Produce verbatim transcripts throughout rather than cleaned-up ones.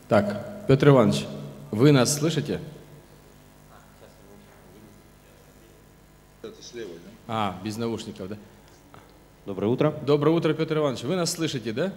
Так, Петр Иванович, вы нас слышите? Это слева, да? А, без наушников, да? Доброе утро. Доброе утро, Петр Иванович. Вы нас слышите, да?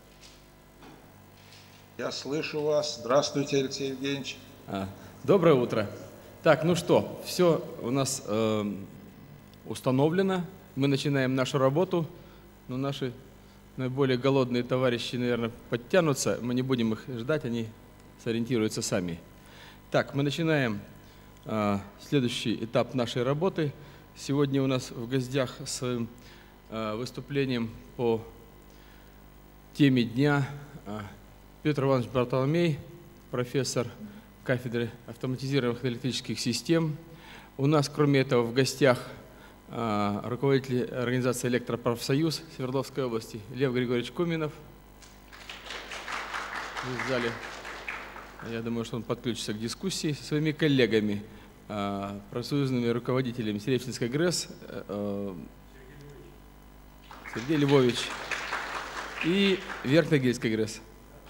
Я слышу вас. Здравствуйте, Алексей Евгеньевич. А, доброе утро. Так, ну что, все у нас э, установлено. Мы начинаем нашу работу. Но наши наиболее голодные товарищи, наверное, подтянутся. Мы не будем их ждать, они сориентируются сами. Так, мы начинаем э, следующий этап нашей работы. Сегодня у нас в гостях с э, выступлением по теме дня э, Петр Иванович Бартоломей, профессор кафедры автоматизированных электрических систем. У нас, кроме этого, в гостях э, руководитель организации «Электропрофсоюз» Свердловской области Лев Григорьевич Куминов. В зале. Я думаю, что он подключится к дискуссии со своими коллегами, э, профсоюзными руководителями Серебрянской ГРЭС, э, Сергей Львович и Верхногильской ГРЭС.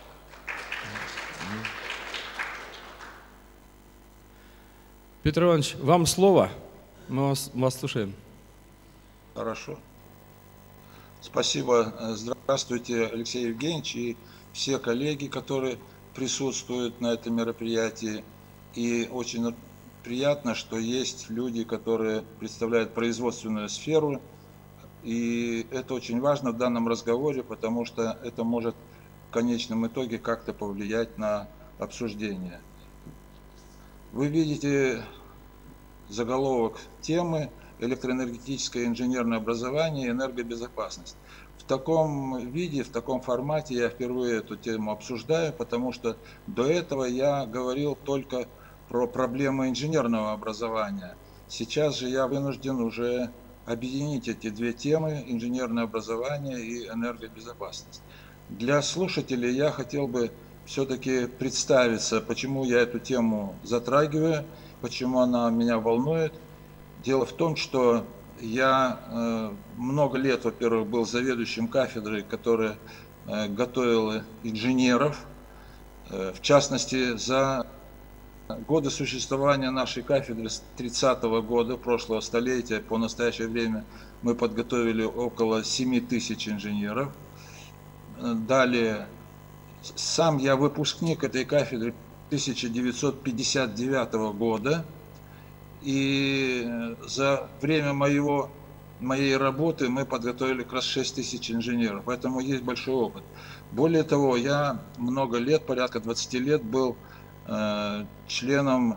Петр Иванович, вам слово. Мы вас, вас слушаем. Хорошо. Спасибо. Здравствуйте, Алексей Евгеньевич и все коллеги, которые присутствуют на этом мероприятии. И очень приятно, что есть люди, которые представляют производственную сферу. И это очень важно в данном разговоре, потому что это может в конечном итоге как-то повлиять на обсуждение. Вы видите заголовок темы «Электроэнергетическое инженерное образование и энергобезопасность». В таком виде, в таком формате я впервые эту тему обсуждаю, потому что до этого я говорил только про проблемы инженерного образования. Сейчас же я вынужден уже объединить эти две темы – инженерное образование и энергобезопасность. Для слушателей я хотел бы все-таки представиться, почему я эту тему затрагиваю, почему она меня волнует. Дело в том, что я э, много лет, во-первых, был заведующим кафедрой, которая э, готовила инженеров. Э, в частности, за годы существования нашей кафедры с тридцатого года прошлого столетия по настоящее время мы подготовили около семи тысяч инженеров. Далее, сам я выпускник этой кафедры тысяча девятьсот пятьдесят девятого года, и за время моего, моей работы мы подготовили как раз шесть тысяч инженеров, поэтому есть большой опыт. Более того, я много лет, порядка двадцати лет, был э, членом,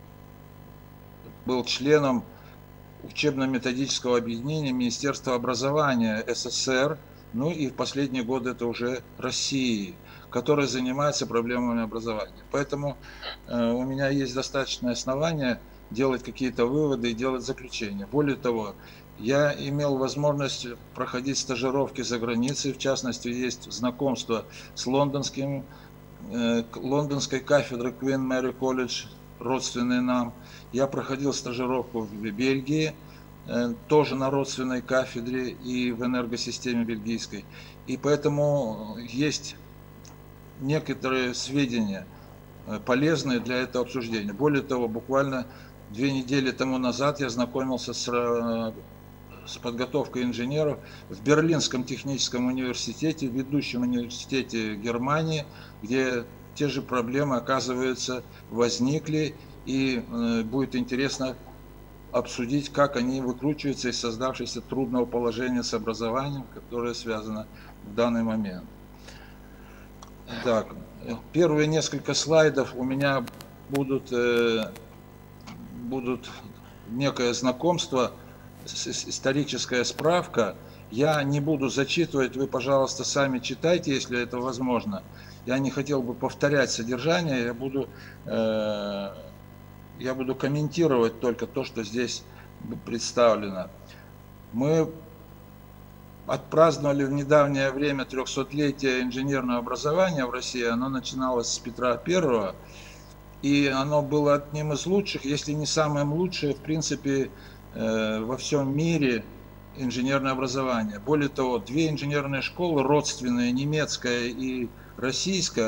был членом учебно-методического объединения Министерства образования СССР, ну и в последние годы это уже России, которая занимается проблемами образования. Поэтому э, у меня есть достаточное основание делать какие-то выводы и делать заключения. Более того, я имел возможность проходить стажировки за границей, в частности, есть знакомство с лондонским, э, лондонской кафедрой Queen Mary College, родственной нам. Я проходил стажировку в Бельгии, э, тоже на родственной кафедре и в энергосистеме бельгийской. И поэтому есть некоторые сведения полезные для этого обсуждения. Более того, буквально две недели тому назад я знакомился с, с подготовкой инженеров в Берлинском техническом университете, ведущем университете Германии, где те же проблемы, оказывается, возникли, и э, будет интересно обсудить, как они выкручиваются из создавшегося трудного положения с образованием, которое связано в данный момент. Так, первые несколько слайдов у меня будут, э, будут некое знакомство, историческая справка. Я не буду зачитывать, вы, пожалуйста, сами читайте, если это возможно. Я не хотел бы повторять содержание, я буду, э, я буду комментировать только то, что здесь представлено. Мы отпраздновали в недавнее время трехсотлетие инженерного образования в России. Оно начиналось с Петра Первого, и оно было одним из лучших, если не самым лучшим, в принципе, во всем мире инженерное образование. Более того, две инженерные школы, родственные, немецкая и российская,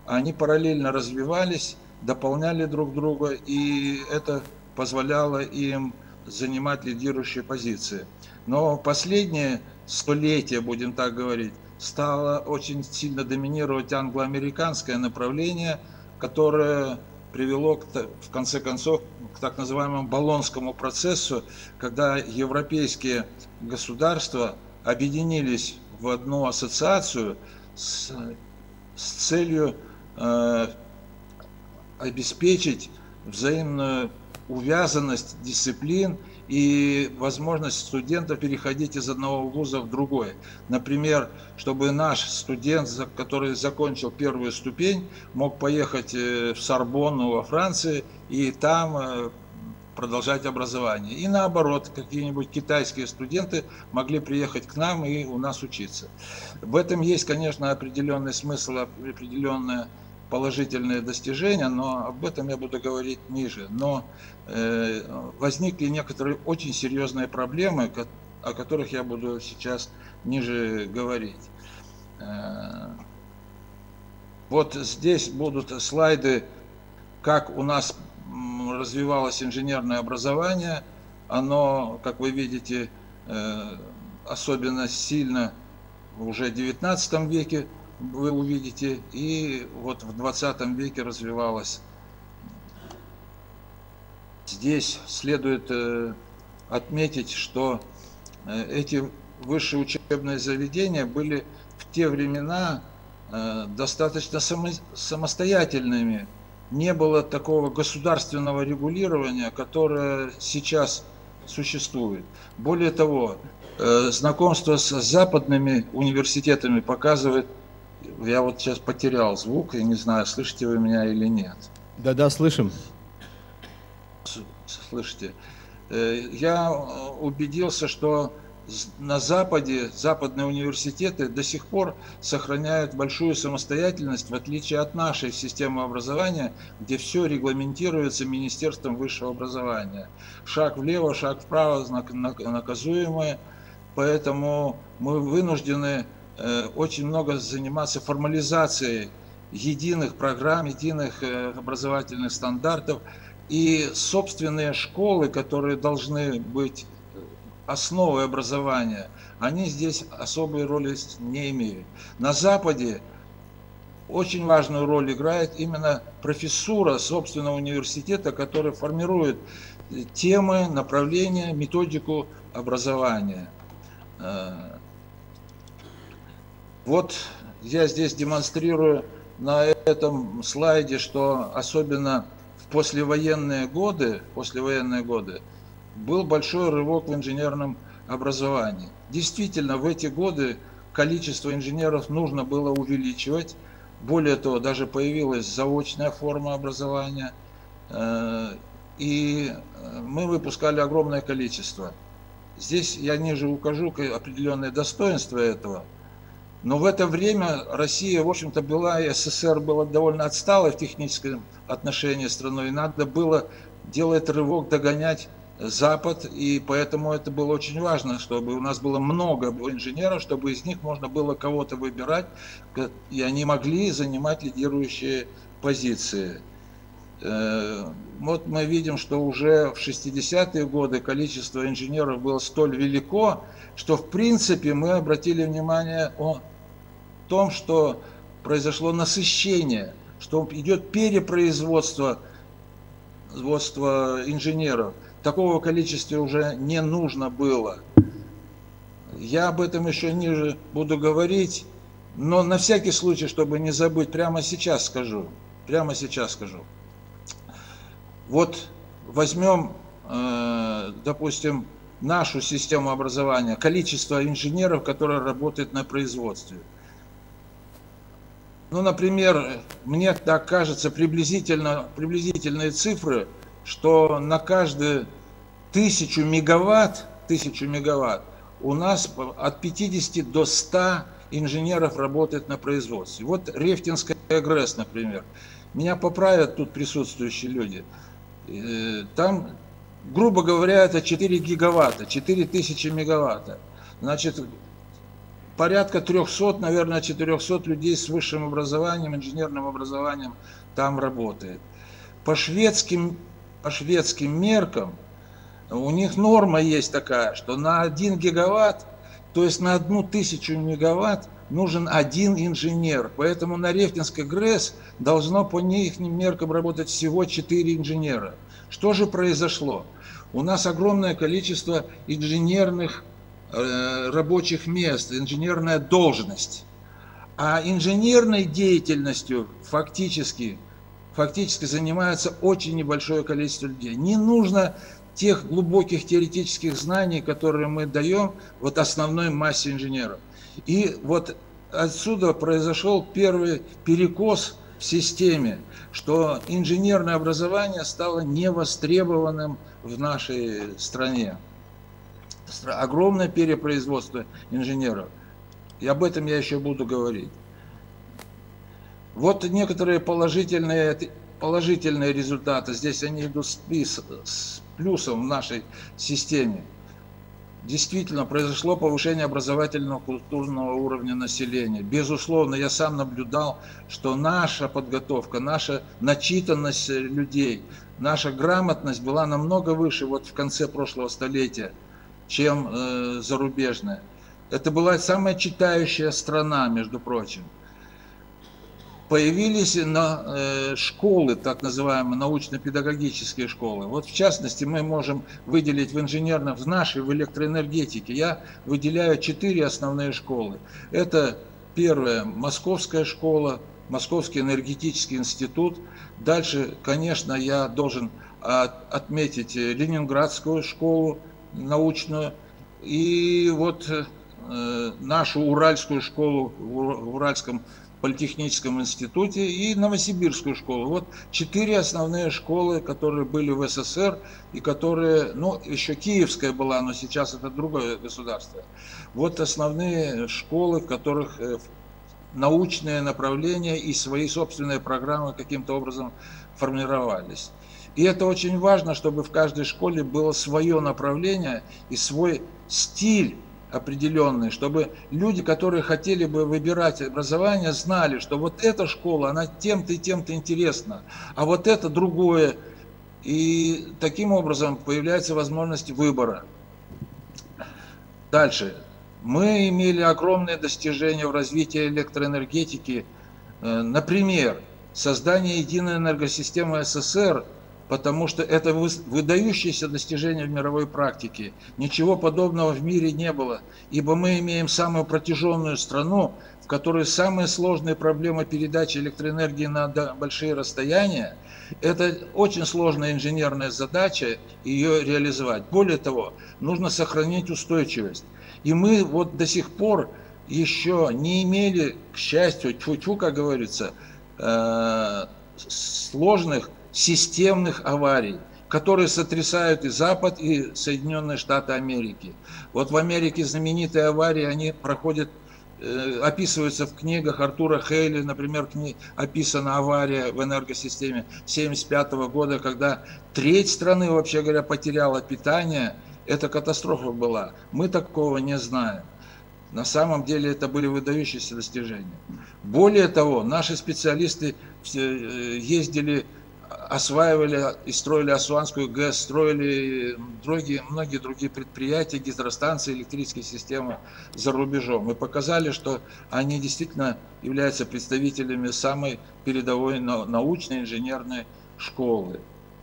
они параллельно развивались, дополняли друг друга, и это позволяло им занимать лидирующие позиции. Но последнее столетие, будем так говорить, стало очень сильно доминировать англо-американское направление, которое привело, в конце концов, к так называемому Болонскому процессу, когда европейские государства объединились в одну ассоциацию с, с целью э, обеспечить взаимную увязанность дисциплин и возможность студентов переходить из одного вуза в другой. Например, чтобы наш студент, который закончил первую ступень, мог поехать в Сорбонну во Франции и там продолжать образование. И наоборот, какие-нибудь китайские студенты могли приехать к нам и у нас учиться. В этом есть, конечно, определенный смысл, определенное положительные достижения, но об этом я буду говорить ниже. Но э, возникли некоторые очень серьезные проблемы, о которых я буду сейчас ниже говорить. Э, вот здесь будут слайды, как у нас развивалось инженерное образование. Оно, как вы видите, э, особенно сильно уже в девятнадцатом веке вы увидите, и вот в двадцатом веке развивалось. Здесь следует э, отметить, что э, эти высшие учебные заведения были в те времена э, достаточно само, самостоятельными. Не было такого государственного регулирования, которое сейчас существует. Более того, э, знакомство с западными университетами показывает. Я вот сейчас потерял звук, я не знаю, слышите вы меня или нет. Да-да, слышим. Слышите. Я убедился, что на Западе западные университеты до сих пор сохраняют большую самостоятельность, в отличие от нашей системы образования, где все регламентируется Министерством высшего образования. Шаг влево, шаг вправо наказуемые, поэтому мы вынуждены очень много заниматься формализацией единых программ, единых образовательных стандартов, и собственные школы, которые должны быть основой образования, они здесь особой роли не имеют. На Западе очень важную роль играет именно профессура собственного университета, который формирует темы, направления, методику образования. Вот я здесь демонстрирую на этом слайде, что особенно в послевоенные годы, послевоенные годы был большой рывок в инженерном образовании. Действительно, в эти годы количество инженеров нужно было увеличивать. Более того, даже появилась заочная форма образования. И мы выпускали огромное количество. Здесь я ниже укажу определенные достоинства этого. Но в это время Россия, в общем-то, была, и СССР была довольно отсталой в техническом отношении страной. И надо было делать рывок, догонять Запад. И поэтому это было очень важно, чтобы у нас было много инженеров, чтобы из них можно было кого-то выбирать, и они могли занимать лидирующие позиции. Вот мы видим, что уже в шестидесятые годы количество инженеров было столь велико, что в принципе мы обратили внимание о том, что произошло насыщение, что идет перепроизводство производство инженеров. Такого количества уже не нужно было. Я об этом еще ниже буду говорить, но на всякий случай, чтобы не забыть, прямо сейчас скажу. Прямо сейчас скажу. Вот возьмем, э, допустим, нашу систему образования, количество инженеров, которые работают на производстве. Ну, например, мне так кажется, приблизительно, приблизительные цифры, что на каждую тысячу мегаватт, тысячу мегаватт у нас от пятидесяти до ста инженеров работает на производстве. Вот Рефтинская ГРЭС, например. Меня поправят тут присутствующие люди. Там, грубо говоря, это четыре гигаватта, четыре тысячи мегаватта. Значит, порядка трёхсот, наверное, четырёхсот людей с высшим образованием, инженерным образованием там работает. По шведским, по шведским меркам у них норма есть такая, что на один гигаватт, то есть на одну тысячу мегаватт, нужен один инженер. Поэтому на Рефтинской ГРЭС должно по их меркам работать всего четыре инженера. Что же произошло? У нас огромное количество инженерных э, рабочих мест, инженерная должность. А инженерной деятельностью фактически, фактически занимается очень небольшое количество людей. Не нужно тех глубоких теоретических знаний, которые мы даем вот основной массе инженеров. И вот отсюда произошел первый перекос в системе, что инженерное образование стало невостребованным в нашей стране. Огромное перепроизводство инженеров. И об этом я еще буду говорить. Вот некоторые положительные, положительные результаты. Здесь они идут с, с плюсом в нашей системе. Действительно, произошло повышение образовательного культурного уровня населения. Безусловно, я сам наблюдал, что наша подготовка, наша начитанность людей, наша грамотность была намного выше вот в конце прошлого столетия, чем э, зарубежная. Это была самая читающая страна, между прочим. Появились на, э, школы, так называемые научно-педагогические школы. Вот в частности мы можем выделить в инженерном, в нашей, в электроэнергетике. Я выделяю четыре основные школы. Это первая Московская школа, Московский энергетический институт. Дальше, конечно, я должен отметить Ленинградскую школу научную и вот э, нашу Уральскую школу в Уральском политехническом институте и Новосибирскую школу. Вот четыре основные школы, которые были в СССР и которые, ну, еще Киевская была, но сейчас это другое государство. Вот основные школы, в которых научные направления и свои собственные программы каким-то образом формировались. И это очень важно, чтобы в каждой школе было свое направление и свой стиль определенный, чтобы люди, которые хотели бы выбирать образование, знали, что вот эта школа, она тем-то и тем-то интересна, а вот это другое. И таким образом появляется возможность выбора. Дальше. Мы имели огромные достижения в развитии электроэнергетики. Например, создание единой энергосистемы СССР, потому что это выдающееся достижение в мировой практике. Ничего подобного в мире не было, ибо мы имеем самую протяженную страну, в которой самые сложные проблемы передачи электроэнергии на большие расстояния. Это очень сложная инженерная задача ее реализовать. Более того, нужно сохранить устойчивость. И мы вот до сих пор еще не имели, к счастью, тьфу-тьфу, как говорится, сложных системных аварий, которые сотрясают и Запад, и Соединенные Штаты Америки. Вот в Америке знаменитые аварии, они проходят, э, описываются в книгах Артура Хейли, например, кни... описана авария в энергосистеме тысяча девятьсот семьдесят пятого года, когда треть страны, вообще говоря, потеряла питание. Это катастрофа была. Мы такого не знаем. На самом деле это были выдающиеся достижения. Более того, наши специалисты ездили, осваивали и строили Асуанскую ГЭС, строили другие, многие другие предприятия, гидростанции, электрические системы за рубежом. И показали, что они действительно являются представителями самой передовой научной инженерной школы.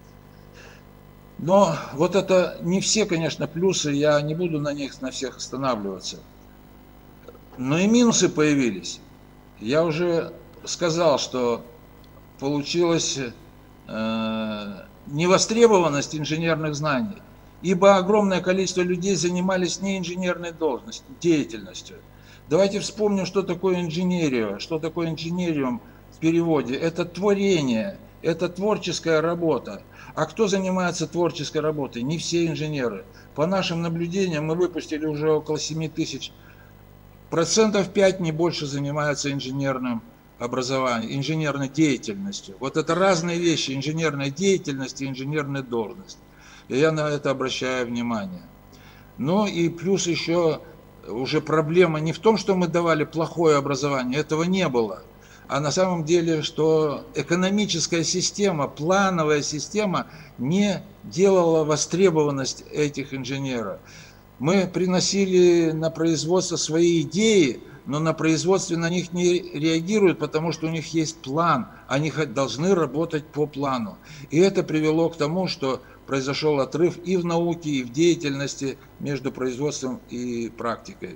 Но вот это не все, конечно, плюсы, я не буду на них на всех останавливаться. Но и минусы появились. Я уже сказал, что получилась э, невостребованность инженерных знаний, ибо огромное количество людей занимались не инженерной должностью, деятельностью. Давайте вспомним, что такое инженерия, что такое инженериум в переводе. Это творение, это творческая работа. А кто занимается творческой работой? Не все инженеры. По нашим наблюдениям мы выпустили уже около семи тысяч. Процентов пять, не больше, занимаются инженерным образованием, инженерной деятельностью. Вот это разные вещи, инженерная деятельность и инженерная должность. И я на это обращаю внимание. Ну и плюс еще уже проблема не в том, что мы давали плохое образование, этого не было. А на самом деле, что экономическая система, плановая система не делала востребованность этих инженеров. Мы приносили на производство свои идеи, но на производстве на них не реагируют, потому что у них есть план, они должны работать по плану. И это привело к тому, что произошел отрыв и в науке, и в деятельности между производством и практикой.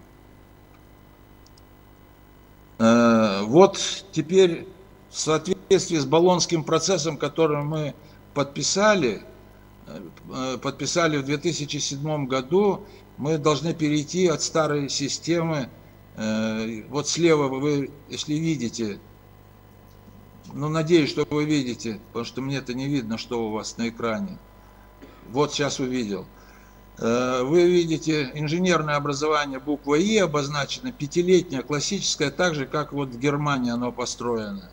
Вот теперь в соответствии с Болонским процессом, который мы подписали, подписали в две тысячи седьмом году, мы должны перейти от старой системы. Вот слева вы, если видите, ну, надеюсь, что вы видите, потому что мне это не видно, что у вас на экране. Вот сейчас увидел. Вы видите инженерное образование, буква И обозначена, пятилетнее, классическое, так же, как вот в Германии оно построено.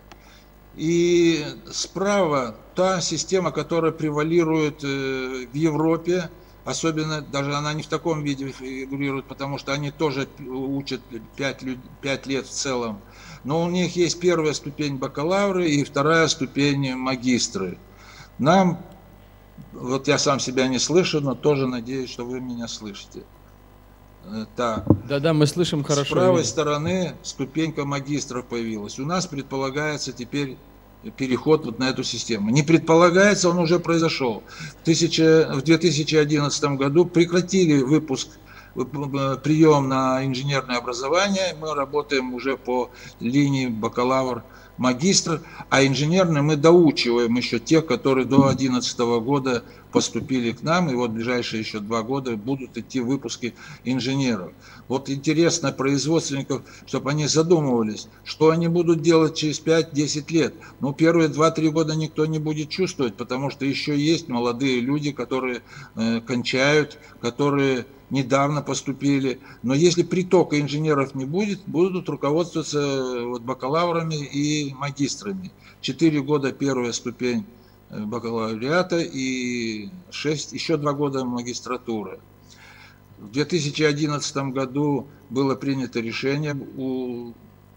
И справа та система, которая превалирует в Европе, особенно даже она не в таком виде фигурирует, потому что они тоже учат пять лет в целом. Но у них есть первая ступень бакалавры и вторая ступень магистры. Нам, вот я сам себя не слышу, но тоже надеюсь, что вы меня слышите. Так. Да-да, мы слышим хорошо. С правой стороны ступенька магистров появилась. У нас предполагается теперь переход вот на эту систему. Не предполагается, он уже произошел. В две тысячи одиннадцатом году прекратили выпуск, прием на инженерное образование. Мы работаем уже по линии бакалавр-магистр, а инженерные мы доучиваем еще тех, которые до две тысячи одиннадцатого года поступили к нам, и вот в ближайшие еще два года будут идти выпуски инженеров. Вот интересно производственников, чтобы они задумывались, что они будут делать через пять-десять лет. Ну, первые два-три года никто не будет чувствовать, потому что еще есть молодые люди, которые э, кончают, которые недавно поступили. Но если притока инженеров не будет, будут руководствоваться вот, бакалаврами и магистрами. Четыре года первая ступень бакалавриата и шесть, еще два года магистратуры. В две тысячи одиннадцатом году было принято решение о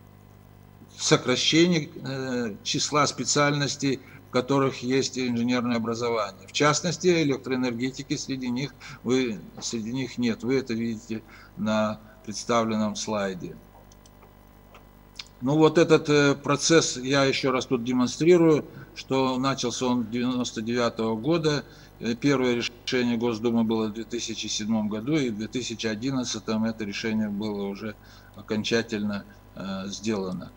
сокращении числа специальностей, в которых есть инженерное образование. В частности, электроэнергетики среди них, вы, среди них нет. Вы это видите на представленном слайде. Ну вот этот процесс я еще раз тут демонстрирую, что начался он девяносто девятого года. Первое решение Госдумы было в две тысячи седьмом году, и в две тысячи одиннадцатом это решение было уже окончательно э, сделано.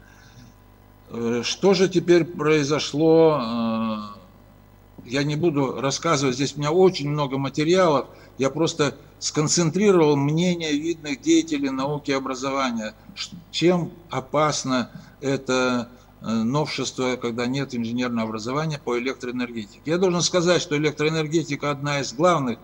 Что же теперь произошло? Я не буду рассказывать, здесь у меня очень много материалов, я просто сконцентрировал мнение видных деятелей науки и образования, чем опасно это новшество, когда нет инженерного образования по электроэнергетике. Я должен сказать, что электроэнергетика одна из главных,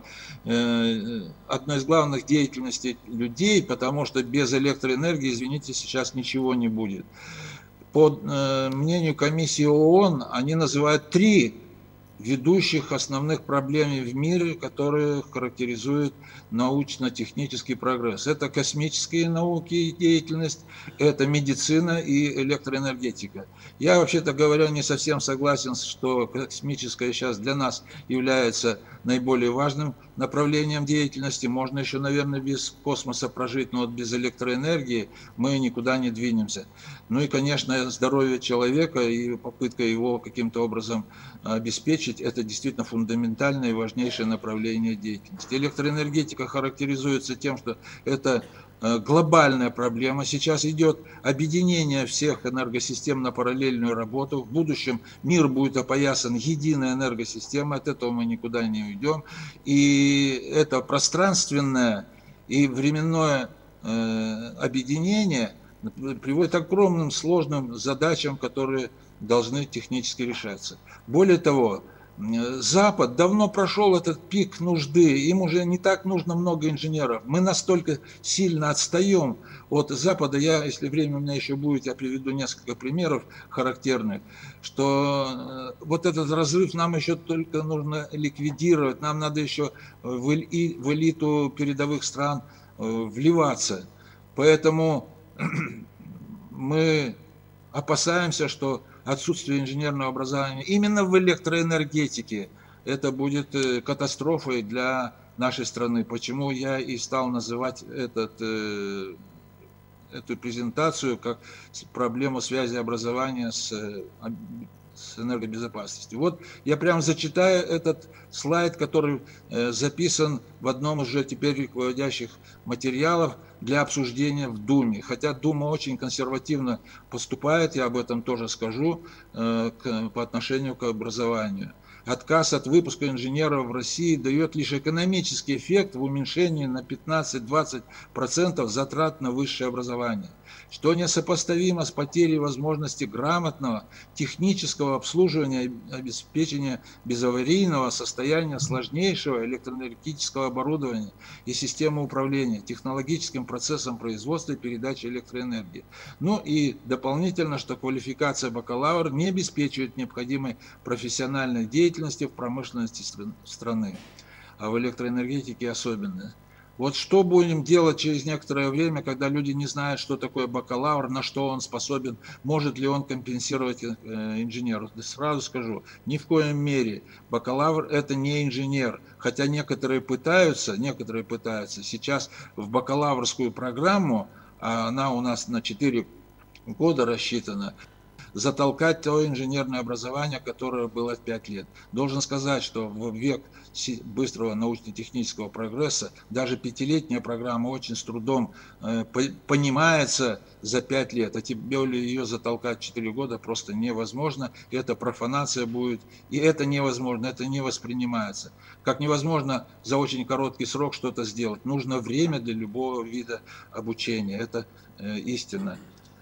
одна из главных деятельностей людей, потому что без электроэнергии, извините, сейчас ничего не будет. По мнению комиссии ООН, они называют три ведущих основных проблем в мире, которые характеризуют научно-технический прогресс. Это космические науки и деятельность, это медицина и электроэнергетика. Я, вообще-то говоря, не совсем согласен, что космическая сейчас для нас является наиболее важным направлением деятельности. Можно еще, наверное, без космоса прожить, но вот без электроэнергии мы никуда не двинемся. Ну и, конечно, здоровье человека и попытка его каким-то образом обеспечить, это действительно фундаментальное и важнейшее направление деятельности. Электроэнергетика характеризуется тем, что это глобальная проблема. Сейчас идет объединение всех энергосистем на параллельную работу. В будущем мир будет опоясан единой энергосистемой, от этого мы никуда не уйдем. И это пространственное и временное объединение приводит к огромным сложным задачам, которые должны технически решаться. Более того, Запад давно прошел этот пик нужды, им уже не так нужно много инженеров. Мы настолько сильно отстаем от Запада. Я, если время у меня еще будет, я приведу несколько примеров характерных, что вот этот разрыв нам еще только нужно ликвидировать, нам надо еще в элиту передовых стран вливаться. Поэтому мы опасаемся, что отсутствие инженерного образования именно в электроэнергетике это будет катастрофой для нашей страны. Почему я и стал называть этот, эту презентацию как проблему связи образования с, с энергобезопасностью. Вот я прям зачитаю этот слайд, который записан в одном из уже теперь руководящих материалов для обсуждения в Думе. Хотя Дума очень консервативно поступает, я об этом тоже скажу, по отношению к образованию. Отказ от выпуска инженеров в России дает лишь экономический эффект в уменьшении на пятнадцать-двадцать процентов затрат на высшее образование, что несопоставимо с потерей возможности грамотного технического обслуживания и обеспечения безаварийного состояния сложнейшего электроэнергетического оборудования и системы управления технологическим процессом производства и передачи электроэнергии. Ну и дополнительно, что квалификация бакалавра не обеспечивает необходимой профессиональной деятельности в промышленности страны, а в электроэнергетике особенно. Вот что будем делать через некоторое время, когда люди не знают, что такое бакалавр, на что он способен, может ли он компенсировать э, инженеру. Да сразу скажу, ни в коем мере бакалавр это не инженер, хотя некоторые пытаются, некоторые пытаются сейчас в бакалаврскую программу, а она у нас на четыре года рассчитана, затолкать то инженерное образование, которое было в пять лет. Должен сказать, что в век быстрого научно-технического прогресса даже пятилетняя программа очень с трудом э, понимается за пять лет, а тем более ее затолкать в четыре года просто невозможно, это профанация будет, и это невозможно, это не воспринимается. Как невозможно за очень короткий срок что-то сделать, нужно время для любого вида обучения, это э, истина.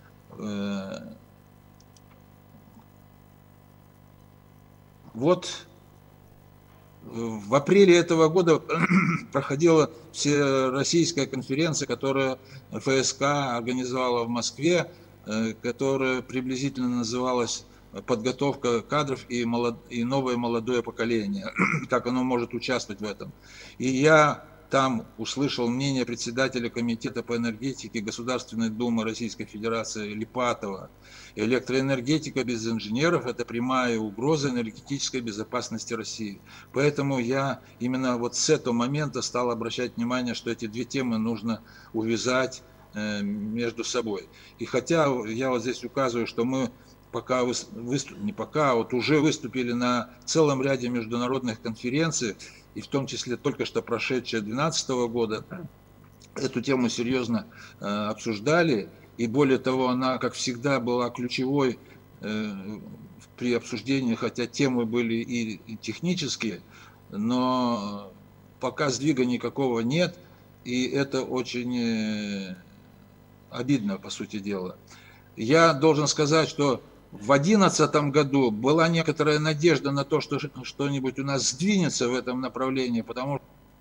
Вот в апреле этого года проходила всероссийская конференция, которую эф эс ка организовала в Москве, которая приблизительно называлась «Подготовка кадров и, молод... и новое молодое поколение», как оно может участвовать в этом. И я там услышал мнение председателя Комитета по энергетике Государственной Думы Российской Федерации Липатова. Электроэнергетика без инженеров – это прямая угроза энергетической безопасности России. Поэтому я именно вот с этого момента стал обращать внимание, что эти две темы нужно увязать между собой. И хотя я вот здесь указываю, что мы пока выступ... не пока, а вот уже выступили на целом ряде международных конференций, и в том числе только что прошедшая две тысячи двенадцатого года, эту тему серьезно э, обсуждали, и более того, она, как всегда, была ключевой э, при обсуждении, хотя темы были и, и технические, но пока сдвига никакого нет, и это очень э, обидно, по сути дела. Я должен сказать, что в две тысячи одиннадцатом году была некоторая надежда на то, что что-нибудь у нас сдвинется в этом направлении, потому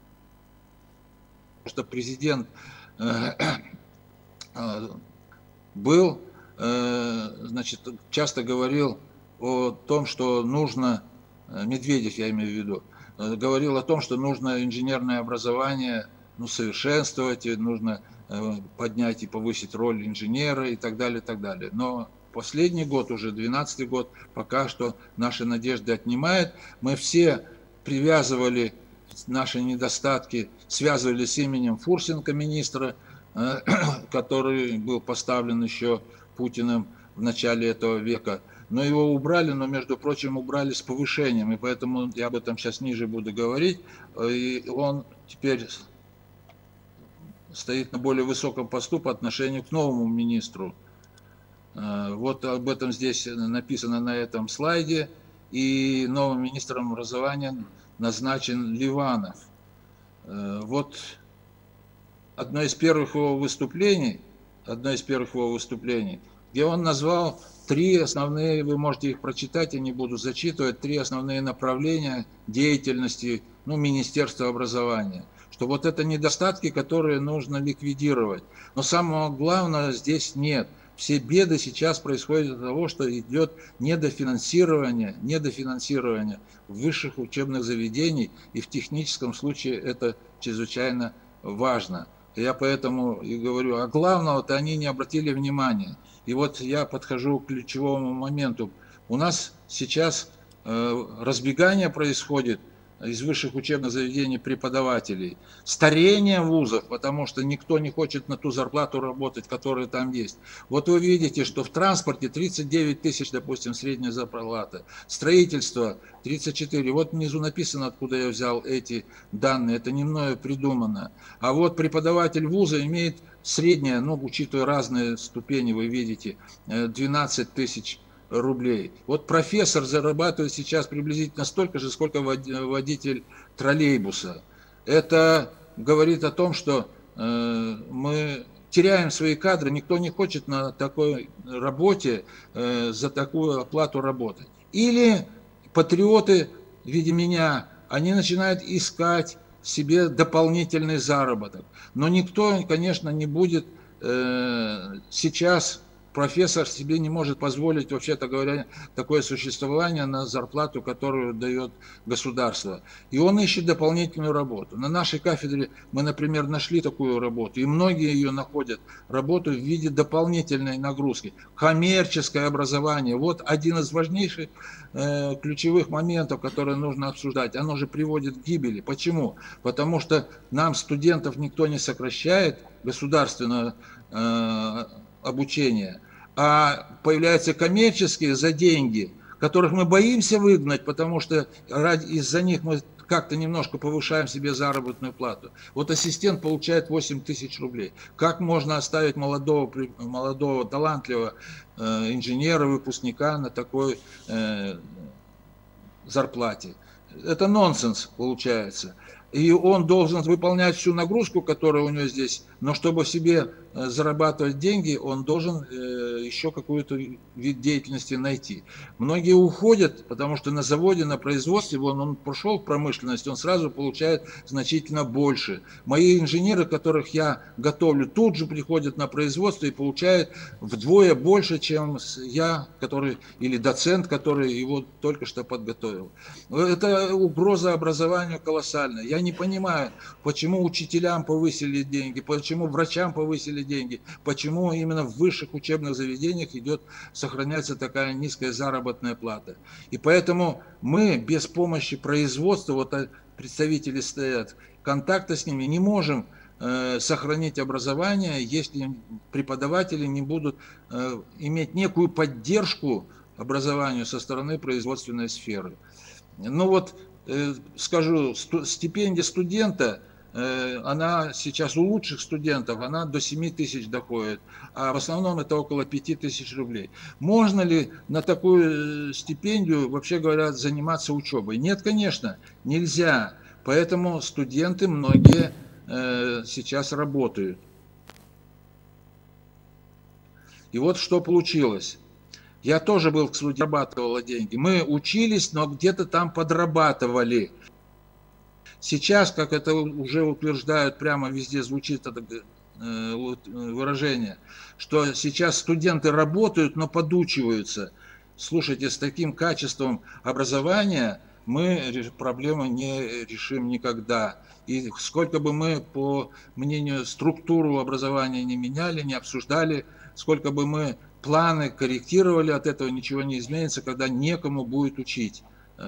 что президент э, э, был, э, значит, часто говорил о том, что нужно, Медведев я имею в виду, э, говорил о том, что нужно инженерное образование ну, совершенствовать, нужно э, поднять и повысить роль инженера и так далее, и так далее. Но последний год, уже двенадцатый год, пока что наши надежды отнимает. Мы все привязывали наши недостатки, связывали с именем Фурсенко, министра, который был поставлен еще Путиным в начале этого века. Но его убрали, но, между прочим, убрали с повышением. И поэтому я об этом сейчас ниже буду говорить. И он теперь стоит на более высоком посту по отношению к новому министру. Вот об этом здесь написано на этом слайде. И новым министром образования назначен Ливанов. Вот одно из первых его выступлений, одно из первых его выступлений, где он назвал три основные, вы можете их прочитать, я не буду зачитывать, три основные направления деятельности ну, Министерства образования. Что вот это недостатки, которые нужно ликвидировать. Но самого главного здесь нет. Все беды сейчас происходят из-за того, что идет недофинансирование, недофинансирование высших учебных заведений, и в техническом случае это чрезвычайно важно. Я поэтому и говорю, а главного-то они не обратили внимания. И вот я подхожу к ключевому моменту. У нас сейчас э, разбегание происходит из высших учебных заведений преподавателей, старение вузов, потому что никто не хочет на ту зарплату работать, которая там есть. Вот вы видите, что в транспорте тридцать девять тысяч, допустим, средняя зарплата, строительство тридцать четыре. Вот внизу написано, откуда я взял эти данные, это не мною придумано. А вот преподаватель вуза имеет средняя, ну, учитывая разные ступени, вы видите, двенадцать тысяч рублей. Вот профессор зарабатывает сейчас приблизительно столько же, сколько водитель троллейбуса. Это говорит о том, что э, мы теряем свои кадры, никто не хочет на такой работе э, за такую оплату работать. Или патриоты в виде меня, они начинают искать себе дополнительный заработок. Но никто, конечно, не будет э, сейчас... Профессор себе не может позволить, вообще-то говоря, такое существование на зарплату, которую дает государство. И он ищет дополнительную работу. На нашей кафедре мы, например, нашли такую работу, и многие ее находят, работу в виде дополнительной нагрузки. Коммерческое образование. Вот один из важнейших э, ключевых моментов, которые нужно обсуждать. Оно же приводит к гибели. Почему? Потому что нам, студентов, никто не сокращает государственное э, обучения, а появляются коммерческие за деньги, которых мы боимся выгнать, потому что из-за них мы как-то немножко повышаем себе заработную плату. Вот ассистент получает восемь тысяч рублей. Как можно оставить молодого, молодого талантливого э, инженера, выпускника на такой э, зарплате? Это нонсенс получается. И он должен выполнять всю нагрузку, которая у него здесь, но чтобы себе зарабатывать деньги, он должен еще какую-то вид деятельности найти. Многие уходят, потому что на заводе, на производстве, вон он пошел в промышленность, он сразу получает значительно больше. Мои инженеры, которых я готовлю, тут же приходят на производство и получают вдвое больше, чем я, который, или доцент, который его только что подготовил. Это угроза образованию колоссальная. Я не понимаю, почему учителям повысили деньги, почему врачам повысили деньги, почему именно в высших учебных заведениях идет, сохраняется такая низкая заработная плата. И поэтому мы без помощи производства, вот представители стоят, контакта с ними не можем э, сохранить образование, если преподаватели не будут э, иметь некую поддержку образованию со стороны производственной сферы. Ну вот, скажу, стипендия студента, она сейчас у лучших студентов, она до семи тысяч доходит, а в основном это около пяти тысяч рублей. Можно ли на такую стипендию, вообще говоря, заниматься учебой? Нет, конечно, нельзя. Поэтому студенты многие сейчас работают. И вот что получилось. Я тоже был к студентам, зарабатывал деньги. Мы учились, но где-то там подрабатывали. Сейчас, как это уже утверждают, прямо везде звучит это выражение, что сейчас студенты работают, но подучиваются. Слушайте, с таким качеством образования мы проблему не решим никогда. И сколько бы мы, по мнению, структуру образования не меняли, не обсуждали, сколько бы мы планы корректировали, от этого ничего не изменится, когда некому будет учить.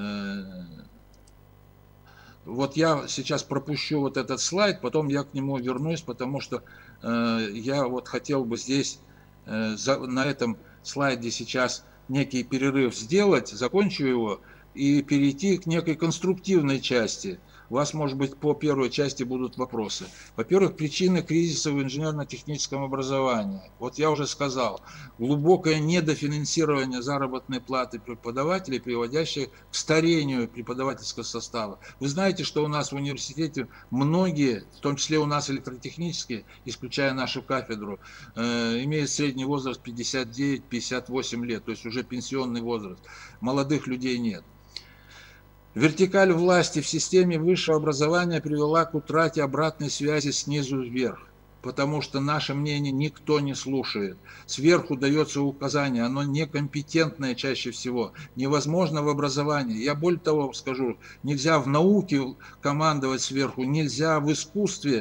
Вот я сейчас пропущу вот этот слайд, потом я к нему вернусь, потому что я вот хотел бы здесь, на этом слайде сейчас некий перерыв сделать, закончу его и перейти к некой конструктивной части. У вас, может быть, по первой части будут вопросы. Во-первых, причины кризиса в инженерно-техническом образовании. Вот я уже сказал, глубокое недофинансирование заработной платы преподавателей, приводящее к старению преподавательского состава. Вы знаете, что у нас в университете многие, в том числе у нас электротехнические, исключая нашу кафедру, э, имеют средний возраст пятьдесят девять — пятьдесят восемь лет, то есть уже пенсионный возраст. Молодых людей нет. Вертикаль власти в системе высшего образования привела к утрате обратной связи снизу вверх, потому что наше мнение никто не слушает. Сверху дается указание, оно некомпетентное чаще всего, невозможно в образовании. Я более того скажу, нельзя в науке командовать сверху, нельзя в искусстве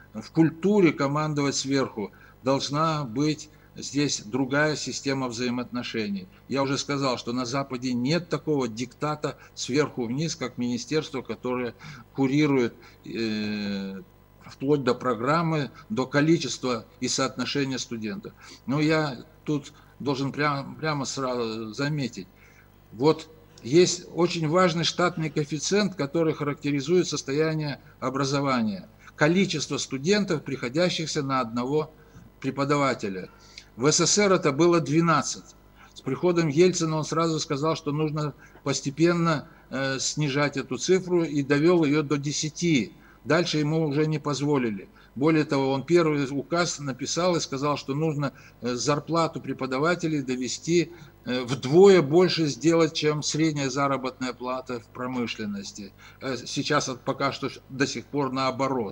в культуре командовать сверху должна быть здесь другая система взаимоотношений. Я уже сказал, что на Западе нет такого диктата сверху вниз, как министерство, которое курирует э, вплоть до программы, до количества и соотношения студентов. Но я тут должен прямо, прямо сразу заметить, вот есть очень важный штатный коэффициент, который характеризует состояние образования. Количество студентов, приходящихся на одного преподавателя. В СССР это было двенадцать. С приходом Ельцина он сразу сказал, что нужно постепенно э, снижать эту цифру, и довел ее до десяти. Дальше ему уже не позволили. Более того, он первый указ написал и сказал, что нужно зарплату преподавателей довести вдвое больше сделать, чем средняя заработная плата в промышленности. Сейчас пока что до сих пор наоборот.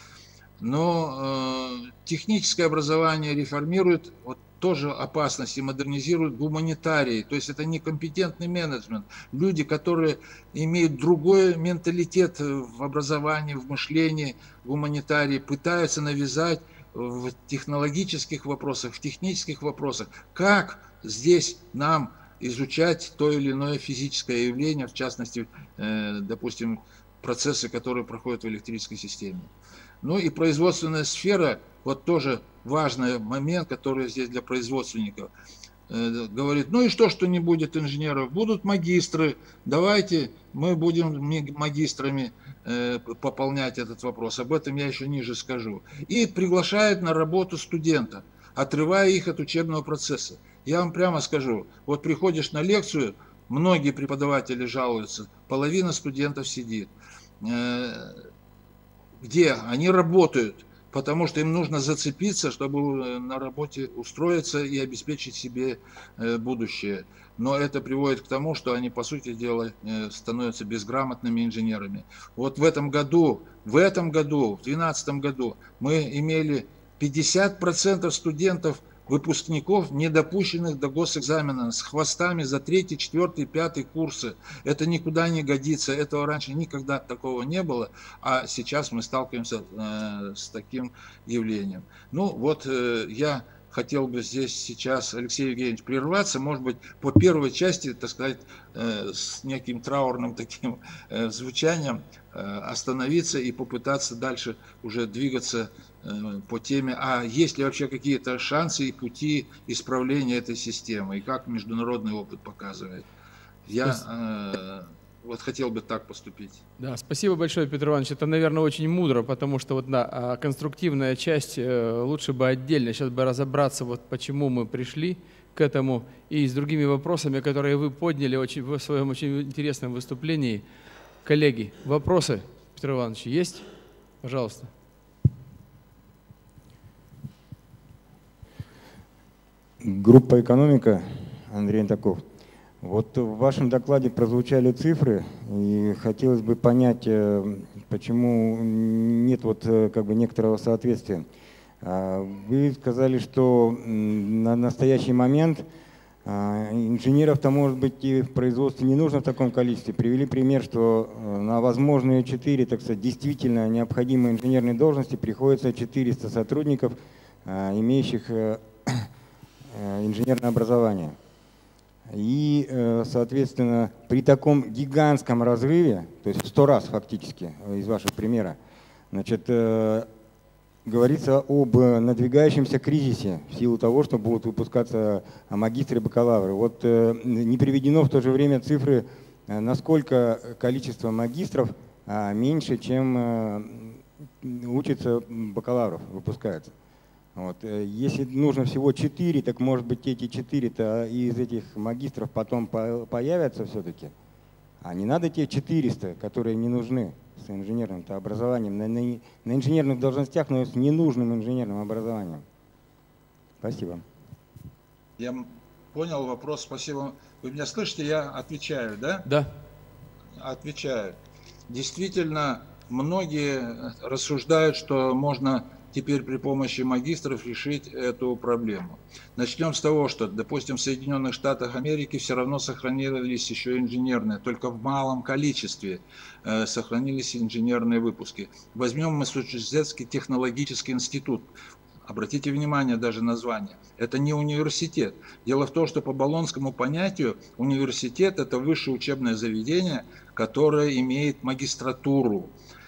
Но э, техническое образование реформирует, вот тоже опасность, и модернизирует гуманитарии. То есть это некомпетентный менеджмент. Люди, которые имеют другой менталитет в образовании, в мышлении, гуманитарии, пытаются навязать в технологических вопросах, в технических вопросах, как здесь нам изучать то или иное физическое явление, в частности, э, допустим, процессы, которые проходят в электрической системе. Ну и производственная сфера, вот тоже важный момент, который здесь для производственников. Э, говорит, ну и что, что не будет инженеров? Будут магистры, давайте мы будем магистрами э, пополнять этот вопрос. Об этом я еще ниже скажу. И приглашает на работу студента, отрывая их от учебного процесса. Я вам прямо скажу, вот приходишь на лекцию, многие преподаватели жалуются, половина студентов сидит. Э, где они работают, потому что им нужно зацепиться, чтобы на работе устроиться и обеспечить себе будущее. Но это приводит к тому, что они, по сути дела, становятся безграмотными инженерами. Вот в этом году, в этом году, в две тысячи двенадцатом году мы имели пятьдесят процентов студентов, выпускников, не допущенных до госэкзамена, с хвостами за третий, четвертый, пятый курсы. Это никуда не годится. Этого раньше никогда такого не было, а сейчас мы сталкиваемся э, с таким явлением. Ну вот э, я хотел бы здесь сейчас, Алексей Евгеньевич, прерваться, может быть, по первой части, так сказать, э, с неким траурным таким э, звучанием э, остановиться и попытаться дальше уже двигаться по теме, а есть ли вообще какие-то шансы и пути исправления этой системы, и как международный опыт показывает. Я э, вот хотел бы так поступить. Да, спасибо большое, Петр Иванович. Это, наверное, очень мудро, потому что вот да, конструктивная часть э, лучше бы отдельно. Сейчас бы разобраться, вот почему мы пришли к этому, и с другими вопросами, которые вы подняли очень, в своем очень интересном выступлении. Коллеги, вопросы, Петр Иванович, есть? Пожалуйста. Группа «Экономика», Андрей Антаков. Вот в вашем докладе прозвучали цифры, и хотелось бы понять, почему нет вот как бы некоторого соответствия. Вы сказали, что на настоящий момент инженеров-то, может быть, и в производстве не нужно в таком количестве. Привели пример, что на возможные четыре, так сказать, действительно необходимые инженерные должности приходится четыреста сотрудников, имеющих инженерное образование. И, соответственно, при таком гигантском разрыве, то есть в сто раз фактически из вашего примера, значит, говорится об надвигающемся кризисе в силу того, что будут выпускаться магистры и бакалавры. Вот не приведено в то же время цифры, насколько количество магистров меньше, чем учатся бакалавров, выпускается. Вот. Если нужно всего четыре, так может быть эти четыре-то из этих магистров потом появятся все-таки. А не надо те четыреста, которые не нужны с инженерным-то образованием, на, на, на инженерных должностях, но с ненужным инженерным образованием. Спасибо. Я понял вопрос, спасибо. Вы меня слышите, я отвечаю, да? Да. Отвечаю. Действительно, многие рассуждают, что можно теперь при помощи магистров решить эту проблему. Начнем с того, что, допустим, в Соединенных Штатах Америки все равно сохранились еще инженерные, только в малом количестве э, сохранились инженерные выпуски. Возьмем Массачусетский технологический институт. Обратите внимание даже название. Это не университет. Дело в том, что по болонскому понятию университет – это высшее учебное заведение, которое имеет магистратуру.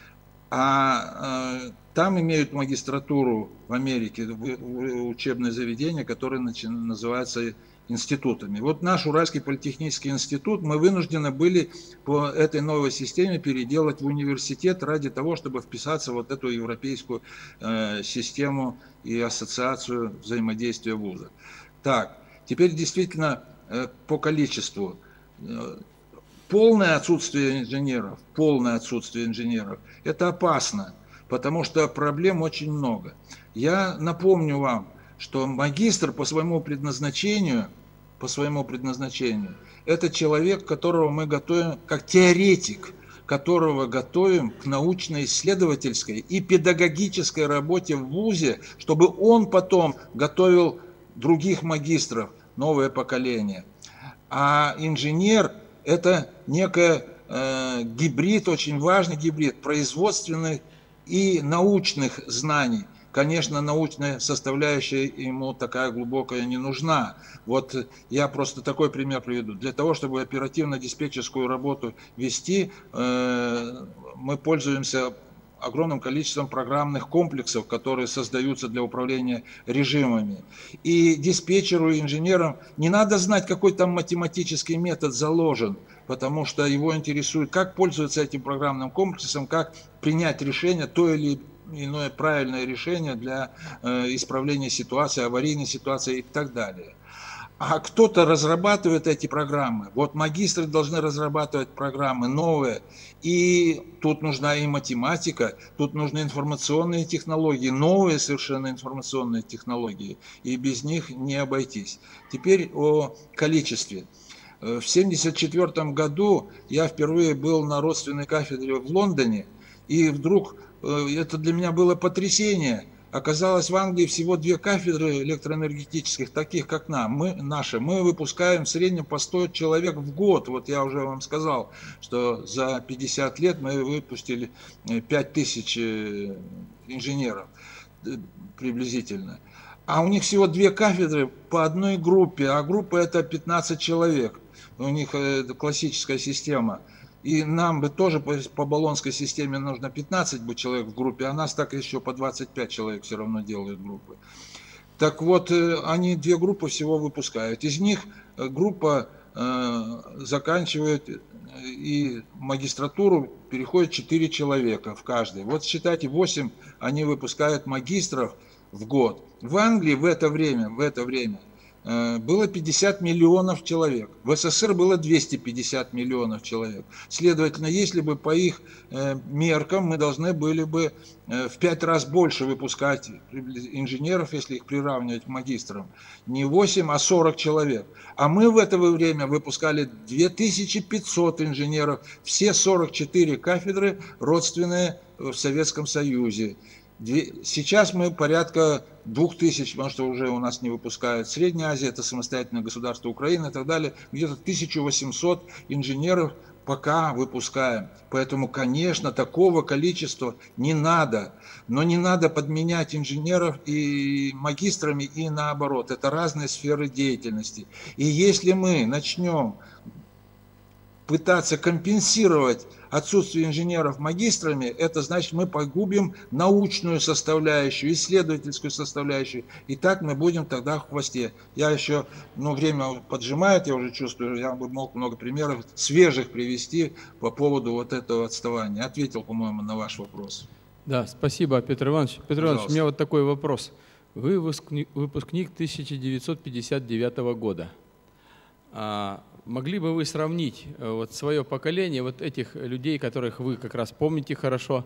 А э, там имеют магистратуру в Америке учебные заведения, которые называются институтами. Вот наш Уральский политехнический институт мы вынуждены были по этой новой системе переделать в университет ради того, чтобы вписаться в вот эту европейскую э, систему и ассоциацию взаимодействия вуза. Так, теперь действительно э, по количеству. Э, полное отсутствие инженеров, полное отсутствие инженеров – это опасно, потому что проблем очень много. Я напомню вам, что магистр по своему предназначению, по своему предназначению, это человек, которого мы готовим как теоретик, которого готовим к научно-исследовательской и педагогической работе в вузе, чтобы он потом готовил других магистров, новое поколение. А инженер – это некий э, гибрид, очень важный гибрид производственных и научных знаний. Конечно, научная составляющая ему такая глубокая не нужна. Вот я просто такой пример приведу. Для того, чтобы оперативно-диспетчерскую работу вести, мы пользуемся огромным количеством программных комплексов, которые создаются для управления режимами. И диспетчеру, и инженерам не надо знать, какой там математический метод заложен, потому что его интересует, как пользоваться этим программным комплексом, как принять решение, то или иное правильное решение для э, исправления ситуации, аварийной ситуации и так далее. А кто-то разрабатывает эти программы. Вот магистры должны разрабатывать программы новые. И тут нужна и математика, тут нужны информационные технологии, новые совершенно информационные технологии. И без них не обойтись. Теперь о количестве. В семьдесят четвёртом году я впервые был на родственной кафедре в Лондоне. И вдруг это для меня было потрясение. Оказалось, в Англии всего две кафедры электроэнергетических, таких как нам, мы, наши. Мы выпускаем в среднем по сто человек в год. Вот я уже вам сказал, что за пятьдесят лет мы выпустили пять тысяч инженеров приблизительно. А у них всего две кафедры по одной группе, а группа это пятнадцать человек. У них классическая система. И нам бы тоже по, по болонской системе нужно пятнадцать бы человек в группе, а нас так еще по двадцать пять человек все равно делают группы. Так вот, они две группы всего выпускают. Из них группа э, заканчивает и магистратуру переходит четыре человека в каждой. Вот считайте, восемь они выпускают магистров в год. В Англии в это время, в это время было пятьдесят миллионов человек. В СССР было двести пятьдесят миллионов человек. Следовательно, если бы по их меркам мы должны были бы в пять раз больше выпускать инженеров, если их приравнивать к магистрам. Не восемь, а сорок человек. А мы в это время выпускали две тысячи пятьсот инженеров. Все сорок четыре кафедры родственные в Советском Союзе. Сейчас мы порядка двух тысяч, потому что уже у нас не выпускают. Средняя Азия – это самостоятельное государство, Украина и так далее. Где-то тысяча восемьсот инженеров пока выпускаем. Поэтому, конечно, такого количества не надо. Но не надо подменять инженеров и магистрами и наоборот. Это разные сферы деятельности. И если мы начнем пытаться компенсировать отсутствие инженеров магистрами, это значит, мы погубим научную составляющую, исследовательскую составляющую, и так мы будем тогда в хвосте. Я еще, ну, время поджимает, я уже чувствую, я бы мог много примеров свежих привести по поводу вот этого отставания. Ответил, по-моему, на ваш вопрос. Да, спасибо, Петр Иванович. Петр Иванович, у меня вот такой вопрос. Вы выпускник тысяча девятьсот пятьдесят девятого года. А могли бы вы сравнить вот свое поколение, вот этих людей, которых вы как раз помните хорошо,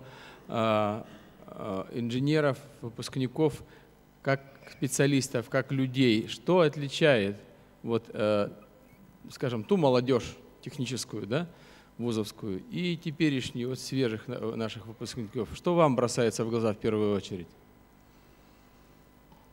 инженеров, выпускников, как специалистов, как людей, что отличает, вот, скажем, ту молодежь техническую, да, вузовскую, и теперешнюю, вот, свежих наших выпускников? Что вам бросается в глаза в первую очередь?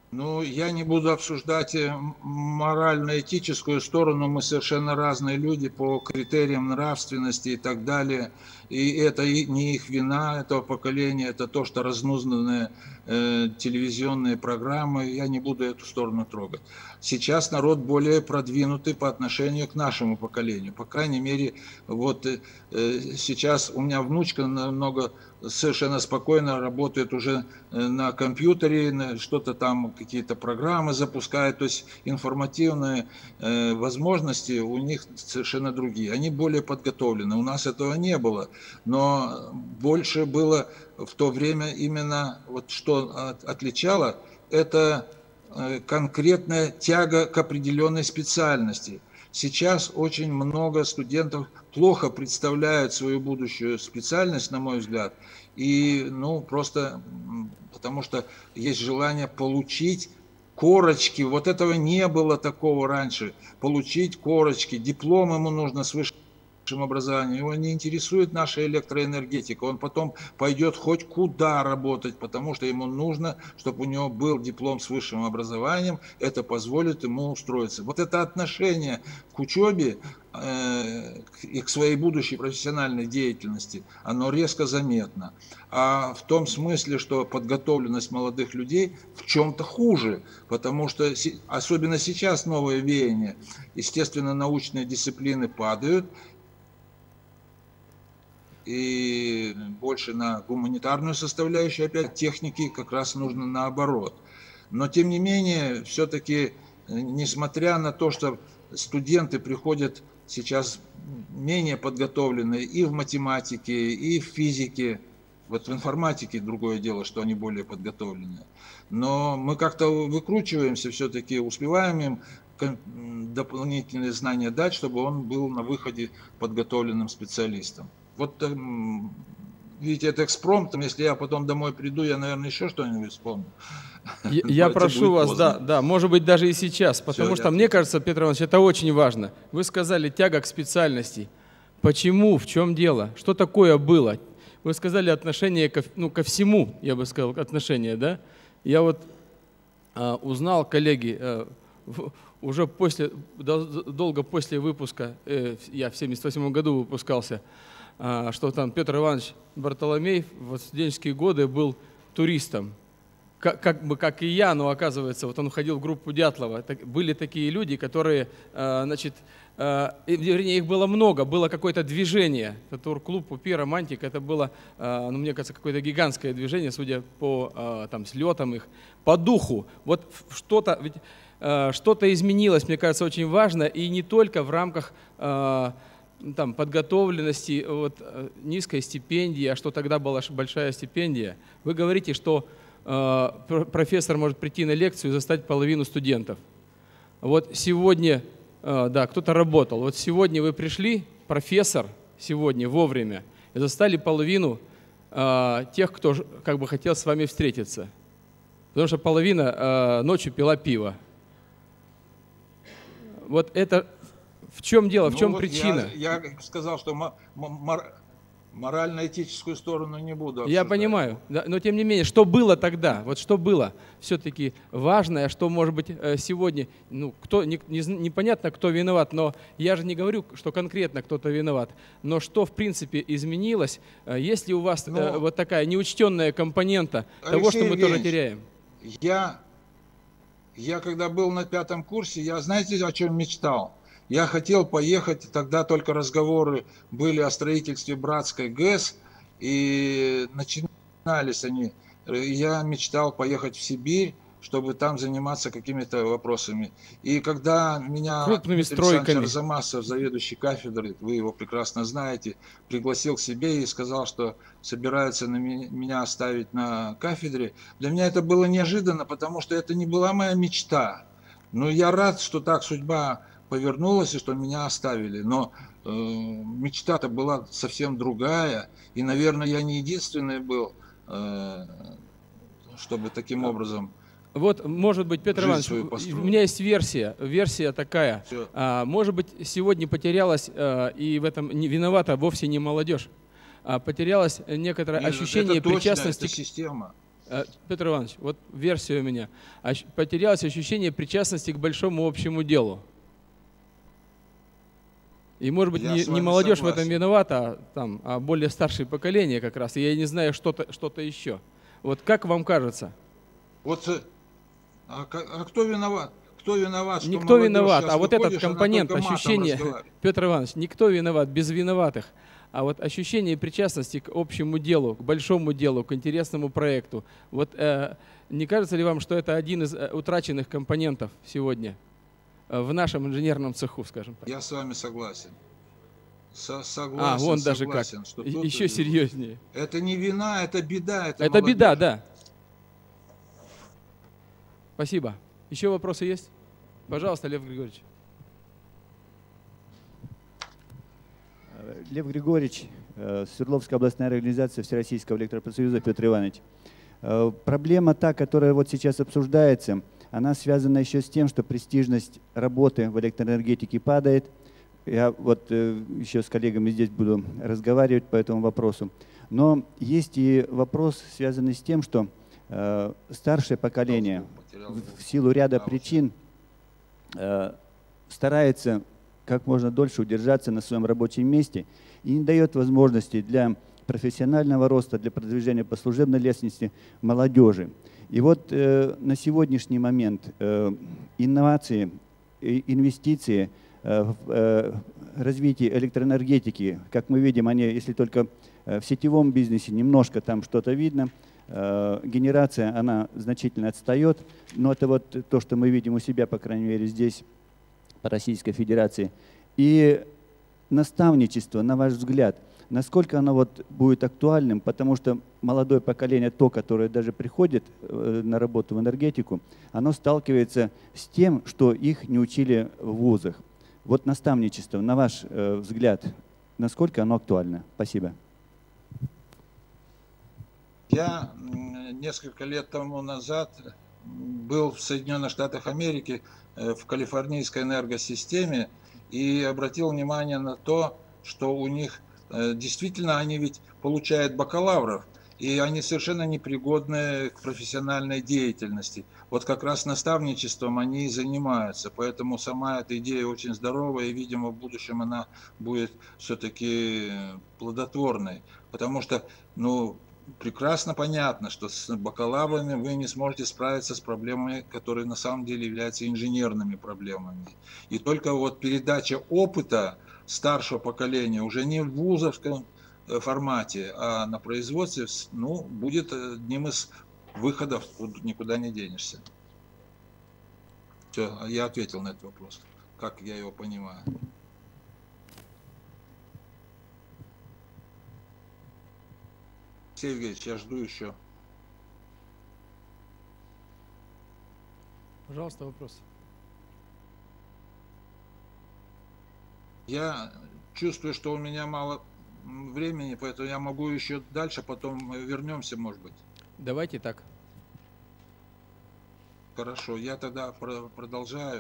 Ну, я не буду обсуждать морально-этическую сторону, мы совершенно разные люди по критериям нравственности и так далее. И это не их вина, этого поколения, это то, что разнузданные э, телевизионные программы, я не буду эту сторону трогать. Сейчас народ более продвинутый по отношению к нашему поколению. По крайней мере, вот э, сейчас у меня внучка намного совершенно спокойно работает уже на компьютере, что-то там, какие-то программы запускает, то есть информативные э, возможности у них совершенно другие. Они более подготовлены, у нас этого не было, но больше было в то время именно, вот что от, отличало, это э, конкретная тяга к определенной специальности. Сейчас очень много студентов плохо представляют свою будущую специальность, на мой взгляд, и ну просто потому что есть желание получить корочки. Вот этого не было такого раньше. Получить корочки, диплом ему нужно с высшим образованием. Его не интересует наша электроэнергетика. Он потом пойдет хоть куда работать, потому что ему нужно, чтобы у него был диплом с высшим образованием. Это позволит ему устроиться. Вот это отношение к учебе э, и к своей будущей профессиональной деятельности, оно резко заметно. А в том смысле, что подготовленность молодых людей в чем-то хуже, потому что особенно сейчас новое веяние, естественно, научные дисциплины падают, и больше на гуманитарную составляющую, опять техники как раз нужно наоборот. Но тем не менее, все-таки, несмотря на то, что студенты приходят сейчас менее подготовленные и в математике, и в физике, вот в информатике другое дело, что они более подготовленные, но мы как-то выкручиваемся, все-таки успеваем им дополнительные знания дать, чтобы он был на выходе подготовленным специалистом. Вот, видите, это экспромтом, если я потом домой приду, я, наверное, еще что-нибудь вспомню. Я, я прошу вас, да, да, может быть, даже и сейчас, потому Все, что, мне кажется, Петр Иванович, это очень важно. Вы сказали тяга к специальности. Почему, в чем дело, что такое было? Вы сказали отношение ко, ну, ко всему, я бы сказал, отношение, да? Я вот а, узнал, коллеги, а, в, уже после, долго после выпуска, э, я в семьдесят восьмом году выпускался, что там Петр Иванович Бартоломеев в студенческие годы был туристом. Как, как бы как и я, но оказывается, вот он входил в группу Дятлова. Так, были такие люди, которые, значит, вернее, их было много, было какое-то движение. Это турклуб, УПИ, Романтик, это было, ну, мне кажется, какое-то гигантское движение, судя по там, слетам их, по духу. Вот что-то, ведь что-то изменилось, мне кажется, очень важно, и не только в рамках там, подготовленности, вот, низкой стипендии, а что тогда была большая стипендия. Вы говорите, что э, профессор может прийти на лекцию и застать половину студентов. Вот сегодня, э, да, кто-то работал, вот сегодня вы пришли, профессор, сегодня вовремя, и застали половину э, тех, кто как бы хотел с вами встретиться. Потому что половина э, ночью пила пиво. Вот это... В чем дело, в чем ну, причина? Я, я сказал, что мор, морально-этическую сторону не буду обсуждать. Я понимаю, но тем не менее, что было тогда? Вот что было все-таки важное, что может быть сегодня, ну, кто, не, не, непонятно, кто виноват, но я же не говорю, что конкретно кто-то виноват, но что в принципе изменилось, есть ли у вас но, вот такая неучтенная компонента Алексей того, что мы Евгеньевич, тоже теряем? Я, я когда был на пятом курсе, я знаете, о чем мечтал? Я хотел поехать, тогда только разговоры были о строительстве Братской ГЭС, и начинались они. Я мечтал поехать в Сибирь, чтобы там заниматься какими-то вопросами. И когда меня крупными стройками Арзамасов, заведующий кафедрой, вы его прекрасно знаете, пригласил к себе и сказал, что собирается на меня оставить на кафедре, для меня это было неожиданно, потому что это не была моя мечта. Но я рад, что так судьба повернулась и что меня оставили, но э, мечта-то была совсем другая, и, наверное, я не единственный был, э, чтобы таким образом. Вот, может быть, Петр Иванович, у меня есть версия, версия такая. А, может быть, сегодня потерялась, а, и в этом не виновата вовсе не молодежь, а потерялось некоторое Нет, ощущение это точно, причастности. это система. Э, Петр Иванович, вот версия у меня. Ощ- Потерялось ощущение причастности к большому общему делу. И, может быть, Я не, с не вами молодежь в этом согласен. виновата, а, там, а более старшее поколение как раз. И я не знаю, что-то что-то еще. Вот как вам кажется? Вот, э, а, ка- а кто виноват? Кто виноват, что Никто молодежь виноват, сейчас а вот этот выходишь, она компонент, только матом ощущение, разговаривает? Петр Иванович, никто виноват, без виноватых. А вот ощущение причастности к общему делу, к большому делу, к интересному проекту. Вот э, не кажется ли вам, что это один из э, утраченных компонентов сегодня э, в нашем инженерном цеху, скажем так? Я с вами согласен. Со- А, согласен, вон даже как. согласен, что И- тут, Еще э, серьезнее. Это не вина, это беда. Это, Это беда, молодежь. да. Спасибо. Еще вопросы есть? Пожалуйста, Лев Григорьевич. Лев Григорьевич, э, Свердловская областная организация Всероссийского электропросоюза, Петр Иванович. Э, Проблема та, которая вот сейчас обсуждается, она связана еще с тем, что престижность работы в электроэнергетике падает. Я вот э, еще с коллегами здесь буду разговаривать по этому вопросу. Но есть и вопрос, связанный с тем, что э, старшее поколение в в силу ряда причин э, старается как можно дольше удержаться на своем рабочем месте и не дает возможности для профессионального роста, для продвижения по служебной лестнице молодежи. И вот э, на сегодняшний момент э, инновации, и инвестиции э, в э, развитие электроэнергетики, как мы видим, они, если только э, в сетевом бизнесе немножко там что-то видно, э, генерация, она значительно отстает, но это вот то, что мы видим у себя, по крайней мере, здесь, по Российской Федерации. И наставничество, на ваш взгляд, насколько оно вот будет актуальным, потому что молодое поколение, то, которое даже приходит э, на работу в энергетику, оно сталкивается с тем, что их не учили в вузах. Вот наставничество, на ваш э, взгляд, насколько оно актуально? Спасибо. Я м, несколько лет тому назад был в Соединенных Штатах Америки э, в калифорнийской энергосистеме и обратил внимание на то, что у них э, действительно они ведь получают бакалавров, и они совершенно непригодны к профессиональной деятельности. Вот как раз наставничеством они и занимаются, поэтому сама эта идея очень здоровая, и, видимо, в будущем она будет все-таки плодотворной, потому что, ну, прекрасно понятно, что с бакалаврами вы не сможете справиться с проблемами, которые на самом деле являются инженерными проблемами. И только вот передача опыта старшего поколения уже не в вузовском формате, а на производстве, ну, будет одним из выходов, тут никуда не денешься. Все, я ответил на этот вопрос, как я его понимаю. Алексей Евгеньевич, я жду еще. Пожалуйста, вопрос. Я чувствую, что у меня мало времени, поэтому я могу еще дальше, потом вернемся, может быть. Давайте так. Хорошо, я тогда продолжаю.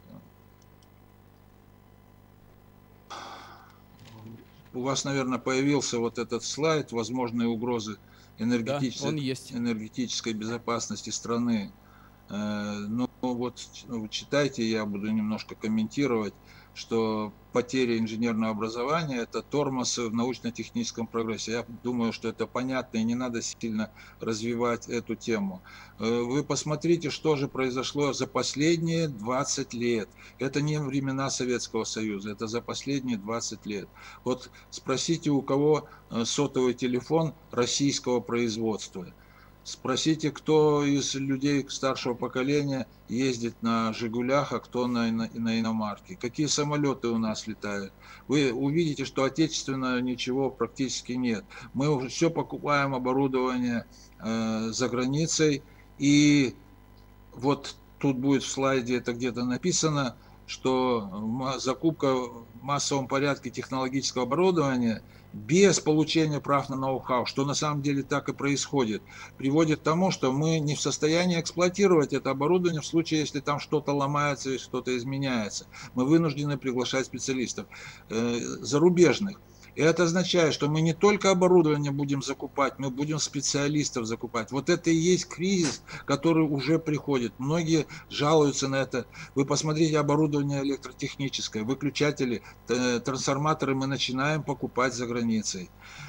У вас, наверное, появился вот этот слайд, возможные угрозы энергетической, да, он есть. энергетической безопасности страны. Ну вот читайте, я буду немножко комментировать, что потеря инженерного образования – это тормоз в научно-техническом прогрессе. Я думаю, что это понятно, и не надо сильно развивать эту тему. Вы посмотрите, что же произошло за последние двадцать лет. Это не времена Советского Союза, это за последние двадцать лет. Вот спросите, у кого сотовый телефон российского производства. Спросите, кто из людей старшего поколения ездит на «Жигулях», а кто на, на, на иномарке. Какие самолеты у нас летают. Вы увидите, что отечественного ничего практически нет. Мы уже все покупаем оборудование э, за границей. И вот тут будет в слайде, это где-то написано, что закупка в массовом порядке технологического оборудования без получения прав на ноу-хау, что на самом деле так и происходит, приводит к тому, что мы не в состоянии эксплуатировать это оборудование в случае, если там что-то ломается и что-то изменяется. Мы вынуждены приглашать специалистов э, зарубежных. И это означает, что мы не только оборудование будем закупать, мы будем специалистов закупать. Вот это и есть кризис, который уже приходит. Многие жалуются на это. Вы посмотрите оборудование электротехническое, выключатели, трансформаторы мы начинаем покупать за границей.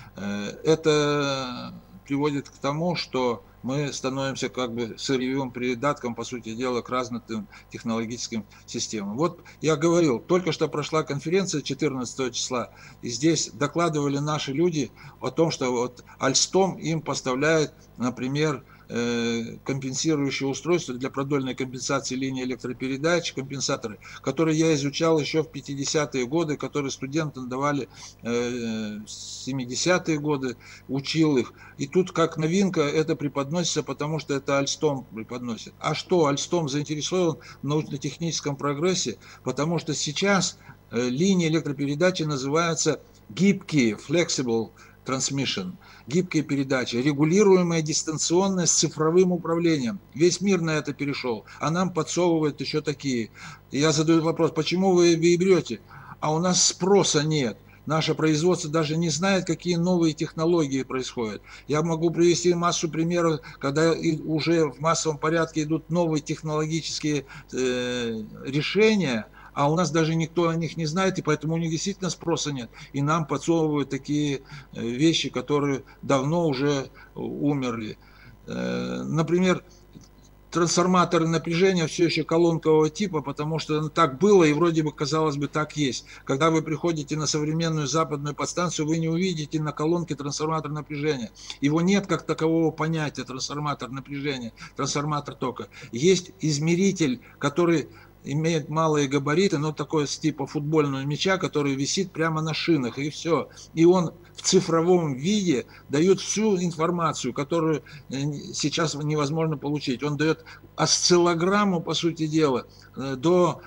Это приводит к тому, что мы становимся как бы сырьевым придатком, по сути дела, к разным технологическим системам. Вот я говорил, только что прошла конференция четырнадцатого числа, и здесь докладывали наши люди о том, что вот Alstom им поставляет, например, компенсирующие устройства для продольной компенсации линии электропередач, компенсаторы, которые я изучал еще в пятидесятые годы, которые студентам давали в семидесятые годы, учил их. И тут как новинка это преподносится, потому что это Alstom преподносит. А что, Alstom заинтересован в научно-техническом прогрессе? Потому что сейчас линии электропередачи называются гибкие, flexible transmission, гибкие передачи, регулируемая дистанционно с цифровым управлением. Весь мир на это перешел, а нам подсовывают еще такие. И я задаю вопрос, почему вы их берете? А у нас спроса нет. Наше производство даже не знает, какие новые технологии происходят. Я могу привести массу примеров, когда уже в массовом порядке идут новые технологические э, решения, а у нас даже никто о них не знает, и поэтому у них действительно спроса нет. И нам подсовывают такие вещи, которые давно уже умерли. Например, трансформаторы напряжения все еще колонкового типа, потому что так было и вроде бы, казалось бы, так есть. Когда вы приходите на современную западную подстанцию, вы не увидите на колонке трансформатор напряжения. Его нет как такового понятия трансформатор напряжения, трансформатор тока. Есть измеритель, который имеет малые габариты, но такой с типа футбольного мяча, который висит прямо на шинах, и все. И он в цифровом виде дает всю информацию, которую сейчас невозможно получить. Он дает осциллограмму, по сути дела, до,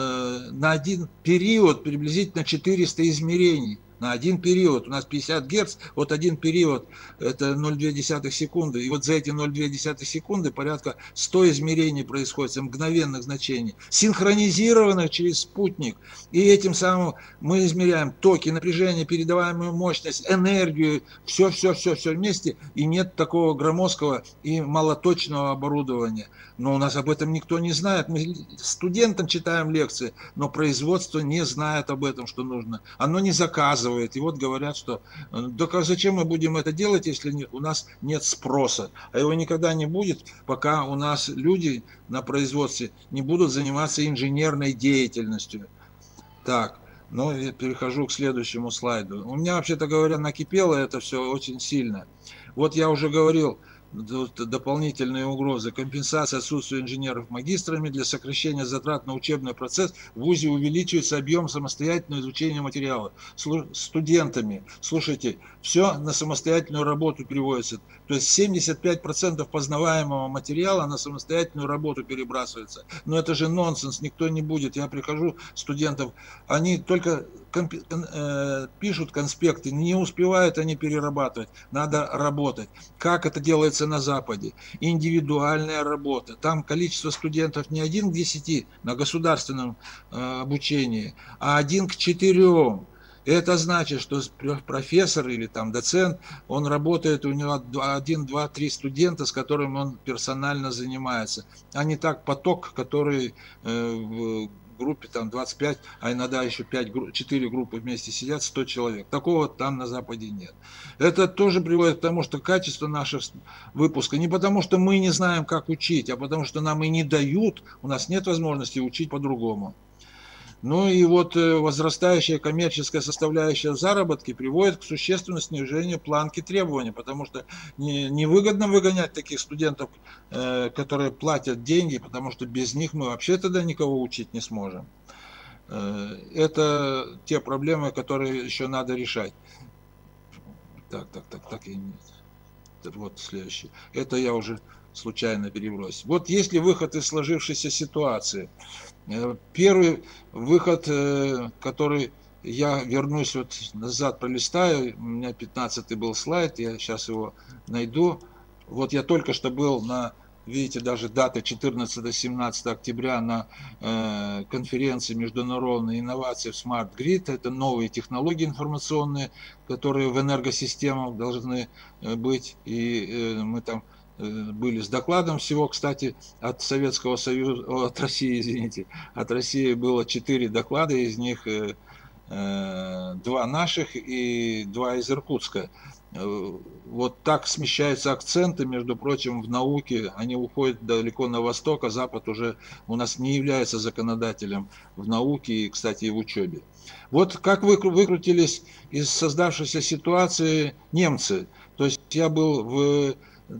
на один период приблизительно четыреста измерений. На один период, у нас пятьдесят герц, вот один период это ноль целых две десятых секунды, и вот за эти ноль целых две десятых секунды порядка ста измерений происходит, мгновенных значений, синхронизированных через спутник, и этим самым мы измеряем токи, напряжение, передаваемую мощность, энергию, все-все-все-все вместе, и нет такого громоздкого и малоточного оборудования. Но у нас об этом никто не знает, мы студентам читаем лекции, но производство не знает об этом, что нужно, оно не заказывает. И вот говорят, что да зачем мы будем это делать, если не, у нас нет спроса. А его никогда не будет, пока у нас люди на производстве не будут заниматься инженерной деятельностью. Так, ну я перехожу к следующему слайду. У меня, вообще-то говоря, накипело это все очень сильно. Вот я уже говорил, дополнительные угрозы. Компенсация отсутствия инженеров магистрами для сокращения затрат на учебный процесс в ВУЗе увеличивается объем самостоятельного изучения материала. Студентами, слушайте, все на самостоятельную работу переводится. То есть семьдесят пять процентов познаваемого материала на самостоятельную работу перебрасывается. Но это же нонсенс, никто не будет. Я прихожу студентов, они только пишут конспекты, не успевают они перерабатывать, надо работать. Как это делается на Западе? Индивидуальная работа. Там количество студентов не один к десяти на государственном э, обучении, а один к четырем. Это значит, что профессор или там доцент, он работает, у него один, два, три студента, с которыми он персонально занимается, а не так поток, который э, в группе там двадцать пять, а иногда еще пять, четыре группы вместе сидят, сто человек. Такого там на Западе нет. Это тоже приводит к тому, что качество наших выпуска не потому, что мы не знаем, как учить, а потому, что нам и не дают, у нас нет возможности учить по-другому. Ну и вот возрастающая коммерческая составляющая заработки приводит к существенному снижению планки требований, потому что невыгодно выгонять таких студентов, которые платят деньги, потому что без них мы вообще тогда никого учить не сможем. Это те проблемы, которые еще надо решать. Так, так, так, так и нет. Вот следующий. Это я уже случайно перебросил. Вот есть ли выход из сложившейся ситуации? Первый выход, который я вернусь вот назад, пролистаю, у меня пятнадцатый был слайд, я сейчас его найду. Вот я только что был на видите, даже дата четырнадцатое-семнадцатое октября на э, конференции международной инновации в Smart Grid. Это новые технологии информационные, которые в энергосистемах должны э, быть. И э, мы там были с докладом всего, кстати, от Советского Союза, от России, извините, от России было четыре доклада, из них э, э, два наших и два из Иркутска. Вот так смещаются акценты, между прочим, в науке, они уходят далеко на восток, а Запад уже у нас не является законодателем в науке и, кстати, и в учебе. Вот как выкрутились из создавшейся ситуации немцы. То есть я был в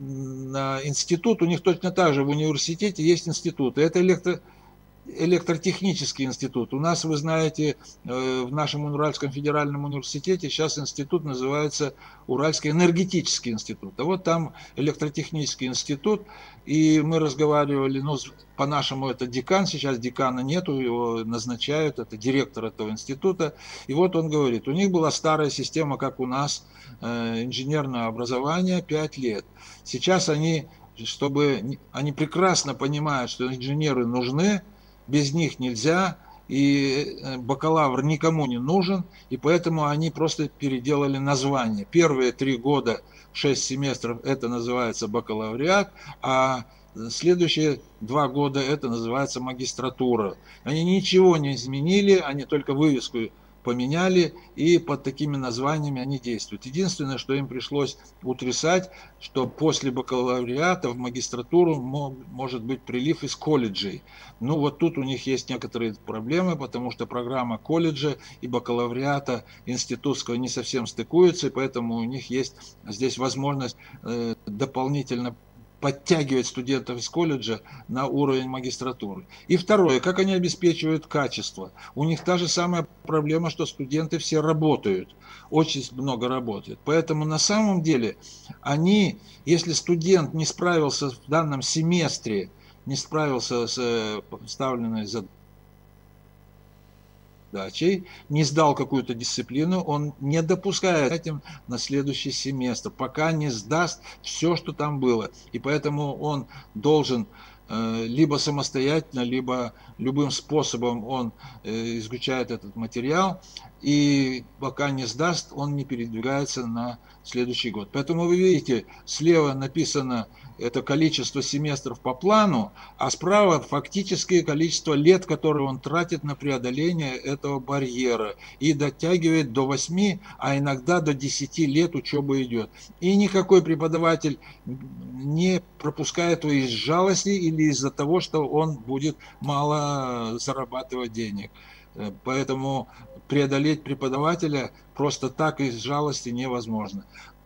на институт, у них точно так же в университете есть институт. Это электро, электротехнический институт. У нас, вы знаете, в нашем Уральском федеральном университете сейчас институт называется Уральский энергетический институт. А вот там электротехнический институт, и мы разговаривали, ну, по-нашему это декан, сейчас декана нету, его назначают, это директор этого института. И вот он говорит, у них была старая система, как у нас, инженерное образование, пять лет. Сейчас они, чтобы, они прекрасно понимают, что инженеры нужны, без них нельзя, и бакалавр никому не нужен, и поэтому они просто переделали название. Первые три года, шесть семестров, это называется бакалавриат, а следующие два года это называется магистратура. Они ничего не изменили, они только вывеску поменяли, и под такими названиями они действуют. Единственное, что им пришлось утрясать, что после бакалавриата в магистратуру может быть прилив из колледжей. Ну вот тут у них есть некоторые проблемы, потому что программа колледжа и бакалавриата институтского не совсем стыкуются, и поэтому у них есть здесь возможность э, дополнительно подтягивать студентов из колледжа на уровень магистратуры. И второе, как они обеспечивают качество. У них та же самая проблема, что студенты все работают, очень много работают. Поэтому на самом деле они, если студент не справился в данном семестре, не справился с поставленной задачей, задачей, не сдал какую-то дисциплину, он не допускает этим на следующий семестр, пока не сдаст все, что там было. И поэтому он должен э, либо самостоятельно, либо любым способом он э, изучает этот материал, и пока не сдаст, он не передвигается на следующий год. Поэтому вы видите, слева написано это количество семестров по плану, а справа фактическое количество лет, которые он тратит на преодоление этого барьера. И дотягивает до восьми, а иногда до десяти лет учеба идет. И никакой преподаватель не пропускает его из жалости или из-за того, что он будет мало зарабатывать денег. Поэтому преодолеть преподавателя просто так из жалости невозможно.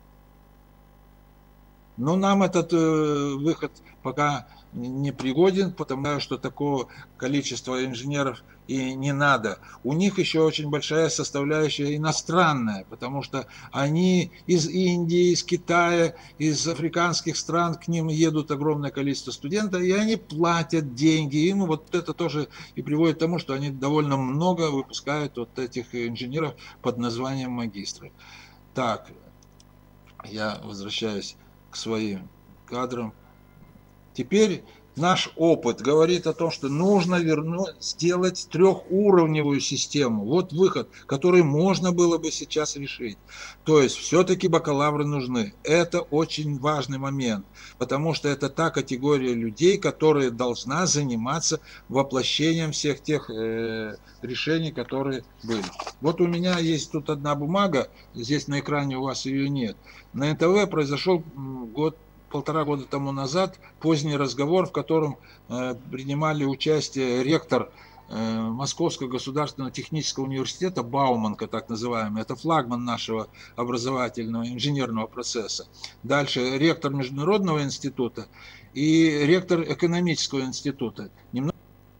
Но нам этот э, выход пока не пригоден, потому что такого количества инженеров и не надо. У них еще очень большая составляющая иностранная, потому что они из Индии, из Китая, из африканских стран, к ним едут огромное количество студентов, и они платят деньги. Им вот это тоже и приводит к тому, что они довольно много выпускают вот этих инженеров под названием магистры. Так, я возвращаюсь к своим кадрам. Теперь наш опыт говорит о том, что нужно вернуть, сделать трехуровневую систему. Вот выход, который можно было бы сейчас решить. То есть все-таки бакалавры нужны. Это очень важный момент, потому что это та категория людей, которая должна заниматься воплощением всех тех э, решений, которые были. Вот у меня есть тут одна бумага, здесь на экране у вас ее нет. На эн тэ вэ произошел год полтора года тому назад поздний разговор, в котором э, принимали участие ректор э, Московского государственного технического университета, Бауманка так называемый, это флагман нашего образовательного инженерного процесса. Дальше ректор Международного института и ректор экономического института. Немного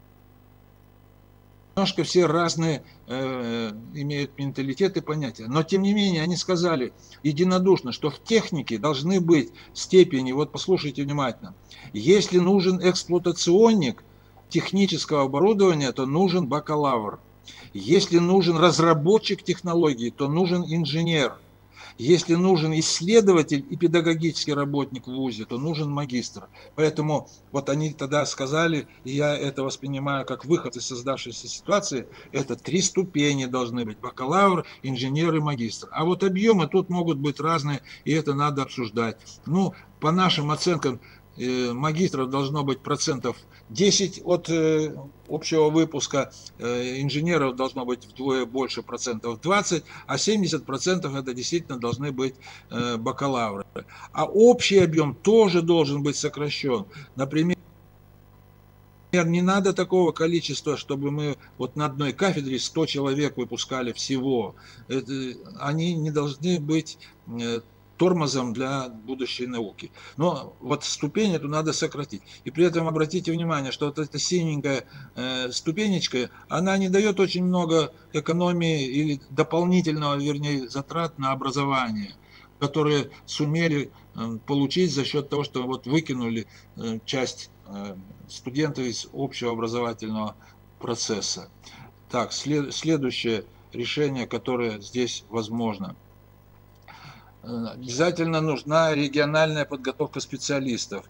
Немножко все разные э, имеют менталитет и понятия. Но тем не менее они сказали единодушно, что в технике должны быть степени, вот послушайте внимательно, если нужен эксплуатационник технического оборудования, то нужен бакалавр. Если нужен разработчик технологии, то нужен инженер. Если нужен исследователь и педагогический работник в вузе, то нужен магистр. Поэтому вот они тогда сказали, и я это воспринимаю как выход из создавшейся ситуации, это три ступени должны быть: бакалавр, инженер и магистр. А вот объемы тут могут быть разные, и это надо обсуждать. Ну, по нашим оценкам, магистров должно быть процентов десять от э, общего выпуска, э, инженеров должно быть вдвое больше, процентов двадцать, а семьдесят процентов это действительно должны быть э, бакалавры. А общий объем тоже должен быть сокращен. Например, не надо такого количества, чтобы мы вот на одной кафедре сто человек выпускали всего. Это, они не должны быть э, тормозом для будущей науки. Но вот ступень эту надо сократить. И при этом обратите внимание, что вот эта синенькая э, ступенечка, она не дает очень много экономии или дополнительного, вернее, затрат на образование, которые сумели э, получить за счет того, что вот выкинули э, часть э, студентов из общего образовательного процесса. Так, след, следующее решение, которое здесь возможно. Обязательно нужна региональная подготовка специалистов.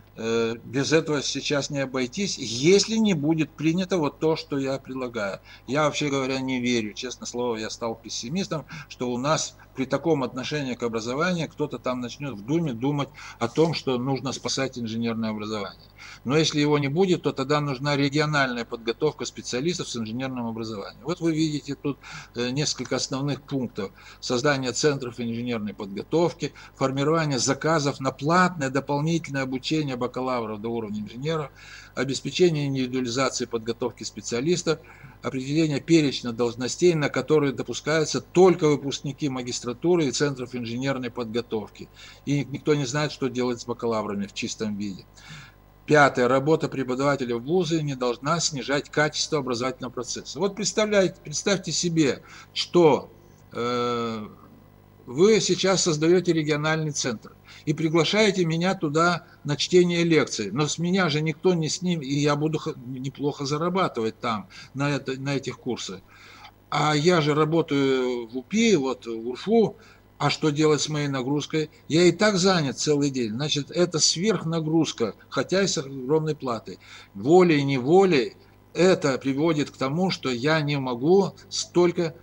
Без этого сейчас не обойтись, если не будет принято вот то, что я предлагаю. Я, вообще говоря, не верю, честно слово, я стал пессимистом, что у нас при таком отношении к образованию кто-то там начнет в Думе думать о том, что нужно спасать инженерное образование. Но если его не будет, то тогда нужна региональная подготовка специалистов с инженерным образованием. Вот вы видите тут несколько основных пунктов. Создание центров инженерной подготовки, формирование заказов на платное дополнительное обучение бакалавров до уровня инженеров, обеспечение индивидуализации подготовки специалистов, определение перечня должностей, на которые допускаются только выпускники магистратуры и центров инженерной подготовки. И никто не знает, что делать с бакалаврами в чистом виде. Пятое. Работа преподавателя в вузе не должна снижать качество образовательного процесса. Вот представляете, представьте себе, что э, вы сейчас создаете региональный центр и приглашаете меня туда на чтение лекций. Но с меня же никто не снимет, и я буду неплохо зарабатывать там, на, это, на этих курсах. А я же работаю в УПИ, вот в УРФУ, а что делать с моей нагрузкой? Я и так занят целый день. Значит, это сверхнагрузка, хотя и с огромной платой. Волей-неволей это приводит к тому, что я не могу столько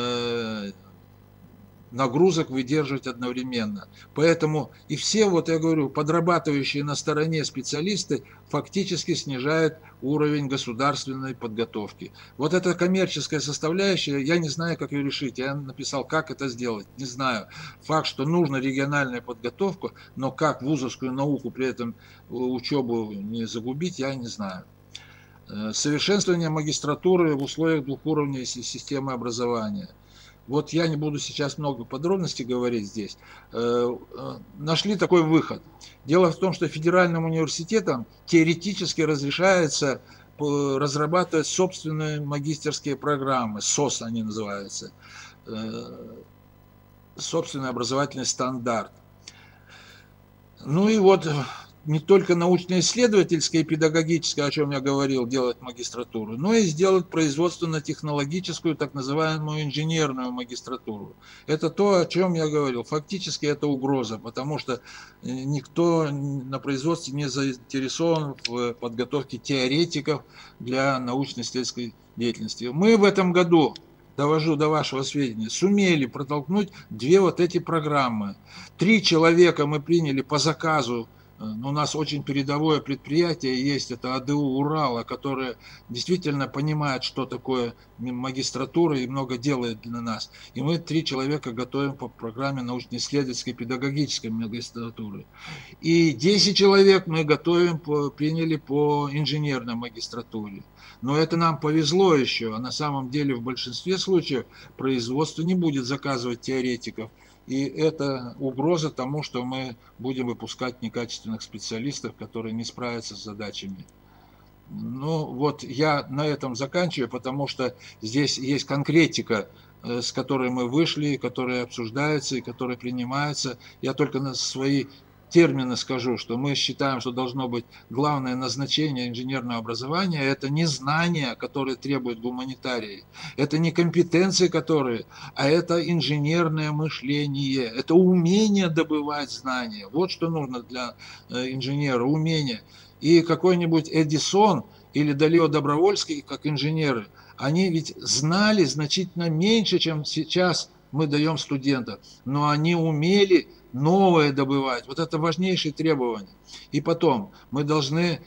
э, нагрузок выдерживать одновременно. Поэтому и все, вот я говорю, подрабатывающие на стороне специалисты фактически снижают уровень государственной подготовки. Вот эта коммерческая составляющая, я не знаю, как ее решить. Я написал, как это сделать, не знаю. Факт, что нужна региональная подготовка, но как вузовскую науку при этом учебу не загубить, я не знаю. Совершенствование магистратуры в условиях двухуровневой системы образования. Вот я не буду сейчас много подробностей говорить здесь. Нашли такой выход. Дело в том, что федеральным университетам теоретически разрешается разрабатывать собственные магистерские программы, СОС они называются, собственный образовательный стандарт. Ну и вот не только научно-исследовательское и педагогическое, о чем я говорил, делать магистратуру, но и сделать производственно-технологическую, так называемую инженерную магистратуру. Это то, о чем я говорил. Фактически это угроза, потому что никто на производстве не заинтересован в подготовке теоретиков для научно-исследовательской деятельности. Мы в этом году, довожу до вашего сведения, сумели протолкнуть две вот эти программы. Три человека мы приняли по заказу. У нас очень передовое предприятие есть, это АДУ Урала, которое действительно понимает, что такое магистратура и много делает для нас. И мы три человека готовим по программе научно-исследовательской педагогической магистратуры. И десять человек мы готовим, по, приняли по инженерной магистратуре. Но это нам повезло еще, а на самом деле в большинстве случаев производство не будет заказывать теоретиков. И это угроза тому, что мы будем выпускать некачественных специалистов, которые не справятся с задачами. Ну вот я на этом заканчиваю, потому что здесь есть конкретика, с которой мы вышли, которая обсуждается и которая принимается. Я только на свои термины скажу, что мы считаем, что должно быть главное назначение инженерного образования – это не знания, которые требуют гуманитарии, это не компетенции, которые, а это инженерное мышление, это умение добывать знания. Вот что нужно для инженера – умение. И какой-нибудь Эдисон или Далио Добровольский, как инженеры, они ведь знали значительно меньше, чем сейчас мы даем студентам, но они умели новое добывать. Вот это важнейшее требование. И потом мы должны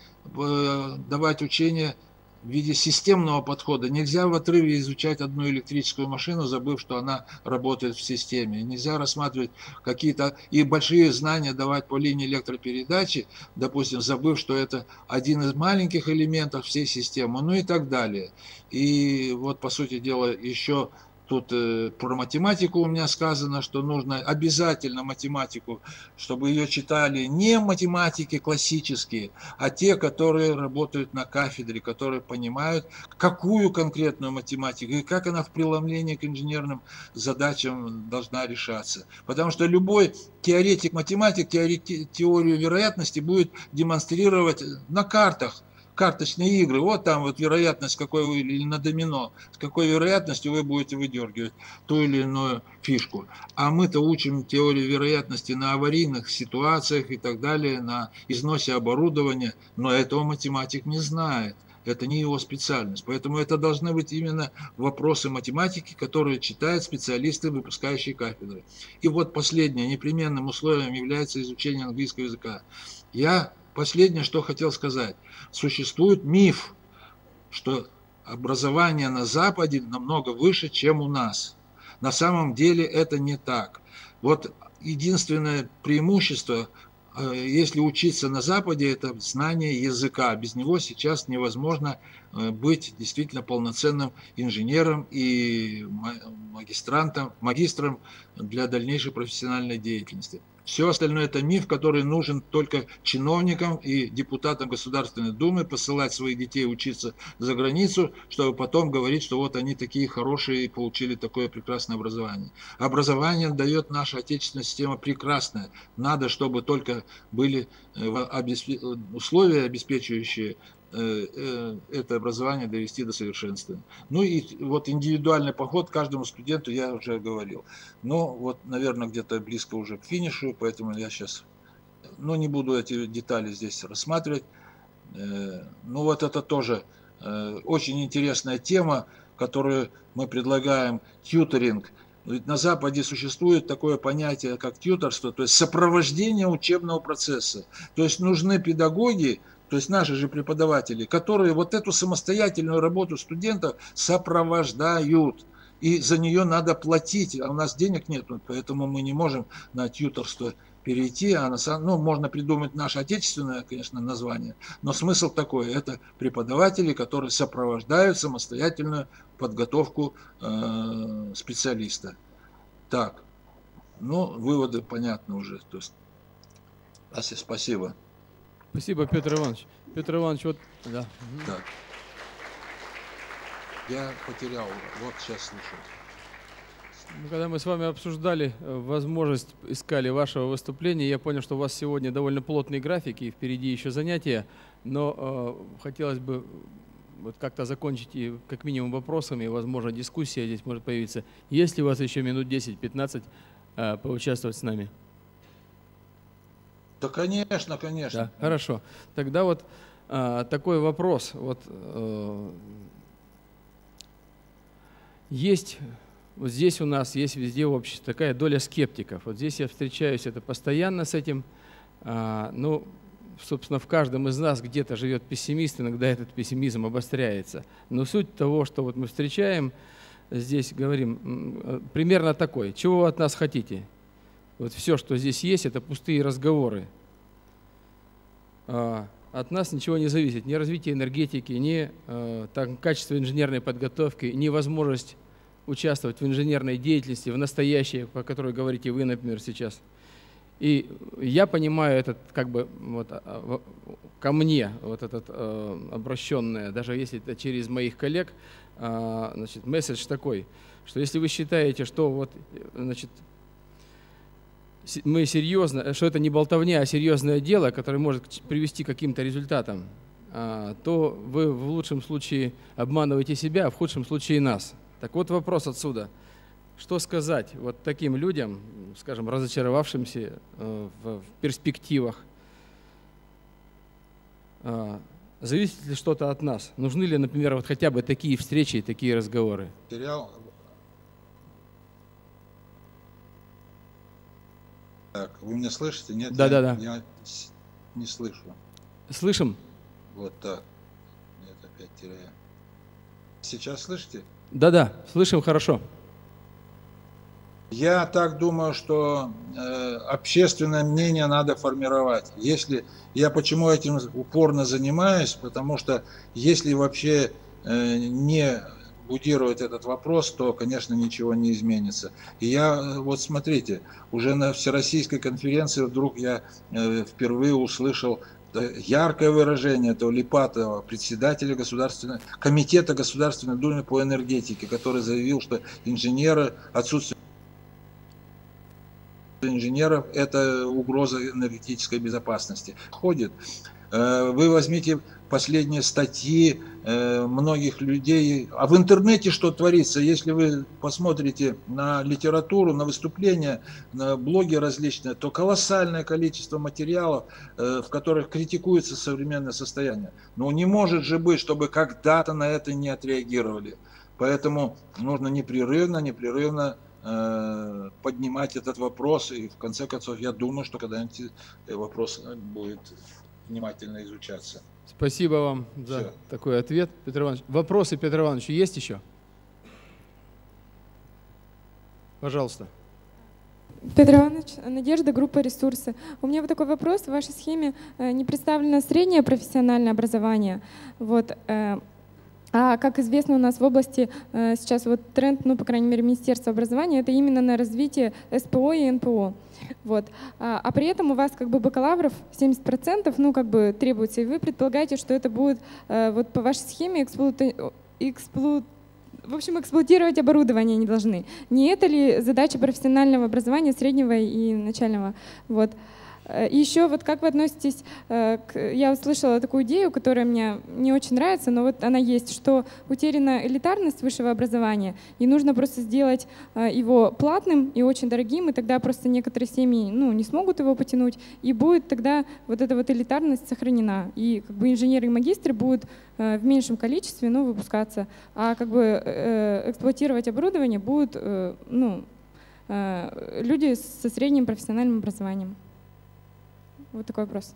давать учения в виде системного подхода. Нельзя в отрыве изучать одну электрическую машину, забыв, что она работает в системе. Нельзя рассматривать какие-то и большие знания давать по линии электропередачи, допустим, забыв, что это один из маленьких элементов всей системы, ну и так далее. И вот, по сути дела, еще тут э, про математику у меня сказано, что нужно обязательно математику, чтобы ее читали не математики классические, а те, которые работают на кафедре, которые понимают, какую конкретную математику и как она в преломлении к инженерным задачам должна решаться. Потому что любой теоретик-математик теорию вероятности будет демонстрировать на картах. Карточные игры, вот там вот вероятность, какой вы, или на домино, с какой вероятностью вы будете выдергивать ту или иную фишку. А мы-то учим теорию вероятности на аварийных ситуациях и так далее, на износе оборудования, но этого математик не знает. Это не его специальность. Поэтому это должны быть именно вопросы математики, которые читают специалисты, выпускающие кафедры. И вот последнее, непременным условием является изучение английского языка. Я последнее, что хотел сказать. Существует миф, что образование на Западе намного выше, чем у нас. На самом деле это не так. Вот единственное преимущество, если учиться на Западе, это знание языка. Без него сейчас невозможно быть действительно полноценным инженером и магистрантом, магистром для дальнейшей профессиональной деятельности. Все остальное – это миф, который нужен только чиновникам и депутатам Государственной Думы посылать своих детей учиться за границу, чтобы потом говорить, что вот они такие хорошие и получили такое прекрасное образование. Образование дает наша отечественная система прекрасное. Надо, чтобы только были условия, обеспечивающие это образование довести до совершенства. Ну и вот индивидуальный подход каждому студенту я уже говорил. Но вот, наверное, где-то близко уже к финишу, поэтому я сейчас, ну, не буду эти детали здесь рассматривать. Ну вот это тоже очень интересная тема, которую мы предлагаем, тьюторинг. Ведь на Западе существует такое понятие, как тьюторство, то есть сопровождение учебного процесса. То есть нужны педагоги, то есть наши же преподаватели, которые вот эту самостоятельную работу студентов сопровождают. И за нее надо платить, а у нас денег нет, поэтому мы не можем на тьюторство перейти. А на, ну, можно придумать наше отечественное, конечно, название, но смысл такой, это преподаватели, которые сопровождают самостоятельную подготовку э, специалиста. Так, ну, выводы понятны уже. То есть, спасибо. Спасибо, Петр Иванович. Петр Иванович, вот... Да. Так. Я потерял, вот сейчас слышу. Когда мы с вами обсуждали возможность, искали вашего выступления, я понял, что у вас сегодня довольно плотный график и впереди еще занятия, но э, хотелось бы вот как-то закончить и как минимум вопросами, возможно, дискуссия здесь может появиться. Есть ли у вас еще минут десять-пятнадцать э, поучаствовать с нами? Да, конечно, конечно. Да, хорошо. Тогда вот а, такой вопрос. Вот, а, есть, вот здесь у нас есть везде в обществе такая доля скептиков. Вот здесь я встречаюсь это постоянно с этим. А, ну, собственно, в каждом из нас где-то живет пессимист, иногда этот пессимизм обостряется. Но суть того, что вот мы встречаем, здесь говорим, примерно такой. Чего вы от нас хотите? Вот все, что здесь есть, это пустые разговоры. А, от нас ничего не зависит. Ни развитие энергетики, ни а, так, качество инженерной подготовки, ни возможность участвовать в инженерной деятельности, в настоящей, по которой говорите вы, например, сейчас. И я понимаю этот, как бы, вот, ко мне, вот этот э, обращенное, даже если это через моих коллег, э, значит, месседж такой, что если вы считаете, что вот, значит, мы серьезно, что это не болтовня, а серьезное дело, которое может привести к каким-то результатам, то вы в лучшем случае обманываете себя, а в худшем случае нас. Так вот вопрос отсюда. Что сказать вот таким людям, скажем, разочаровавшимся в перспективах? Зависит ли что-то от нас? Нужны ли, например, вот хотя бы такие встречи и такие разговоры? Материал. Так, вы меня слышите? Нет? Да, я, да, да. Я не слышу. Слышим? Вот так. Нет, опять теряю. Сейчас слышите? Да, да, слышим хорошо. Я так думаю, что э, общественное мнение надо формировать. Если я почему этим упорно занимаюсь, потому что если вообще э, не будировать этот вопрос, то, конечно, ничего не изменится. И я, вот смотрите, уже на всероссийской конференции вдруг я э, впервые услышал яркое выражение этого Липатова, председателя государственного комитета Государственной Думы по энергетике, который заявил, что инженеры, отсутствие инженеров – это угроза энергетической безопасности. Ходит. Вы возьмите последние статьи многих людей. А в интернете что творится? Если вы посмотрите на литературу, на выступления, на блоги различные, то колоссальное количество материалов, в которых критикуется современное состояние. Но не может же быть, чтобы когда-то на это не отреагировали. Поэтому нужно непрерывно, непрерывно поднимать этот вопрос, и в конце концов я думаю, что когда-нибудь вопрос будет внимательно изучаться. Спасибо вам за Все. такой ответ, Петр Иванович. Вопросы, Петр Иванович, есть еще? Пожалуйста. Петр Иванович, Надежда, группа «Ресурсы». У меня вот такой вопрос. В вашей схеме не представлено среднее профессиональное образование. Вот. А как известно, у нас в области э, сейчас вот тренд, ну, по крайней мере, Министерства образования, это именно на развитие СПО и эн пэ о. Вот. А, а при этом у вас как бы бакалавров семьдесят процентов, ну, как бы требуется, и вы предполагаете, что это будет э, вот по вашей схеме эксплуата... эксплу... в общем, эксплуатировать оборудование не должны. Не это ли задача профессионального образования среднего и начального? Вот. И еще вот как вы относитесь, к, я услышала такую идею, которая мне не очень нравится, но вот она есть, что утеряна элитарность высшего образования, и нужно просто сделать его платным и очень дорогим, и тогда просто некоторые семьи, ну, не смогут его потянуть, и будет тогда вот эта вот элитарность сохранена, и как бы инженеры и магистры будут в меньшем количестве, ну, выпускаться, а как бы эксплуатировать оборудование будут, ну, люди со средним профессиональным образованием. Вот такой вопрос.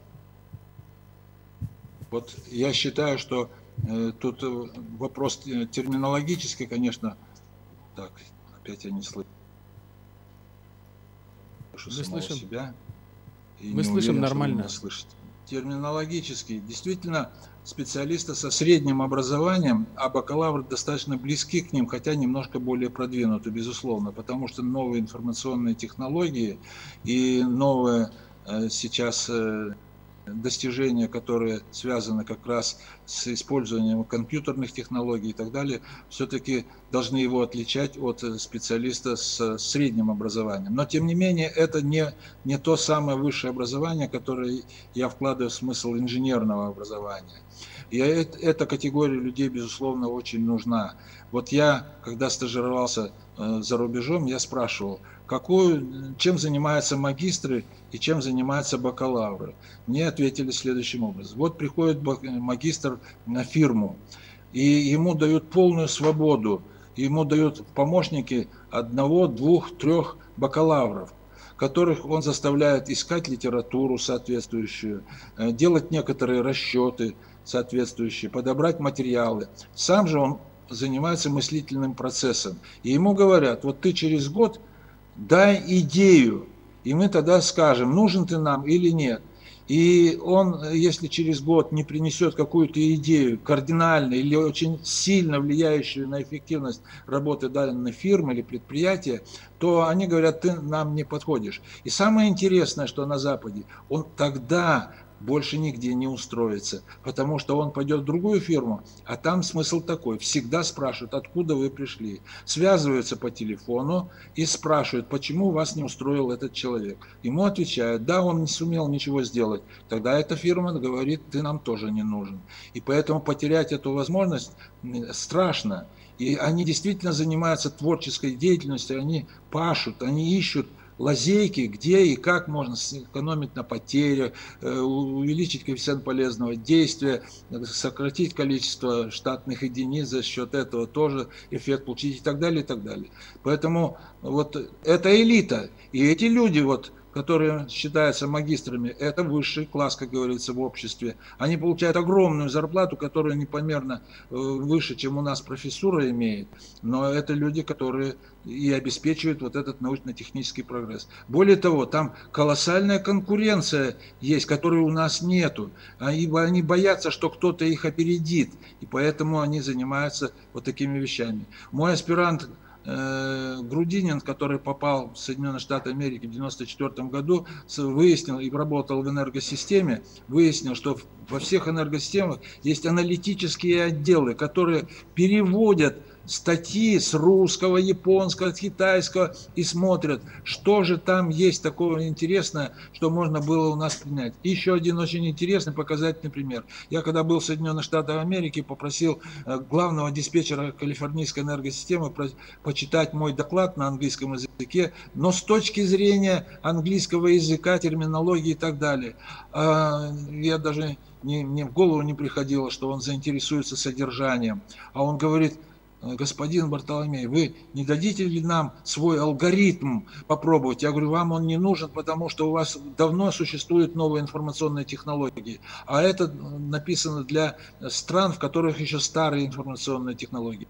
Вот я считаю, что э, тут вопрос терминологический, конечно. Так, опять я не слышу. Мы слышим. Себя. И Мы слышим уверен, нормально. Терминологически. Действительно, специалисты со средним образованием, а бакалавры достаточно близки к ним, хотя немножко более продвинуты, безусловно, потому что новые информационные технологии и новые сейчас достижения, которые связаны как раз с использованием компьютерных технологий и так далее, все-таки должны его отличать от специалиста с средним образованием. Но, тем не менее, это не, не то самое высшее образование, которое я вкладываю в смысл инженерного образования. И эта категория людей, безусловно, очень нужна. Вот я, когда стажировался за рубежом, я спрашивал, какую, чем занимаются магистры и чем занимаются бакалавры. Мне ответили следующим образом. Вот приходит магистр на фирму, и ему дают полную свободу, ему дают помощники одного, двух, трех бакалавров, которых он заставляет искать литературу соответствующую, делать некоторые расчеты соответствующие, подобрать материалы. Сам же он занимается мыслительным процессом. И ему говорят, вот ты через год дай идею, и мы тогда скажем, нужен ты нам или нет. И он, если через год не принесет какую-то идею кардинальную или очень сильно влияющую на эффективность работы данной фирмы или предприятия, то они говорят, ты нам не подходишь. И самое интересное, что на Западе, он тогда больше нигде не устроится, потому что он пойдет в другую фирму, а там смысл такой, всегда спрашивают, откуда вы пришли, связываются по телефону и спрашивают, почему вас не устроил этот человек. Ему отвечают, да, он не сумел ничего сделать, тогда эта фирма говорит, ты нам тоже не нужен. И поэтому потерять эту возможность страшно. И они действительно занимаются творческой деятельностью, они пашут, они ищут лазейки, где и как можно сэкономить на потерях, увеличить коэффициент полезного действия, сократить количество штатных единиц, за счет этого тоже эффект получить и так далее, и так далее. Поэтому вот это элита. И эти люди, вот, которые считаются магистрами, это высший класс, как говорится, в обществе. Они получают огромную зарплату, которая непомерно выше, чем у нас профессура имеет. Но это люди, которые и обеспечивают вот этот научно-технический прогресс. Более того, там колоссальная конкуренция есть, которой у нас нету. Они, они боятся, что кто-то их опередит, и поэтому они занимаются вот такими вещами. Мой аспирант Грудинин, который попал в Соединенные Штаты Америки в девяносто четвёртом году, выяснил и работал в энергосистеме, выяснил, что во всех энергосистемах есть аналитические отделы, которые переводят статьи с русского, японского, китайского и смотрят, что же там есть такого интересного, что можно было у нас принять. И еще один очень интересный показательный пример. Я когда был в Соединенных Штатах Америки, попросил главного диспетчера калифорнийской энергосистемы почитать мой доклад на английском языке, но с точки зрения английского языка, терминологии и так далее. Я даже не, мне в голову не приходило, что он заинтересуется содержанием. А он говорит: господин Бартоломей, вы не дадите ли нам свой алгоритм попробовать? Я говорю, вам он не нужен, потому что у вас давно существуют новые информационные технологии. А это написано для стран, в которых еще старые информационные технологии.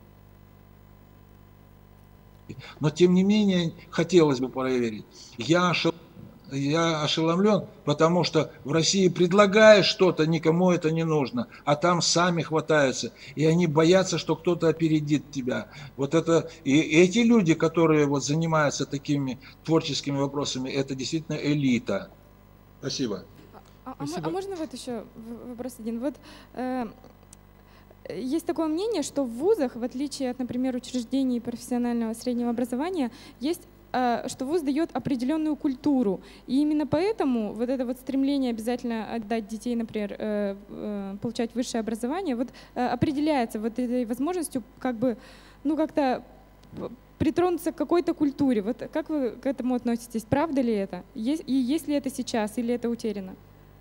Но тем не менее, хотелось бы проверить. Я ошибаюсь. Я ошеломлен, потому что в России предлагаешь что-то, никому это не нужно, а там сами хватаются, и они боятся, что кто-то опередит тебя. Вот это, и эти люди, которые вот занимаются такими творческими вопросами, это действительно элита. Спасибо. А, а, а можно вот еще вопрос один? Вот э, есть такое мнение, что в вузах, в отличие от, например, учреждений профессионального среднего образования, есть что вуз дает определенную культуру. И именно поэтому вот это вот стремление обязательно отдать детей, например, получать высшее образование, вот определяется вот этой возможностью как бы, ну как-то притронуться к какой-то культуре. Вот как вы к этому относитесь? Правда ли это? Есть, и есть ли это сейчас, или это утеряно?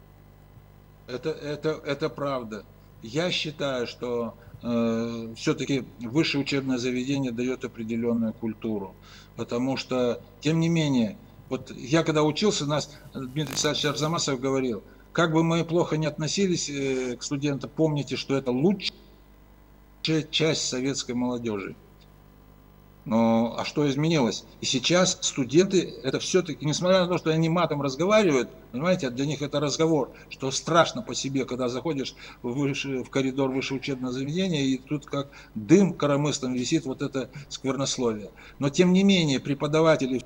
Это, это, это правда. Я считаю, что э, все-таки высшее учебное заведение дает определенную культуру. Потому что, тем не менее, вот я когда учился, нас Дмитрий Александрович Арзамасов говорил, как бы мы плохо не относились э, к студентам, помните, что это лучшая часть советской молодежи. Но а что изменилось? И сейчас студенты, это все-таки, несмотря на то, что они матом разговаривают, понимаете, для них это разговор, что страшно по себе, когда заходишь в, выше, в коридор высшего учебного заведения, и тут как дым коромыслом висит вот это сквернословие. Но тем не менее преподаватели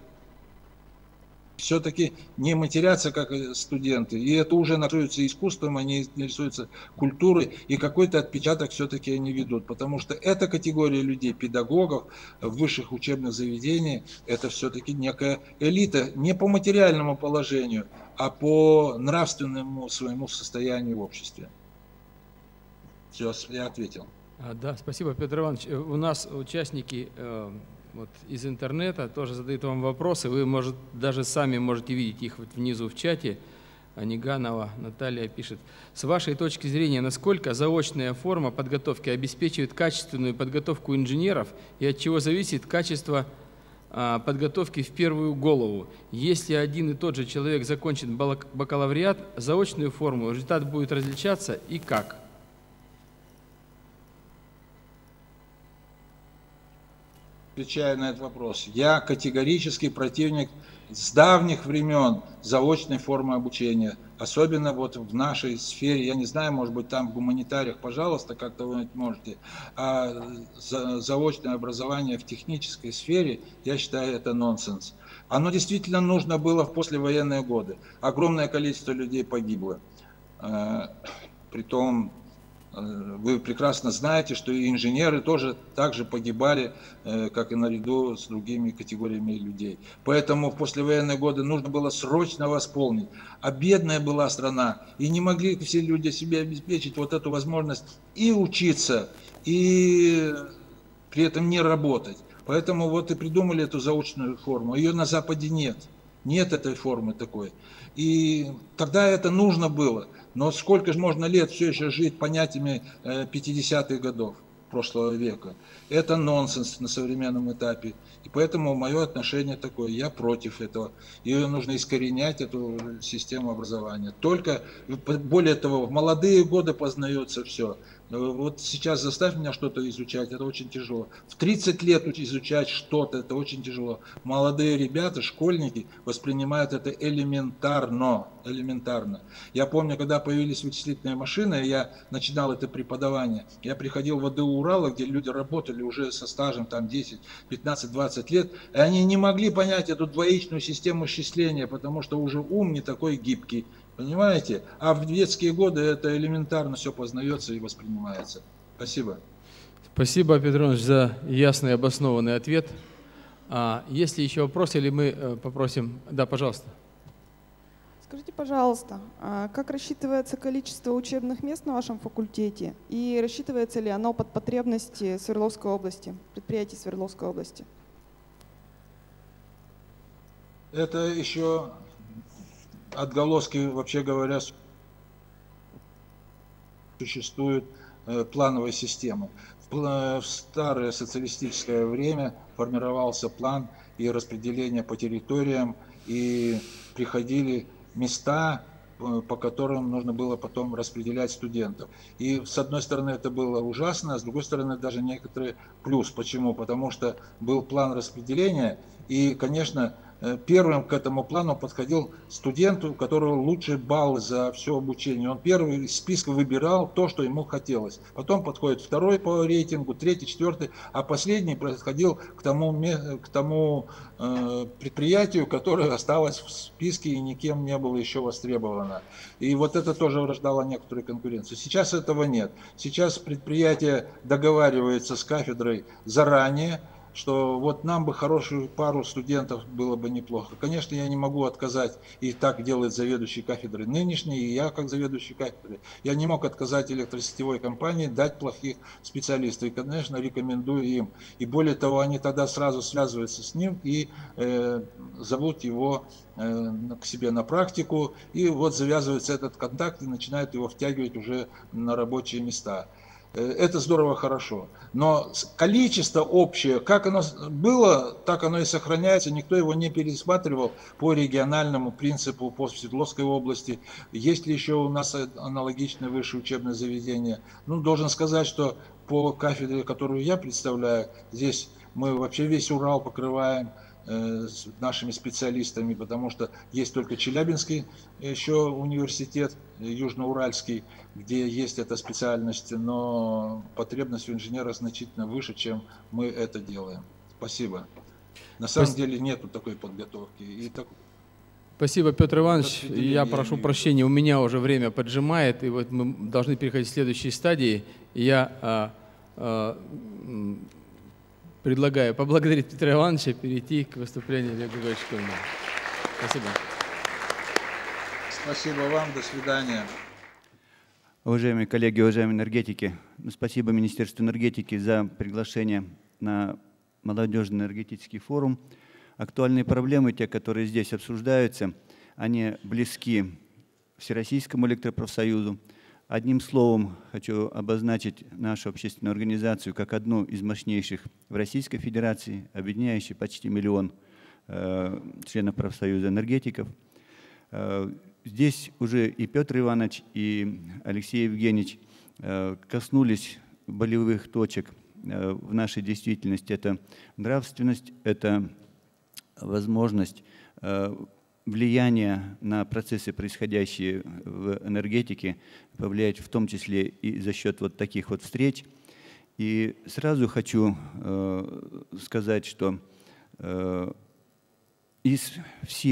все-таки не матерятся, как студенты. И это уже нарисуется искусством, они нарисуются культурой, и какой-то отпечаток все-таки они ведут. Потому что эта категория людей, педагогов, в высших учебных заведениях, это все-таки некая элита, не по материальному положению, а по нравственному своему состоянию в обществе. Все, я ответил. А, да, спасибо, Петр Иванович. У нас участники э, вот, из интернета тоже задают вам вопросы. Вы, может, даже сами можете видеть их вот внизу в чате. Аниганова Наталья пишет. С вашей точки зрения, насколько заочная форма подготовки обеспечивает качественную подготовку инженеров и от чего зависит качество а, подготовки в первую голову? Если один и тот же человек закончит бакалавриат, заочную форму, результат будет различаться и как? Отвечая на этот вопрос, я категорический противник с давних времен заочной формы обучения, особенно вот в нашей сфере, я не знаю, может быть там в гуманитариях, пожалуйста, как-то вы можете, а за, заочное образование в технической сфере, я считаю, это нонсенс. Оно действительно нужно было в послевоенные годы, огромное количество людей погибло. Притом, вы прекрасно знаете, что и инженеры тоже так же погибали, как и наряду с другими категориями людей. Поэтому в послевоенные годы нужно было срочно восполнить. А бедная была страна, и не могли все люди себе обеспечить вот эту возможность и учиться, и при этом не работать. Поэтому вот и придумали эту заочную форму. Ее на Западе нет. Нет этой формы такой. И тогда это нужно было. Но сколько же можно лет все еще жить понятиями пятидесятых годов прошлого века? Это нонсенс на современном этапе. И поэтому мое отношение такое, я против этого. Ее нужно искоренять, эту систему образования. Только, более того, в молодые годы познается все. Вот сейчас заставь меня что-то изучать, это очень тяжело. В тридцать лет изучать что-то, это очень тяжело. Молодые ребята, школьники воспринимают это элементарно, элементарно. Я помню, когда появились вычислительные машины, я начинал это преподавание, я приходил в АДУ Урала, где люди работали уже со стажем там десять, пятнадцать, двадцать лет, и они не могли понять эту двоичную систему счисления, потому что уже ум не такой гибкий. Понимаете? А в детские годы это элементарно все познается и воспринимается. Спасибо. Спасибо, Петр Иванович, за ясный и обоснованный ответ. А есть ли еще вопросы, или мы попросим? Да, пожалуйста. Скажите, пожалуйста, как рассчитывается количество учебных мест на вашем факультете и рассчитывается ли оно под потребности Свердловской области, предприятий Свердловской области? Это еще отголоски, вообще говоря, существуют плановой системы. В старое социалистическое время формировался план и распределение по территориям, и приходили места, по которым нужно было потом распределять студентов. И с одной стороны это было ужасно, а с другой стороны даже некоторый плюс. Почему? Потому что был план распределения, и, конечно, первым к этому плану подходил студент, у которого лучшие баллы за все обучение. Он первый из списка выбирал то, что ему хотелось. Потом подходит второй по рейтингу, третий, четвертый, а последний подходил к тому, к тому э, предприятию, которое осталось в списке и никем не было еще востребовано. И вот это тоже рождало некоторую конкуренцию. Сейчас этого нет. Сейчас предприятие договаривается с кафедрой заранее, что вот нам бы хорошую пару студентов было бы неплохо. Конечно, я не могу отказать, и так делает заведующий кафедрой нынешний, и я как заведующий кафедрой. Я не мог отказать электросетевой компании дать плохих специалистов, и, конечно, рекомендую им. И более того, они тогда сразу связываются с ним и э, зовут его э, к себе на практику, и вот завязывается этот контакт, и начинают его втягивать уже на рабочие места. Это здорово, хорошо. Но количество общее, как оно было, так оно и сохраняется. Никто его не пересматривал по региональному принципу по Свердловской области. Есть ли еще у нас аналогичное высшее учебное заведение? Ну, должен сказать, что по кафедре, которую я представляю, здесь мы вообще весь Урал покрываем с нашими специалистами, потому что есть только Челябинский еще университет, Южноуральский, где есть эта специальность, но потребность в инженерах значительно выше, чем мы это делаем. Спасибо. На самом Спасибо. деле нету такой подготовки. И так... Спасибо, Петр Иванович. Я прошу прощения, у меня уже время поджимает, и вот мы должны переходить к следующей стадии. Я а, а, предлагаю поблагодарить Петра Ивановича, перейти к выступлению Олега Григорьевича Школьного. Спасибо. Спасибо вам, до свидания. Уважаемые коллеги, уважаемые энергетики, спасибо Министерству энергетики за приглашение на молодежный энергетический форум. Актуальные проблемы, те, которые здесь обсуждаются, они близки Всероссийскому электропрофсоюзу. Одним словом, хочу обозначить нашу общественную организацию как одну из мощнейших в Российской Федерации, объединяющей почти миллион э, членов профсоюза энергетиков. Э, здесь уже и Петр Иванович, и Алексей Евгеньевич э, коснулись болевых точек э, в нашей действительности. Это нравственность, это возможность э, влияние на процессы, происходящие в энергетике, повлиять в том числе и за счет вот таких вот встреч. И сразу хочу э, сказать, что э, из всех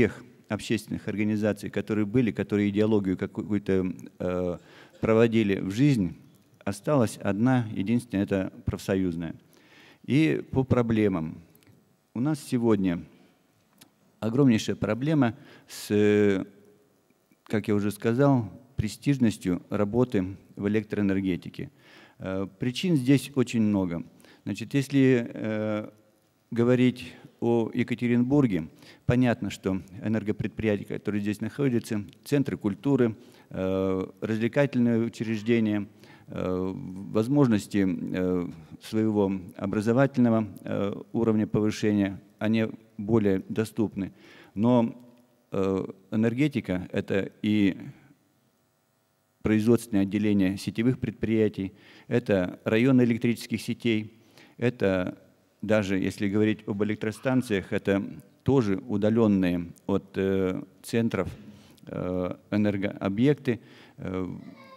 общественных организаций, которые были, которые идеологию какую-то э, проводили в жизнь, осталась одна, единственная, это профсоюзная. И по проблемам. У нас сегодня огромнейшая проблема с, как я уже сказал, престижностью работы в электроэнергетике. Причин здесь очень много. Значит, если э, говорить о Екатеринбурге, понятно, что энергопредприятия, которые здесь находятся, центры культуры, э, развлекательные учреждения, э, возможности э, своего образовательного э, уровня повышения, они более доступны. Но э, энергетика – это и производственное отделение сетевых предприятий, это районы электрических сетей, это даже, если говорить об электростанциях, это тоже удаленные от э, центров э, энергообъекты. Э,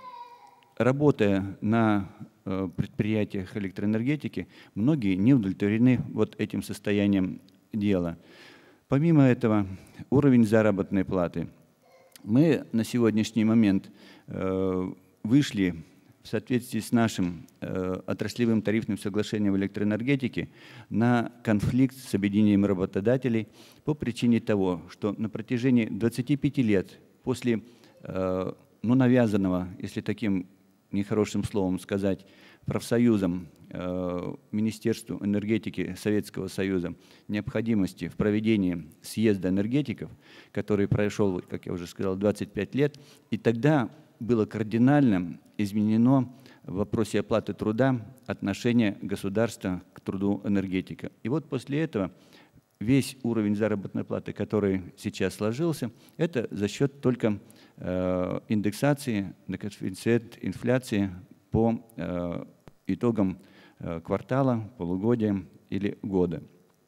работая на э, предприятиях электроэнергетики, многие не удовлетворены вот этим состоянием дела. Помимо этого, уровень заработной платы. Мы на сегодняшний момент э, вышли в соответствии с нашим э, отраслевым тарифным соглашением в электроэнергетике на конфликт с объединением работодателей по причине того, что на протяжении двадцати пяти лет после э, ну, навязанного, если таким нехорошим словом сказать, профсоюзом э, Министерству энергетики Советского Союза необходимости в проведении съезда энергетиков, который прошел, как я уже сказал, двадцать пять лет, и тогда было кардинально изменено в вопросе оплаты труда отношение государства к труду энергетика. И вот после этого весь уровень заработной платы, который сейчас сложился, это за счет только э, индексации на коэффициент инфляции по э, итогам э, квартала, полугодия или года.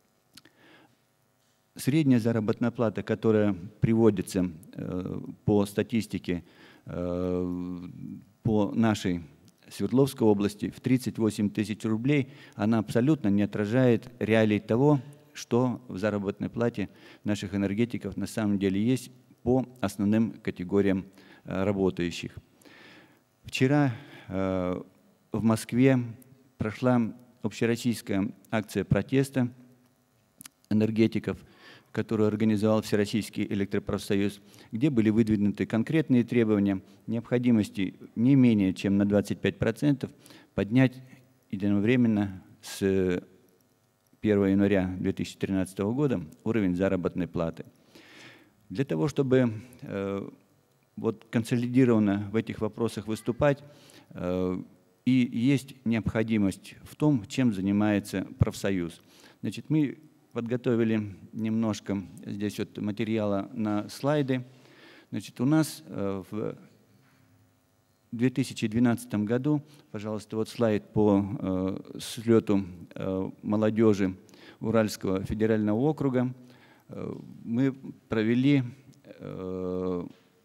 Средняя заработная плата, которая приводится э, по статистике э, по нашей Свердловской области в тридцать восемь тысяч рублей, она абсолютно не отражает реалий того, что в заработной плате наших энергетиков на самом деле есть по основным категориям э, работающих. Вчера э, в Москве прошла общероссийская акция протеста энергетиков, которую организовал Всероссийский электропрофсоюз, где были выдвинуты конкретные требования необходимости не менее чем на двадцать пять процентов поднять единовременно с первого января две тысячи тринадцатого года уровень заработной платы. Для того, чтобы э, вот консолидированно в этих вопросах выступать, э, и есть необходимость в том, чем занимается профсоюз. Значит, мы подготовили немножко здесь вот материала на слайды. Значит, у нас э, в две тысячи двенадцатом году, пожалуйста, вот слайд по э, слету э, молодежи Уральского федерального округа, э, мы провели э,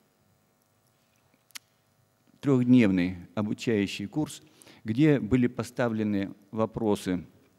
трехдневный обучающий курс, где были поставлены вопросы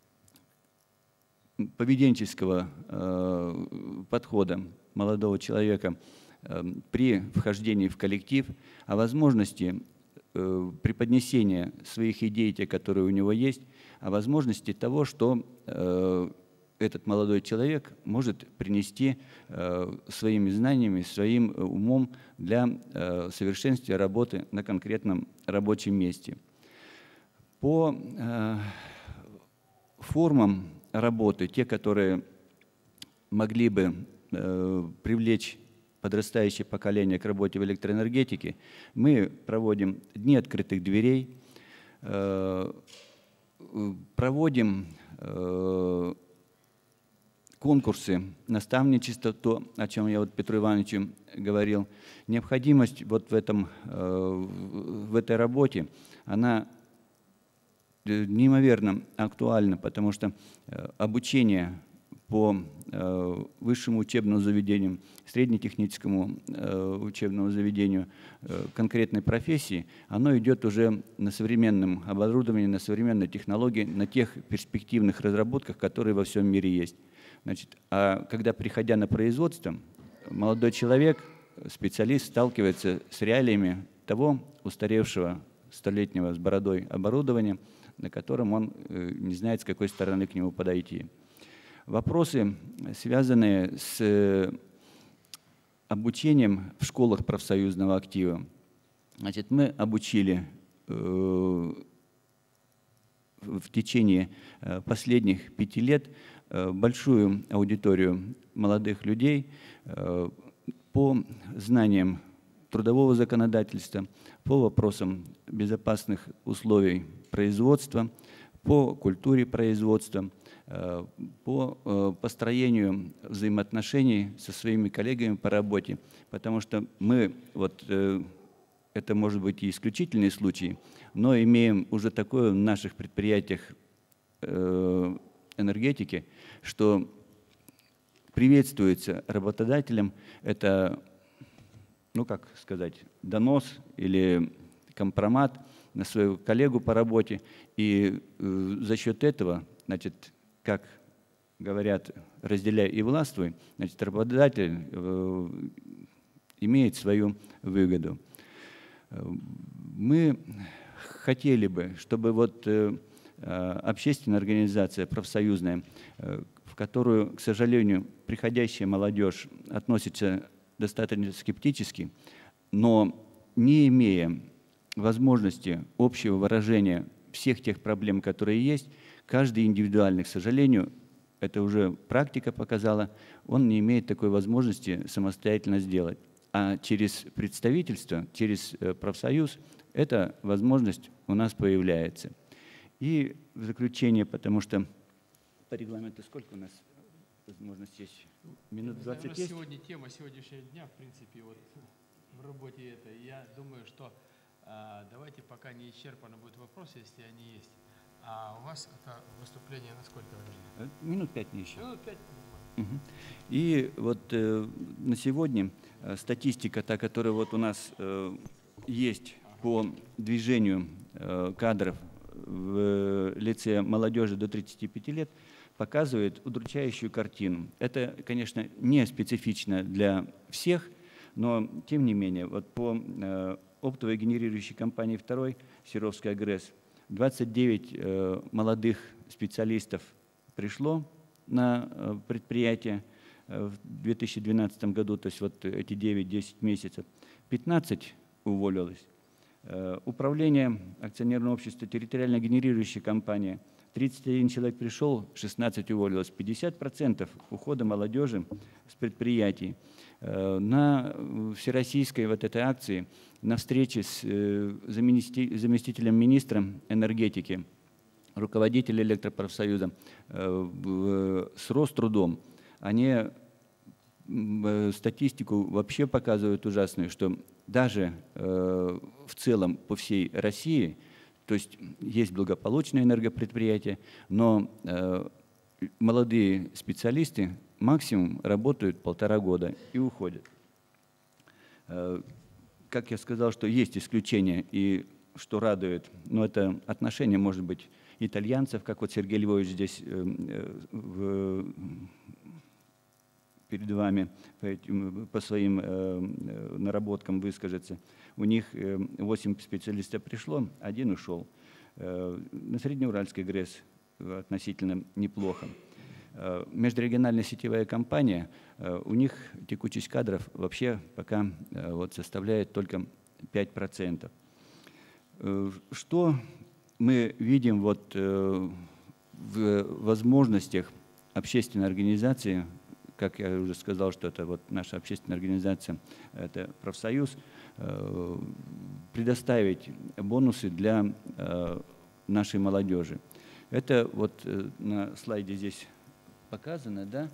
поведенческого э, подхода молодого человека э, при вхождении в коллектив, о возможности э, преподнесения своих идей, те, которые у него есть, о возможности того, что э, этот молодой человек может принести э, своими знаниями, своим умом для э, совершенствования работы на конкретном рабочем месте. По э, формам работы, те, которые могли бы э, привлечь подрастающее поколение к работе в электроэнергетике, мы проводим дни открытых дверей, э, проводим э, конкурсы наставничества, то, о чем я вот Петру Ивановичу говорил. Необходимость вот в, этом, э, в этой работе, она неимоверно актуальна, потому что обучение по э, высшему учебному заведению, среднетехническому э, учебному заведению э, конкретной профессии, оно идет уже на современном оборудовании, на современной технологии, на тех перспективных разработках, которые во всем мире есть. Значит, а когда, приходя на производство, молодой человек, специалист, сталкивается с реалиями того устаревшего столетнего с бородой оборудования, на котором он не знает, с какой стороны к нему подойти. Вопросы, связанные с обучением в школах профсоюзного актива. Значит, мы обучили э, в течение последних пяти лет большую аудиторию молодых людей э, по знаниям трудового законодательства, по вопросам безопасных условий производства, по культуре производства, по построению взаимоотношений со своими коллегами по работе. Потому что мы, вот это может быть и исключительный случай, но имеем уже такое в наших предприятиях энергетики, что приветствуется работодателем это, ну как сказать, донос или компромат на своего коллегу по работе. И э, за счет этого, значит, как говорят, разделяй и властвуй, значит, работодатель э, имеет свою выгоду. Мы хотели бы, чтобы вот э, общественная организация, профсоюзная, э, в которую, к сожалению, приходящая молодежь относится достаточно скептически, но не имея возможности общего выражения всех тех проблем, которые есть, каждый индивидуальный, к сожалению, это уже практика показала, он не имеет такой возможности самостоятельно сделать. А через представительство, через профсоюз эта возможность у нас появляется. И в заключение, потому что по регламенту сколько у нас возможность есть? Минут двадцать есть? Сегодня тема сегодняшнего дня, в принципе, вот в работе это. Я думаю, что а, давайте пока не исчерпаны будут вопросы, если они есть. А у вас это выступление на сколько времени? Минут пять не еще. Минут пять. Угу. И вот э, на сегодня э, статистика, та, которая вот у нас э, есть по движению э, кадров в лице молодежи до тридцати пяти лет, показывает удручающую картину. Это, конечно, не специфично для всех, но тем не менее, вот по э, оптовой генерирующей компании второй, Серовская ГРЭС, двадцать девять э, молодых специалистов пришло на э, предприятие э, в две тысячи двенадцатом году, то есть вот эти девять-десять месяцев, пятнадцать уволилось. Э, управление акционерного общества территориально генерирующей компании, тридцать один человек пришел, шестнадцать уволилось, пятьдесят процентов ухода молодежи с предприятий. На всероссийской вот этой акции, на встрече с заместителем министра энергетики, руководителем электропрофсоюза с Рострудом, они статистику вообще показывают ужасную, что даже в целом по всей России, то есть есть благополучные энергопредприятия, но э, молодые специалисты максимум работают полтора года и уходят. Э, как я сказал, что есть исключения, и что радует, но это отношение, может быть, итальянцев, как вот Сергей Львович здесь э, в, перед вами по, этим, по своим э, наработкам выскажется. У них восемь специалистов пришло, один ушел. На Среднеуральской ГРЭС относительно неплохо. Межрегиональная сетевая компания, у них текучесть кадров вообще пока вот составляет только пять процентов. Что мы видим вот в возможностях общественной организации, как я уже сказал, что это вот наша общественная организация, это профсоюз, предоставить бонусы для нашей молодежи. Это вот на слайде здесь показано, да,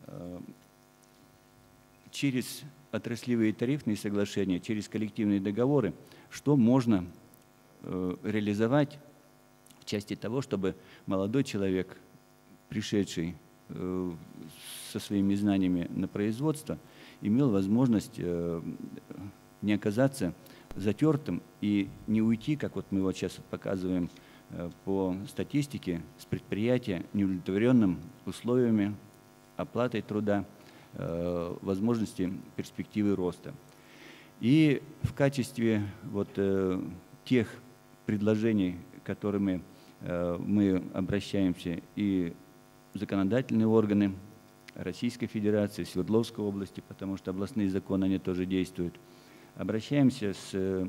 через отраслевые тарифные соглашения, через коллективные договоры, что можно реализовать в части того, чтобы молодой человек, пришедший со своими знаниями на производство, имел возможность не оказаться затертым и не уйти, как вот мы вот сейчас показываем по статистике, с предприятия неудовлетворенным условиями, оплатой труда, возможности перспективы роста. И в качестве вот тех предложений, которыми мы обращаемся и в законодательные органы Российской Федерации, Свердловской области, потому что областные законы, они тоже действуют, обращаемся с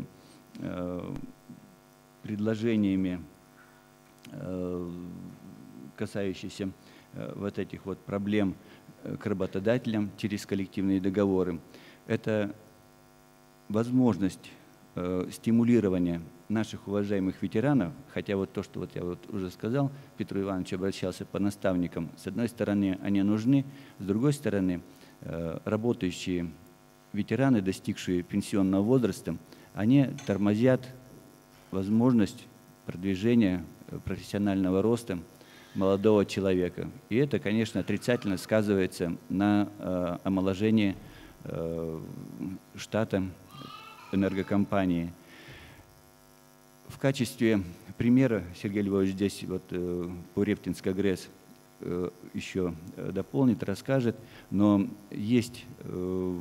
предложениями, касающиеся вот этих вот проблем к работодателям через коллективные договоры. Это возможность э, стимулирования наших уважаемых ветеранов, хотя вот то, что вот я вот уже сказал, Петр Иванович обращался по наставникам, с одной стороны они нужны, с другой стороны э, работающие ветераны, достигшие пенсионного возраста, они тормозят возможность продвижения профессионального роста молодого человека. И это, конечно, отрицательно сказывается на э, омоложении э, штата энергокомпании. В качестве примера, Сергей Львович здесь вот, э, по Рептинской ГРЭС э, еще дополнит, расскажет, но есть э,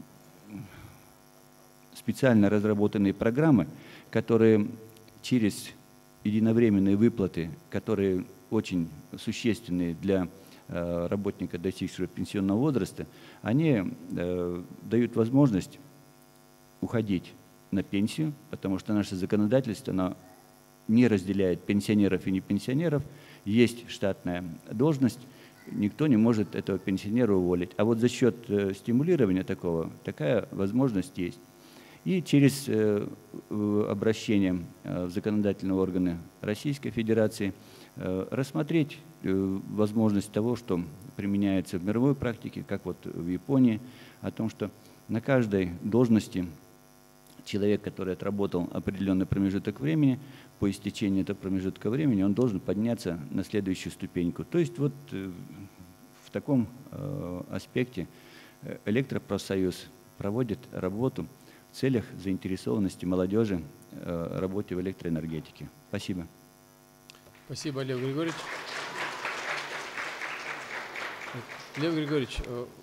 специально разработанные программы, которые через единовременные выплаты, которые очень существенные для э, работника, достигшего пенсионного возраста, они э, дают возможность уходить на пенсию, потому что наше законодательство оно не разделяет пенсионеров и не пенсионеров. Есть штатная должность, никто не может этого пенсионера уволить. А вот за счет э, стимулирования такого, такая возможность есть. И через э, обращение в законодательные органы Российской Федерации э, рассмотреть э, возможность того, что применяется в мировой практике, как вот в Японии, о том, что на каждой должности человек, который отработал определенный промежуток времени, по истечении этого промежутка времени он должен подняться на следующую ступеньку. То есть вот э, в таком э, аспекте Электропрофсоюз проводит работу в целях заинтересованности молодежи э, работе в электроэнергетике. Спасибо. Спасибо, Лев Григорьевич. Лев Григорьевич,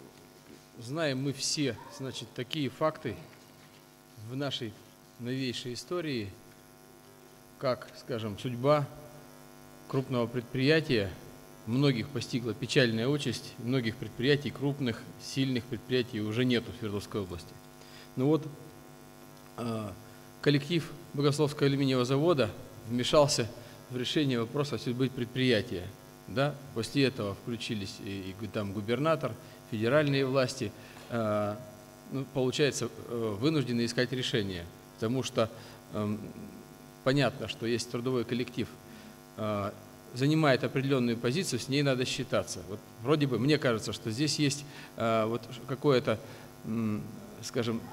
знаем мы все, значит, такие факты в нашей новейшей истории, как, скажем, судьба крупного предприятия, многих постигла печальная участь, многих предприятий, крупных, сильных предприятий уже нету в Свердловской области. Ну вот, коллектив Богословского алюминиевого завода вмешался в решение вопроса судьбы предприятия. Да? После этого включились и, и там губернатор, федеральные власти. Э, ну, получается, э, вынуждены искать решение, потому что э, понятно, что есть трудовой коллектив, э, занимает определенную позицию, с ней надо считаться. Вот, вроде бы, мне кажется, что здесь есть э, вот какое-то, э, скажем,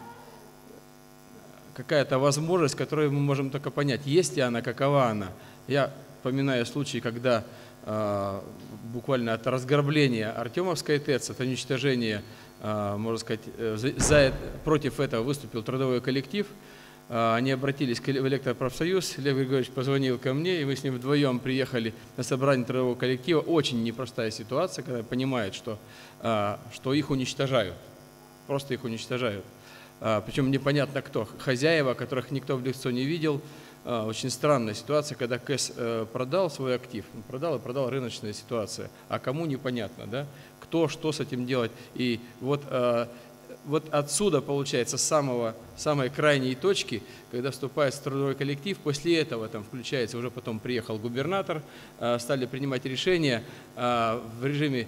какая-то возможность, которую мы можем только понять, есть ли она, какова она. Я вспоминаю случай, когда э, буквально от разграбления Артемовской ТЭЦ, от уничтожения, э, можно сказать, э, за, против этого выступил трудовой коллектив. Э, они обратились в Электропрофсоюз, Лев Григорьевич позвонил ко мне, и мы с ним вдвоем приехали на собрание трудового коллектива. Очень непростая ситуация, когда понимают, что, э, что их уничтожают, просто их уничтожают. Причем непонятно кто, хозяева, которых никто в лицо не видел. Очень странная ситуация, когда КЭС продал свой актив, продал и продал, рыночная ситуация, а кому непонятно, да? Кто, что с этим делать. И вот, вот отсюда, получается, с самого, самой крайней точки, когда вступает трудовой коллектив, после этого там включается, уже потом приехал губернатор, стали принимать решения в режиме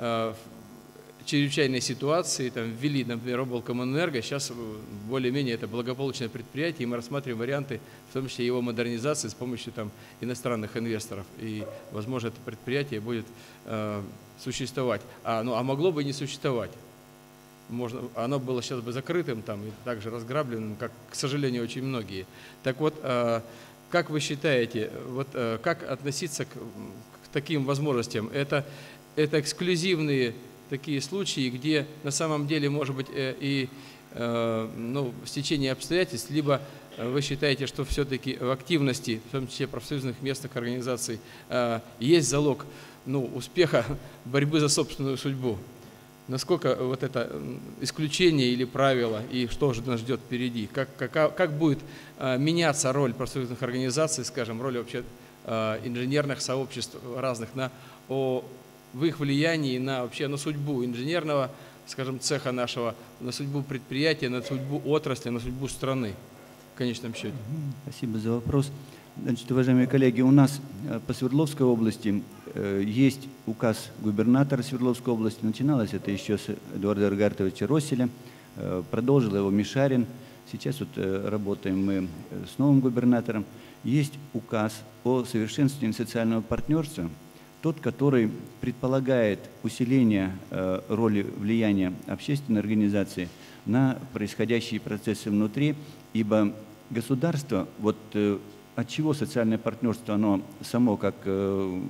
чрезвычайной ситуации, там ввели, например, облкомэнерго, сейчас более-менее это благополучное предприятие, и мы рассматриваем варианты, в том числе его модернизации с помощью там иностранных инвесторов, и, возможно, это предприятие будет э, существовать, а, ну, а могло бы и не существовать. Можно, оно было сейчас бы закрытым там, и также разграбленным, как, к сожалению, очень многие. Так вот, э, как вы считаете, вот, э, как относиться к, к таким возможностям? Это, это эксклюзивные такие случаи, где на самом деле, может быть, и ну, стечение обстоятельств, либо вы считаете, что все-таки в активности, в том числе профсоюзных местных организаций, есть залог ну, успеха борьбы за собственную судьбу? насколько вот это исключение или правило, и что же нас ждет впереди? Как, как, как будет э, меняться роль профсоюзных организаций, скажем, роль вообще э, инженерных сообществ разных, на, о, в их влиянии на, вообще, на судьбу инженерного, скажем, цеха нашего, на судьбу предприятия, на судьбу отрасли, на судьбу страны в конечном счете? Спасибо за вопрос. Значит, уважаемые коллеги, у нас по Свердловской области э, есть указ губернатора Свердловской области. Начиналось это еще с Эдуарда Эргартовича Росселя, э, продолжил его Мишарин. Сейчас вот э, работаем мы с новым губернатором. Есть указ о совершенствовании социального партнерства, тот, который предполагает усиление э, роли влияния общественной организации на происходящие процессы внутри, ибо государство, вот э, от чего социальное партнерство, оно само как э,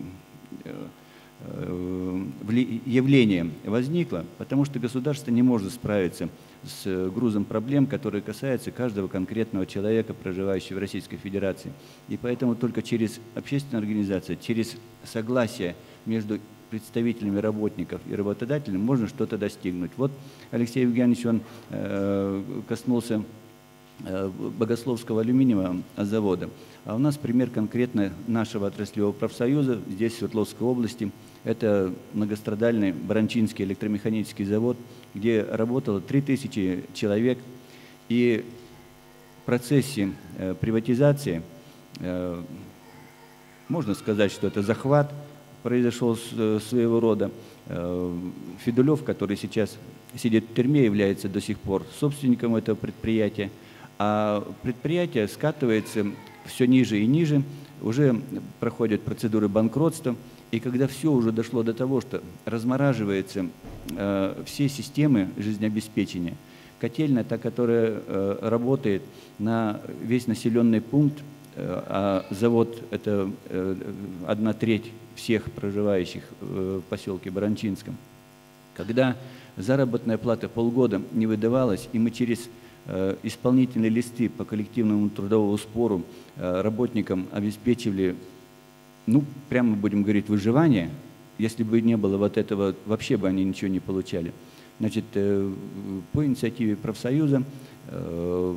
э, явление возникло, потому что государство не может справиться с грузом проблем, которые касаются каждого конкретного человека, проживающего в Российской Федерации. И поэтому только через общественную организацию, через согласие между представителями работников и работодателями можно что-то достигнуть. Вот Алексей Евгеньевич, он э, коснулся э, Богословского алюминиевого завода. А у нас пример конкретно нашего отраслевого профсоюза здесь, в Свердловской области. Это многострадальный Баранчинский электромеханический завод, где работало три тысячи человек. И в процессе э, приватизации, э, можно сказать, что это захват произошел с, э, своего рода. Э, Федулев, который сейчас сидит в тюрьме, является до сих пор собственником этого предприятия. А предприятие скатывается все ниже и ниже, уже проходят процедуры банкротства. И когда все уже дошло до того, что размораживаются э, все системы жизнеобеспечения, котельная, та, которая э, работает на весь населенный пункт, э, а завод – это э, одна треть всех проживающих в поселке Баранчинском, когда заработная плата полгода не выдавалась, и мы через э, исполнительные листы по коллективному трудовому спору э, работникам обеспечивали, ну, прямо будем говорить, выживание. Если бы не было вот этого, вообще бы они ничего не получали. Значит, э, по инициативе профсоюза э,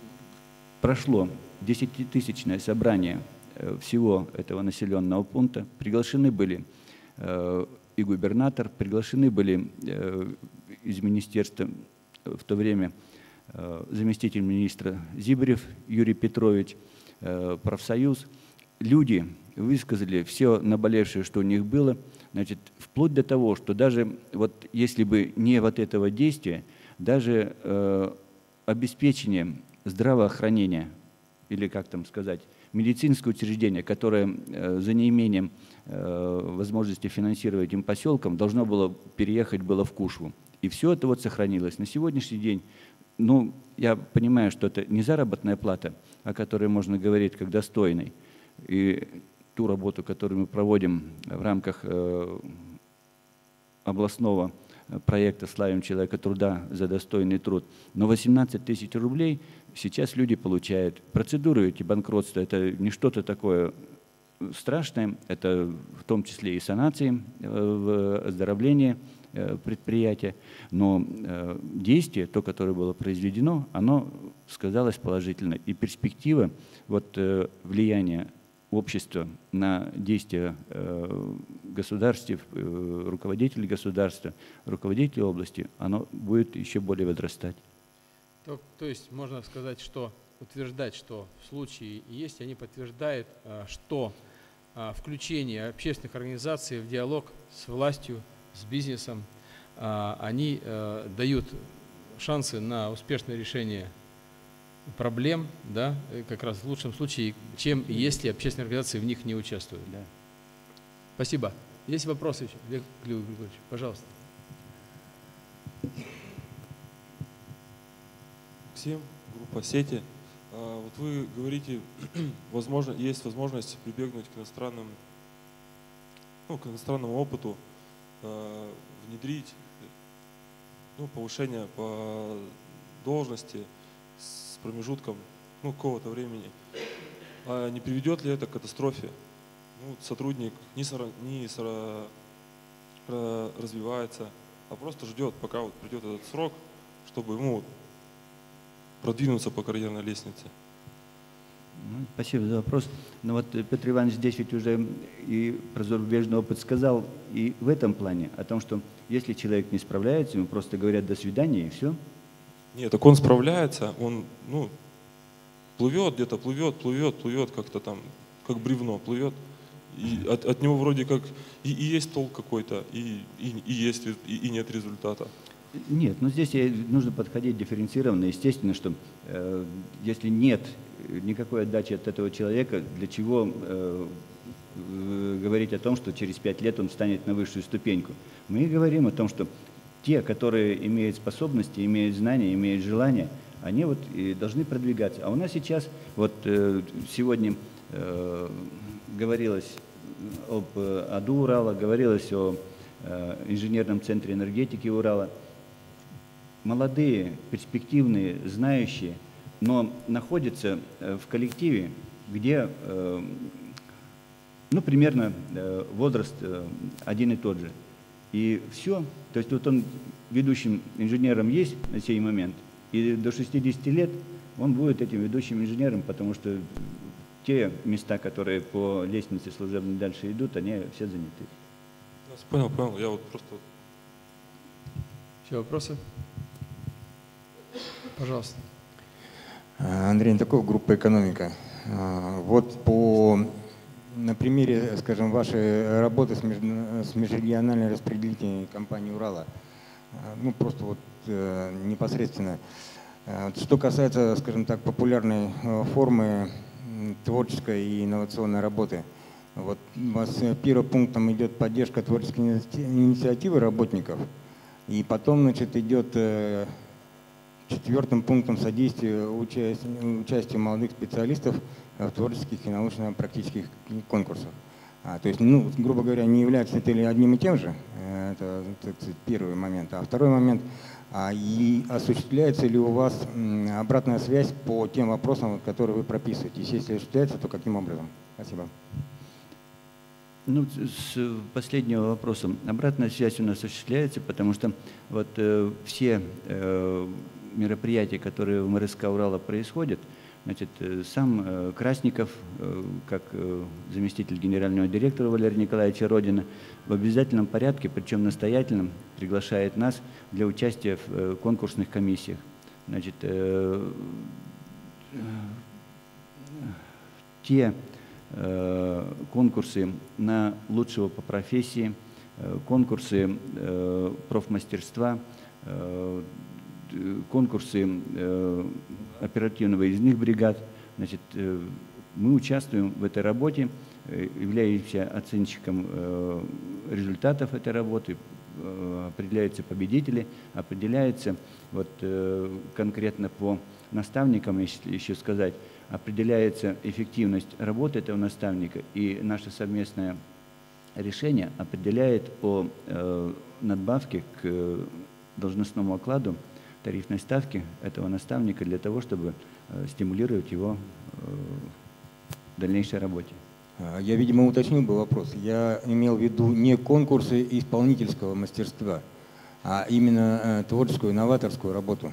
прошло десятитысячное собрание э, всего этого населенного пункта. Приглашены были э, и губернатор, приглашены были э, из министерства в то время э, заместитель министра Зибарев Юрий Петрович, э, профсоюз. Люди высказали все наболевшее, что у них было, значит, вплоть до того, что даже вот если бы не вот этого действия, даже э, обеспечение здравоохранения, или как там сказать, медицинское учреждение, которое э, за неимением э, возможности финансировать этим поселком должно было переехать было в Кушву. И все это вот сохранилось. На сегодняшний день, ну, я понимаю, что это не заработная плата, о которой можно говорить как достойной. И ту работу, которую мы проводим в рамках э, областного проекта «Славим человека труда за достойный труд». Но восемнадцать тысяч рублей сейчас люди получают. Процедуры эти банкротства – это не что-то такое страшное, это в том числе и санации, э, оздоровление э, предприятия. Но э, действие, то, которое было произведено, оно сказалось положительно. И перспектива вот, э, влияния общества на действия э, государств, э, руководителей государства, руководителей области, оно будет еще более возрастать. То, то есть можно сказать, что утверждать, что в случае есть, они подтверждают, что включение общественных организаций в диалог с властью, с бизнесом, они дают шансы на успешное решение проблем, да, как раз в лучшем случае, чем если общественные организации в них не участвуют. Да. Спасибо. Есть вопросы еще? Олег Григорьевич, пожалуйста. Всем, группа сети. А, вот вы говорите, возможно, есть возможность прибегнуть к иностранным, ну, к иностранному опыту, а, внедрить, ну, повышение по должности с промежутком, ну, какого-то времени. А не приведет ли это к катастрофе? Ну, сотрудник не, сора, не сора, развивается, а просто ждет, пока вот придет этот срок, чтобы ему продвинуться по карьерной лестнице? Ну, спасибо за вопрос. Но вот Петр Иванович здесь ведь уже и про зарубежный опыт сказал, и в этом плане, о том, что если человек не справляется, ему просто говорят «до свидания» и все. Нет, так он справляется, он, ну, плывет где-то, плывет, плывет, плывет как-то там, как бревно плывет. И от, от него вроде как и, и есть толк какой-то, и, и, и есть, и, и нет результата. Нет, но здесь нужно подходить дифференцированно. Естественно, что э, если нет никакой отдачи от этого человека, для чего э, э, говорить о том, что через пять лет он встанет на высшую ступеньку? Мы говорим о том, что те, которые имеют способности, имеют знания, имеют желание, они вот и должны продвигаться. А у нас сейчас, вот э, сегодня э, говорилось об АДУ Урала, говорилось о э, инженерном центре энергетики Урала. Молодые, перспективные, знающие, но находятся в коллективе, где, ну, примерно возраст один и тот же. И все. То есть вот он ведущим инженером есть на сей момент, и до шестидесяти лет он будет этим ведущим инженером, потому что те места, которые по лестнице служебной дальше идут, они все заняты. Понял, понял. Я вот просто... Еще вопросы? Пожалуйста. Андрей Антаков, группа «Экономика». Вот по, на примере, скажем, вашей работы с, меж, с межрегиональной распределительной компанией «Урала», ну просто вот непосредственно, что касается, скажем так, популярной формы творческой и инновационной работы, вот у вас первым пунктом идет поддержка творческой инициативы работников, и потом, значит, идет четвертым пунктом содействия участию, участию молодых специалистов в творческих и научно-практических конкурсах. А, то есть, ну, грубо говоря, не является это ли одним и тем же, это, так сказать, первый момент. А второй момент, а, и осуществляется ли у вас обратная связь по тем вопросам, которые вы прописываете? Если осуществляется, то каким образом? Спасибо. Ну, с последнего вопроса. Обратная связь у нас осуществляется, потому что вот э, все э, мероприятия, которые в МРСК Урала происходят, значит, сам э, Красников, э, как э, заместитель генерального директора Валерия Николаевича Родина, в обязательном порядке, причем настоятельном, приглашает нас для участия в э, конкурсных комиссиях. Значит, э, э, те конкурсы на лучшего по профессии, конкурсы профмастерства, конкурсы оперативно-выездных бригад. Значит, мы участвуем в этой работе, являемся оценщиком результатов этой работы, определяются победители, определяется вот конкретно по наставникам, если еще сказать, определяется эффективность работы этого наставника, и наше совместное решение определяет о э, надбавке к должностному окладу тарифной ставки этого наставника для того, чтобы э, стимулировать его э, в дальнейшей работе. Я, видимо, уточнил бы вопрос. Я имел в виду не конкурсы исполнительского мастерства, а именно э, творческую, новаторскую работу.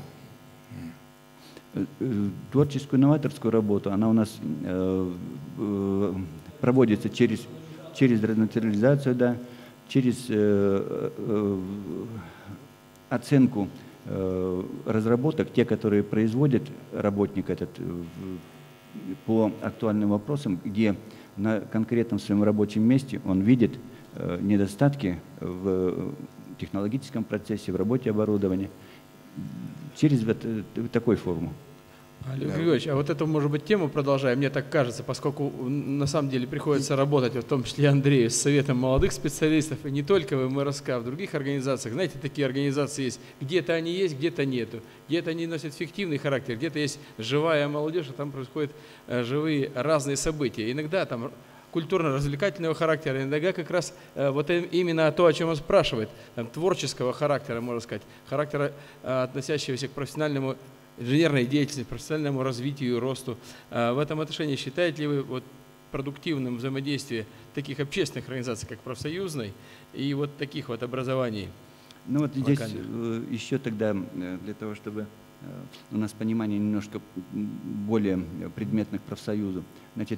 Творческую новаторскую работу, она у нас э, э, проводится через, через ренационализацию, да, через э, э, оценку э, разработок, те, которые производит работник этот э, по актуальным вопросам, где на конкретном своем рабочем месте он видит э, недостатки в технологическом процессе, в работе оборудования, через вот, э, такой форму. Олег Григорьевич, а вот эту, может быть, тему продолжаем, мне так кажется, поскольку на самом деле приходится работать, в том числе Андрею, с Советом молодых специалистов, и не только в МРСК, а в других организациях. Знаете, такие организации есть, где-то они есть, где-то нету, где-то они носят фиктивный характер, где-то есть живая молодежь, а там происходят живые разные события. Иногда там культурно-развлекательного характера, иногда как раз вот именно то, о чем он спрашивает, творческого характера, можно сказать, характера, относящегося к профессиональному инженерной деятельности, профессиональному развитию и росту. В этом отношении считаете ли вы вот продуктивным взаимодействие таких общественных организаций, как профсоюзной, и вот таких вот образований? Ну вот здесь еще тогда, для того, чтобы у нас понимание немножко более предметных к профсоюзу, значит,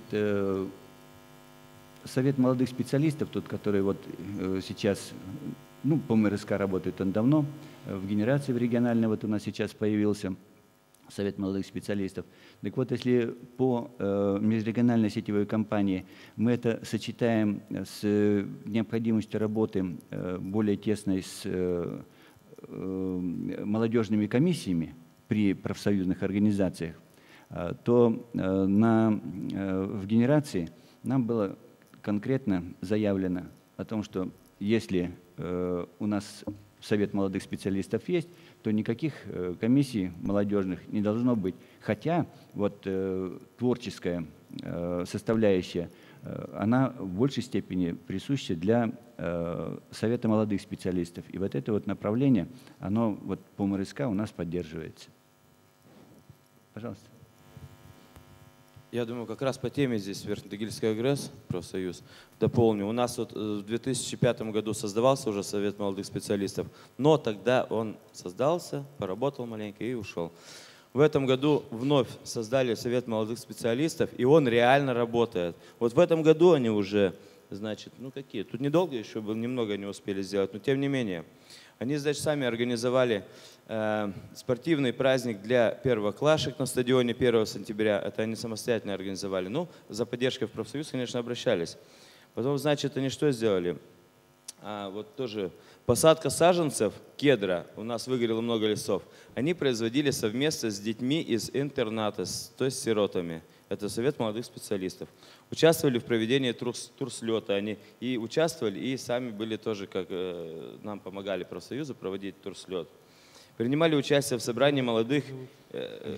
Совет молодых специалистов, тот, который вот сейчас, ну, по МРСК работает он давно, в генерации в региональной вот у нас сейчас появился Совет молодых специалистов. Так вот, если по э, межрегиональной сетевой компании мы это сочетаем с необходимостью работы э, более тесной с э, э, молодежными комиссиями при профсоюзных организациях, э, то э, на, э, в генерации нам было конкретно заявлено о том, что если э, у нас Совет молодых специалистов есть, то никаких э, комиссий молодежных не должно быть. Хотя вот э, творческая э, составляющая, э, она в большей степени присуща для э, Совета молодых специалистов. И вот это вот направление, оно вот по МРСК у нас поддерживается. Пожалуйста. Я думаю, как раз по теме здесь Верхнетагильский АГРЭС, профсоюз, дополню. У нас вот в две тысячи пятом году создавался уже Совет молодых специалистов, но тогда он создался, поработал маленько и ушел. В этом году вновь создали Совет молодых специалистов, и он реально работает. Вот в этом году они уже, значит, ну какие, тут недолго еще было, немного не успели сделать, но тем не менее. Они, значит, сами организовали э, спортивный праздник для первоклашек на стадионе первого сентября. Это они самостоятельно организовали. Ну, за поддержкой в профсоюз, конечно, обращались. Потом, значит, они что сделали? А, вот тоже посадка саженцев кедра. У нас выгорело много лесов. Они производили совместно с детьми из интерната, с, то есть с сиротами. Это Совет молодых специалистов. Участвовали в проведении турс, турслета они и участвовали, и сами были тоже, как э, нам помогали профсоюзу проводить турслет. Принимали участие в собрании молодых, э,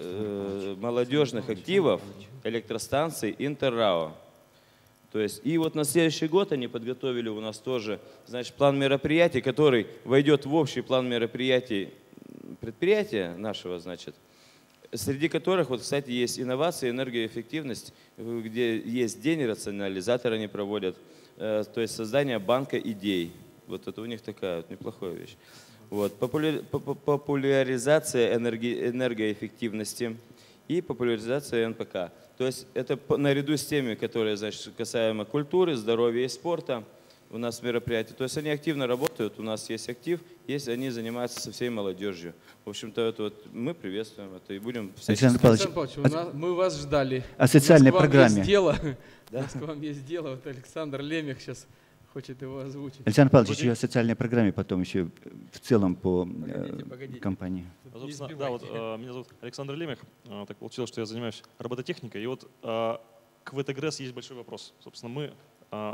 э, молодежных активов, электростанций Интеррао. То есть, и вот на следующий год они подготовили у нас тоже, значит, план мероприятий, который войдет в общий план мероприятий предприятия нашего, значит, среди которых, вот, кстати, есть инновации, энергоэффективность, где есть день рационализатор они проводят, э, то есть создание банка идей. Вот это у них такая вот неплохая вещь. Вот. Популя... Популяризация энерги... энергоэффективности и популяризация эн пэ ка. То есть это наряду с теми, которые, значит, касаемо культуры, здоровья и спорта у нас мероприятия. То есть они активно работают, у нас есть актив, есть, они занимаются со всей молодежью. В общем-то, это вот мы приветствуем это и будем... Александр Павлович, Александр Павлович, у нас, мы вас ждали. О социальной программе. Есть дело. Да? У нас к вам есть дело. Вот Александр Лемех сейчас хочет его озвучить. Александр Павлович, еще о социальной программе, потом еще в целом по погодите, погодите. компании. Да, вот, э, меня зовут Александр Лемех. Э, так получилось, что я занимаюсь робототехникой. И вот э, к ВТГРЭС есть большой вопрос. Собственно, мы э,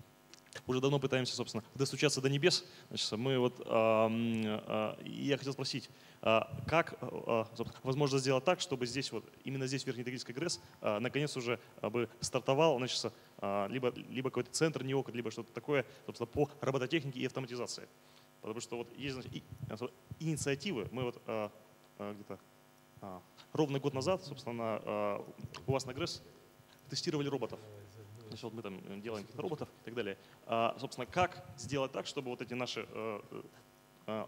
уже давно пытаемся, собственно, достучаться до небес. Значит, мы вот, э, э, я хотел спросить, э, как э, возможно сделать так, чтобы здесь, вот, именно здесь, в Верхнетагильский АГРЭС, э, наконец уже э, бы стартовал, значит, э, либо, либо какой-то центр НИОК, либо что-то такое, собственно, по робототехнике и автоматизации. Потому что вот есть, значит, и, инициативы. Мы вот э, э, где-то э, ровно год назад, собственно, э, у вас на ГРЭС тестировали роботов. Значит, вот мы там делаем каких-то роботов и так далее. А, собственно, как сделать так, чтобы вот эти наши, э, э,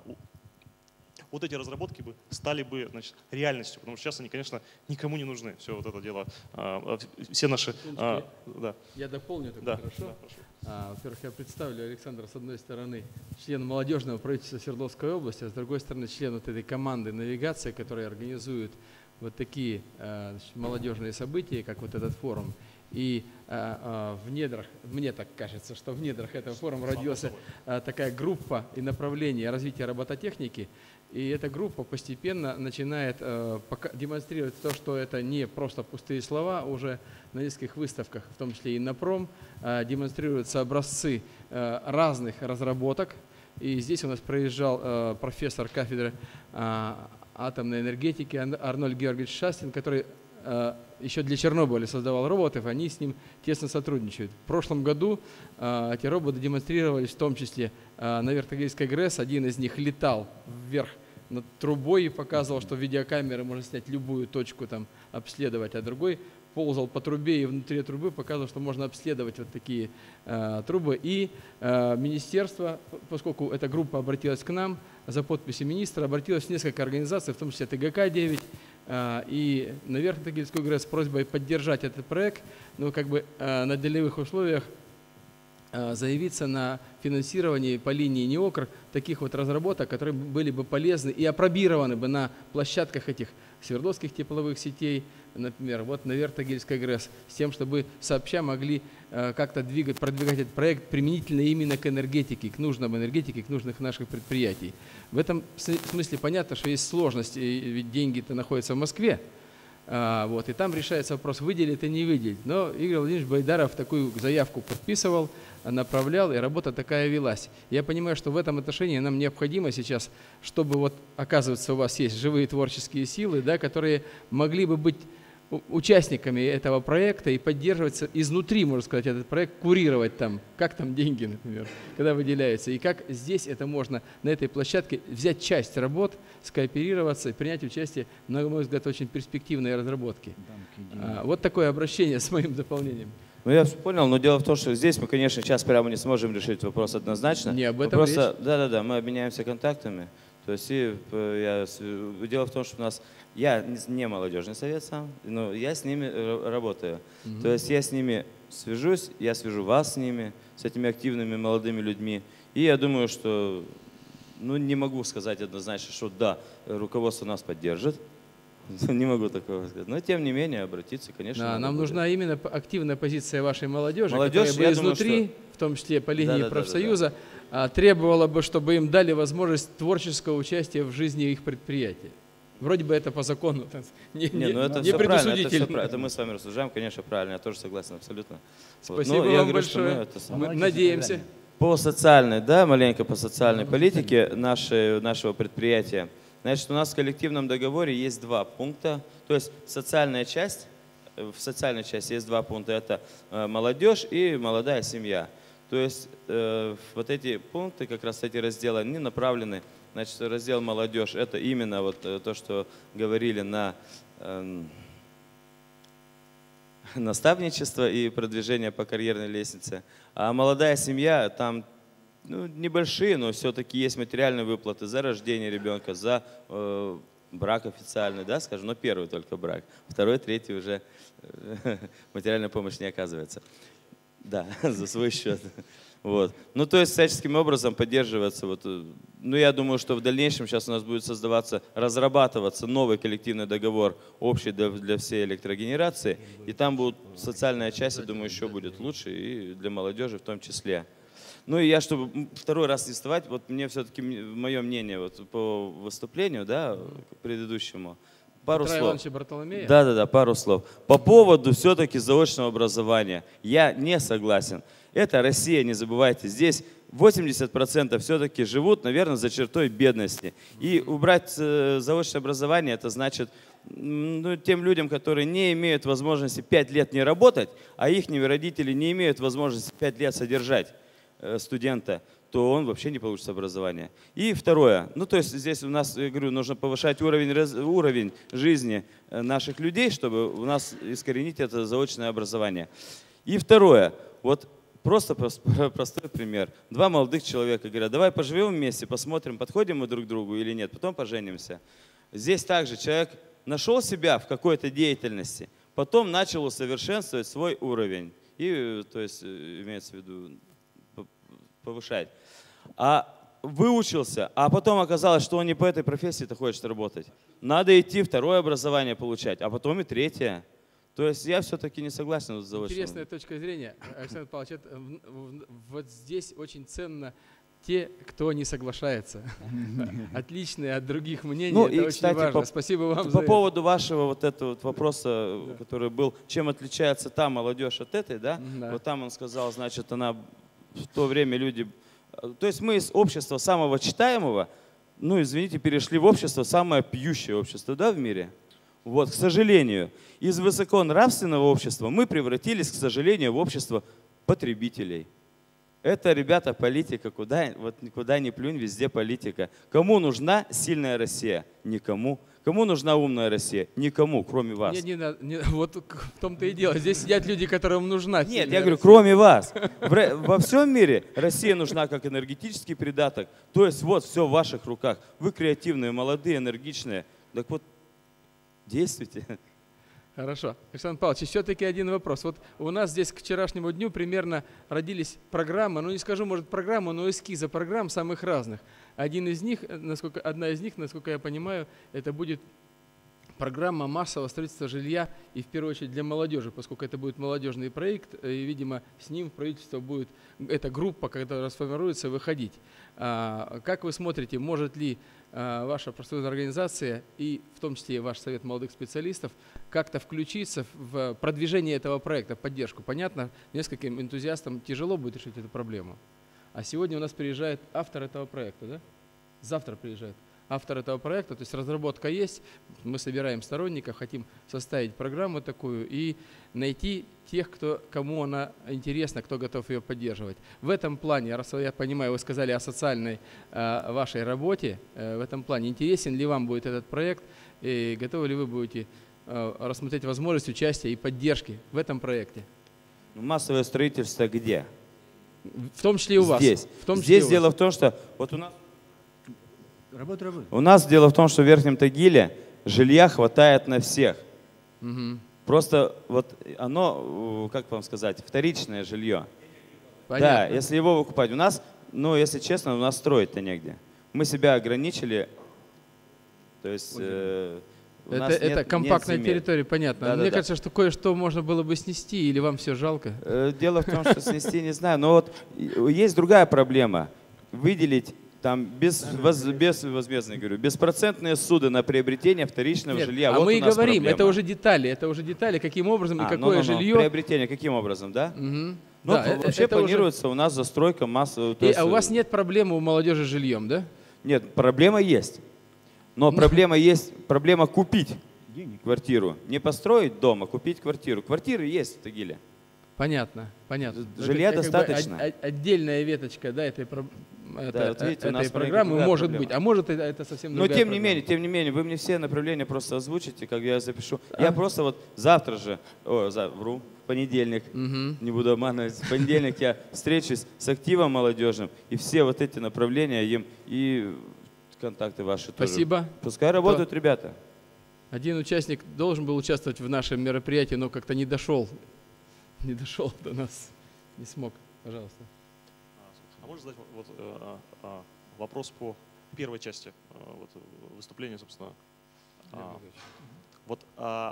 вот эти разработки бы стали бы, значит, реальностью, потому что сейчас они, конечно, никому не нужны. Все вот это дело, э, все наши... Э, да. Я дополню только, да, хорошо? Да, а, во-первых, я представлю Александра, с одной стороны, член молодежного правительства Свердловской области, а с другой стороны, член вот этой команды навигации, которая организует вот такие э, значит, молодежные события, как вот этот форум. И а, а, в недрах, мне так кажется, что в недрах этого форума родилась а, такая группа и направление развития робототехники. И эта группа постепенно начинает а, пока, демонстрировать то, что это не просто пустые слова. Уже на нескольких выставках, в том числе и Иннопром, а, демонстрируются образцы а, разных разработок. И здесь у нас проезжал а, профессор кафедры а, атомной энергетики Арнольд Георгиевич Шастин, который еще для Чернобыля создавал роботов, они с ним тесно сотрудничают. В прошлом году э, эти роботы демонстрировались в том числе э, на Верхнетагильской ГРЭС. Один из них летал вверх над трубой и показывал, что видеокамера можно снять любую точку, там, обследовать, а другой ползал по трубе и внутри трубы показывал, что можно обследовать вот такие э, трубы. И э, министерство, поскольку эта группа обратилась к нам за подписью министра, обратилась в несколько организаций, в том числе Т Г К девять, э, и на Верхнетагильскую ГРЭС с просьбой поддержать этот проект, но как бы э, на долевых условиях э, заявиться на финансирование по линии НИОКР таких вот разработок, которые были бы полезны и опробированы бы на площадках этих Свердловских тепловых сетей, например, вот на Верхнетагильской ГРЭС, с тем, чтобы сообща могли э, как-то двигать, продвигать этот проект применительно именно к энергетике, к нужным энергетике, к нужных наших предприятий. В этом смысле понятно, что есть сложность, ведь деньги-то находятся в Москве, а, вот, и там решается вопрос, выделить и не выделить. Но Игорь Владимирович Байдаров такую заявку подписывал, направлял, и работа такая велась. Я понимаю, что в этом отношении нам необходимо сейчас, чтобы вот, оказывается, у вас есть живые творческие силы, да, которые могли бы быть участниками этого проекта и поддерживать изнутри, можно сказать, этот проект, курировать там, как там деньги, например, когда выделяются, и как здесь это можно на этой площадке взять часть работ, скооперироваться и принять участие, на мой взгляд, очень перспективной разработки. А, вот такое обращение с моим дополнением. Ну, я понял, но дело в том, что здесь мы, конечно, сейчас прямо не сможем решить вопрос однозначно. Не об этом просто, речь. Да-да-да, мы обменяемся контактами. То есть, и, я, дело в том, что у нас, я не молодежный совет сам, но я с ними работаю. Mm-hmm. То есть я с ними свяжусь, я свяжу вас с ними, с этими активными молодыми людьми. И я думаю, что, ну, не могу сказать однозначно, что да, руководство нас поддержит. Не могу такого сказать. Но тем не менее обратиться, конечно. Да, нам будет. Нужна именно активная позиция вашей молодежи, Молодежь, которая бы изнутри, думаю, что... в том числе по линии да, да, профсоюза, да, да, да. требовала бы, чтобы им дали возможность творческого участия в жизни их предприятия. Вроде бы это по закону, не, не, ну это не предусудительно. Это, это мы с вами рассуждаем, конечно, правильно, я тоже согласен абсолютно. Спасибо вот. вам я говорю, большое. Мы, это мы надеемся. По социальной, да, маленько по социальной политике нашей, нашего предприятия. Значит, у нас в коллективном договоре есть два пункта. То есть социальная часть, в социальной части есть два пункта. Это молодежь и молодая семья. То есть э, вот эти пункты, как раз эти разделы, они направлены. Значит, раздел молодежь – это именно вот то, что говорили на э, наставничество и продвижение по карьерной лестнице. А молодая семья, там ну, небольшие, но все-таки есть материальные выплаты за рождение ребенка, за э, брак официальный, да, скажем, но первый только брак, второй, третий уже э, материальная помощь не оказывается. Да, за свой счет. Вот. Ну, то есть всяческим образом поддерживаться. Вот, ну, я думаю, что в дальнейшем сейчас у нас будет создаваться, разрабатываться новый коллективный договор, общий для, для всей электрогенерации. И там будет социальная часть, я думаю, еще будет лучше, и для молодежи в том числе. Ну и я, чтобы второй раз не вставать, вот мне все-таки, мое мнение вот, по выступлению, да, предыдущему, пару Петра слов. Ивановича Бартоломея? Да, да, да, пару слов. По поводу все-таки заочного образования. Я не согласен. Это Россия, не забывайте. Здесь восемьдесят процентов все-таки живут, наверное, за чертой бедности. И убрать заочное образование, это значит, ну, тем людям, которые не имеют возможности пять лет не работать, а их родители не имеют возможности пять лет содержать студента, то он вообще не получит образование. И второе, ну то есть здесь у нас, я говорю, нужно повышать уровень, уровень жизни наших людей, чтобы у нас искоренить это заочное образование. И второе, вот просто простой пример. Два молодых человека говорят, давай поживем вместе, посмотрим, подходим мы друг к другу или нет, потом поженимся. Здесь также человек нашел себя в какой-то деятельности, потом начал усовершенствовать свой уровень. И, то есть, имеется в виду, повышать. А выучился, а потом оказалось, что он не по этой профессии-то хочет работать. Надо идти второе образование получать, а потом и третье. То есть я все-таки не согласен с заочным. Интересная точка зрения, Александр Павлович. Это, вот здесь очень ценно те, кто не соглашается. Отличные от других мнений. Ну, это и, очень кстати, важно. По, Спасибо вам по за поводу это. вашего вот этого вот вопроса, да. который был, чем отличается та молодежь от этой, да? Да. Вот там он сказал, значит, она в то время люди... То есть мы из общества самого читаемого, ну, извините, перешли в общество, самое пьющее общество, да, в мире? Вот, к сожалению. Из высоконравственного общества мы превратились, к сожалению, в общество потребителей. Это, ребята, политика. Куда, вот, куда ни плюнь, везде политика. Кому нужна сильная Россия? Никому. Кому нужна умная Россия? Никому, кроме вас. Не, не, надо, не, вот в том-то и дело. Здесь сидят люди, которым нужна сильная Нет, я говорю, Россия. кроме вас. В, во всем мире Россия нужна как энергетический придаток. То есть вот все в ваших руках. Вы креативные, молодые, энергичные. Так вот, действуйте. Хорошо. Александр Павлович, все-таки один вопрос. Вот у нас здесь к вчерашнему дню примерно родились программы, ну не скажу, может, программы, но эскизы программ самых разных. Один из них, насколько, одна из них, насколько я понимаю, это будет программа массового строительства жилья и в первую очередь для молодежи, поскольку это будет молодежный проект, и, видимо, с ним правительство будет, эта группа, когда расформируется, выходить. А, как вы смотрите, может ли а, ваша профсоюзная организация и в том числе и ваш совет молодых специалистов как-то включиться в продвижение этого проекта, поддержку? Понятно, нескольким энтузиастам тяжело будет решить эту проблему. А сегодня у нас приезжает автор этого проекта, да? Завтра приезжает автор этого проекта, то есть разработка есть, мы собираем сторонников, хотим составить программу такую и найти тех, кто, кому она интересна, кто готов ее поддерживать. В этом плане, раз я понимаю, вы сказали о социальной э, вашей работе, э, в этом плане интересен ли вам будет этот проект и готовы ли вы будете э, рассмотреть возможность участия и поддержки в этом проекте? Массовое строительство где? В том числе и у вас. Здесь. В том числе Здесь у дело вас. в том, что вот у нас Работа, работа. У нас дело в том, что в Верхнем Тагиле жилья хватает на всех. Угу. Просто вот оно, как вам сказать, вторичное жилье. Понятно. Да, если его выкупать. У нас, ну, если честно, у нас строить-то негде. Мы себя ограничили. То есть э, у это нас это нет, компактная нет земель. территория, понятно. Да, да, Мне да. кажется, что кое-что можно было бы снести, или вам все жалко? Э, Дело в том, что снести не знаю. Но вот есть другая проблема. Выделить там без, воз, безвозмездные, говорю, беспроцентные суды на приобретение вторичного Нет, жилья. а Вот мы у и нас говорим, проблема. это уже детали, это уже детали, каким образом и А, какое ну, ну, ну, жилье. Приобретение каким образом, да? Угу. Ну, Да, вот это- вообще это уже- планируется у нас застройка массовая. то И, есть, а у вас э, нет проблемы у молодежи с жильем, да? Нет, проблема есть. Но проблема есть, проблема купить квартиру. Не построить дом, а купить квартиру. Квартиры есть в Тагиле. Понятно, понятно. Жилья Это как бы достаточно. от- от- отдельная веточка, да, этой, про- это- вот видите, у этой нас программы другая может проблема. быть, а может это, это совсем Но другая тем не программа. менее, тем не менее, вы мне все направления просто озвучите, как я запишу. А? Я просто вот завтра же, о, за, вру, в понедельник, Мгм. не буду обманывать, в понедельник я встречусь с активом молодежным, и все вот эти направления им, и контакты ваши тоже. Спасибо. Пускай работают ребята. Один участник должен был участвовать в нашем мероприятии, но как-то не дошел, не дошел до нас, не смог. Пожалуйста. А можно задать вот, э, э, вопрос по первой части э, вот, выступления, собственно? А, вот а,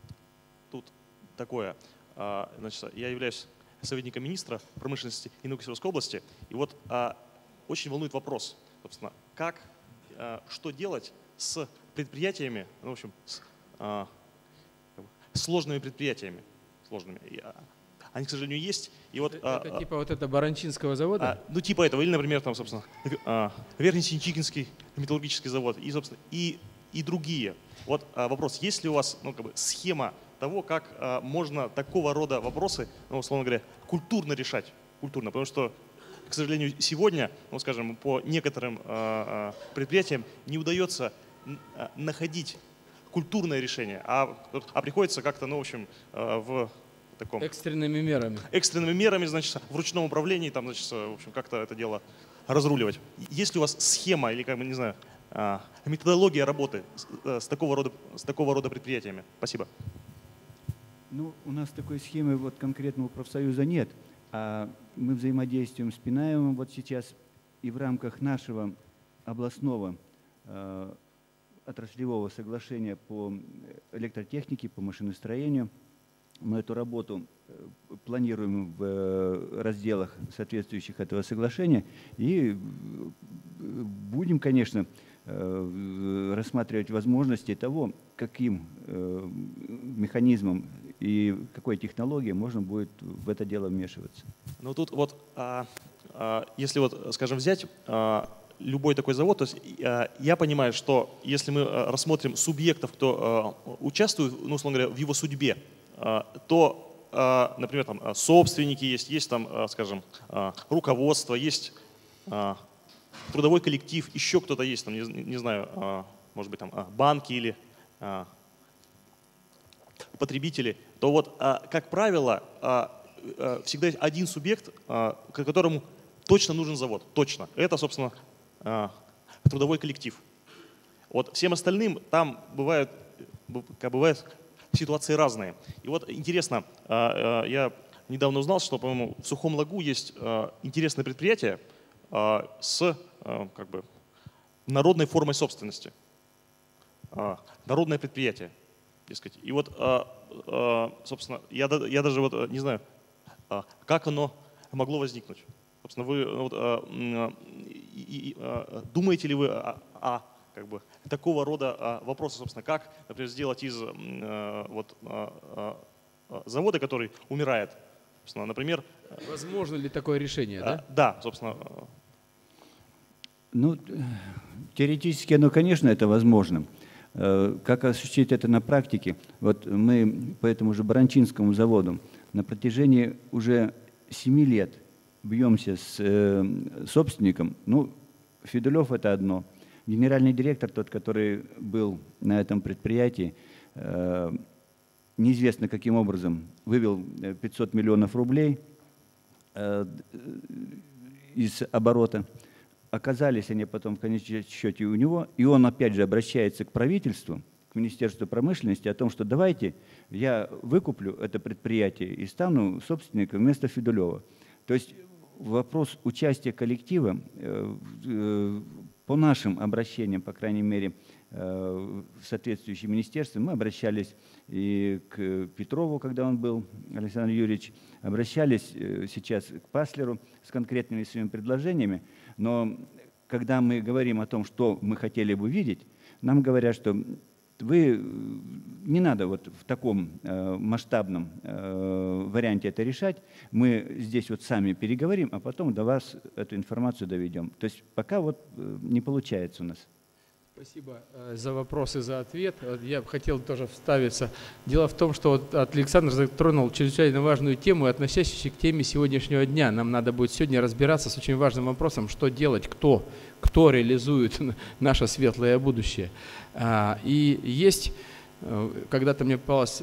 тут такое. А, значит, я являюсь советником министра промышленности и науки Свердловской области, и вот а, очень волнует вопрос, собственно, как, а, что делать с предприятиями, ну, в общем, с а, как бы сложными предприятиями, сложными. И, а, они, к сожалению, есть. И вот, Это, а, типа вот это Баранчинского завода? а, ну, типа этого. Или, например, там, собственно, а, Верхнесинчикинский металлургический завод и, собственно, и, и другие. Вот а, вопрос, есть ли у вас, ну, как бы, схема того, как а, можно такого рода вопросы, ну, условно говоря, культурно решать? Культурно, потому что, к сожалению, сегодня, ну, скажем, по некоторым а, а, предприятиям не удается н- а, находить культурное решение, а, а приходится как-то, ну, в общем, а, в таком Экстренными мерами. экстренными мерами, значит, в ручном управлении, там, значит, в общем, как-то это дело разруливать. Есть ли у вас схема или, как бы, не знаю, а, методология работы с, с такого рода, с такого рода предприятиями? Спасибо. Ну, у нас такой схемы вот конкретного профсоюза нет, а мы взаимодействуем с Пинаевым вот сейчас и в рамках нашего областного э, отраслевого соглашения по электротехнике, по машиностроению. Мы эту работу планируем в э, разделах соответствующих этого соглашения и будем, конечно, э, рассматривать возможности того, каким э, механизмом и какой технологией можно будет в это дело вмешиваться. Ну тут вот, а, а, если вот, скажем, взять а, любой такой завод, то есть а, я понимаю, что если мы а, рассмотрим субъектов, кто а, участвует, ну, условно говоря, в его судьбе, а, то например, там собственники есть, есть там, скажем, руководство, есть трудовой коллектив, еще кто-то есть, там, не, не знаю, может быть, там банки или потребители, то вот, как правило, всегда есть один субъект, к которому точно нужен завод, точно. Это, собственно, трудовой коллектив. Вот всем остальным там бывают, как бывают ситуации разные. И вот интересно, я недавно узнал, что, по-моему, в Сухом Лагу есть интересное предприятие с как бы народной формой собственности. Народное предприятие, дескать. И вот, собственно, я, я даже вот не знаю, как оно могло возникнуть. Собственно, вы вот, и, и, думаете ли вы о, о как бы, такого рода вопросы, собственно, как, например, сделать из вот, завода, который умирает, собственно, например… Возможно ли такое решение, да? Да, собственно. Ну, теоретически, ну, конечно, это возможно. Как осуществить это на практике? Вот мы по этому же Баранчинскому заводу на протяжении уже семи лет бьемся с собственником. Ну, Федулев — это одно. Генеральный директор, тот, который был на этом предприятии, неизвестно каким образом вывел пятьсот миллионов рублей из оборота. Оказались они потом в конечном счете у него, и он опять же обращается к правительству, к Министерству промышленности о том, что давайте я выкуплю это предприятие и стану собственником вместо Федулева. То есть вопрос участия коллектива по нашим обращениям, по крайней мере, в соответствующие министерства, мы обращались и к Петрову, когда он был, Александр Юрьевич, обращались сейчас к Паслеру с конкретными своими предложениями, но когда мы говорим о том, что мы хотели бы видеть, нам говорят, что вы не надо вот в таком э, масштабном э, варианте это решать, мы здесь вот сами переговорим, а потом до вас эту информацию доведем. То есть пока вот э, не получается у нас. Спасибо за вопрос и за ответ. Я бы хотел тоже вставиться. Дело в том, что вот Александр затронул чрезвычайно важную тему, относящуюся к теме сегодняшнего дня. Нам надо будет сегодня разбираться с очень важным вопросом, что делать, кто, кто реализует наше светлое будущее. И есть, когда-то мне попалась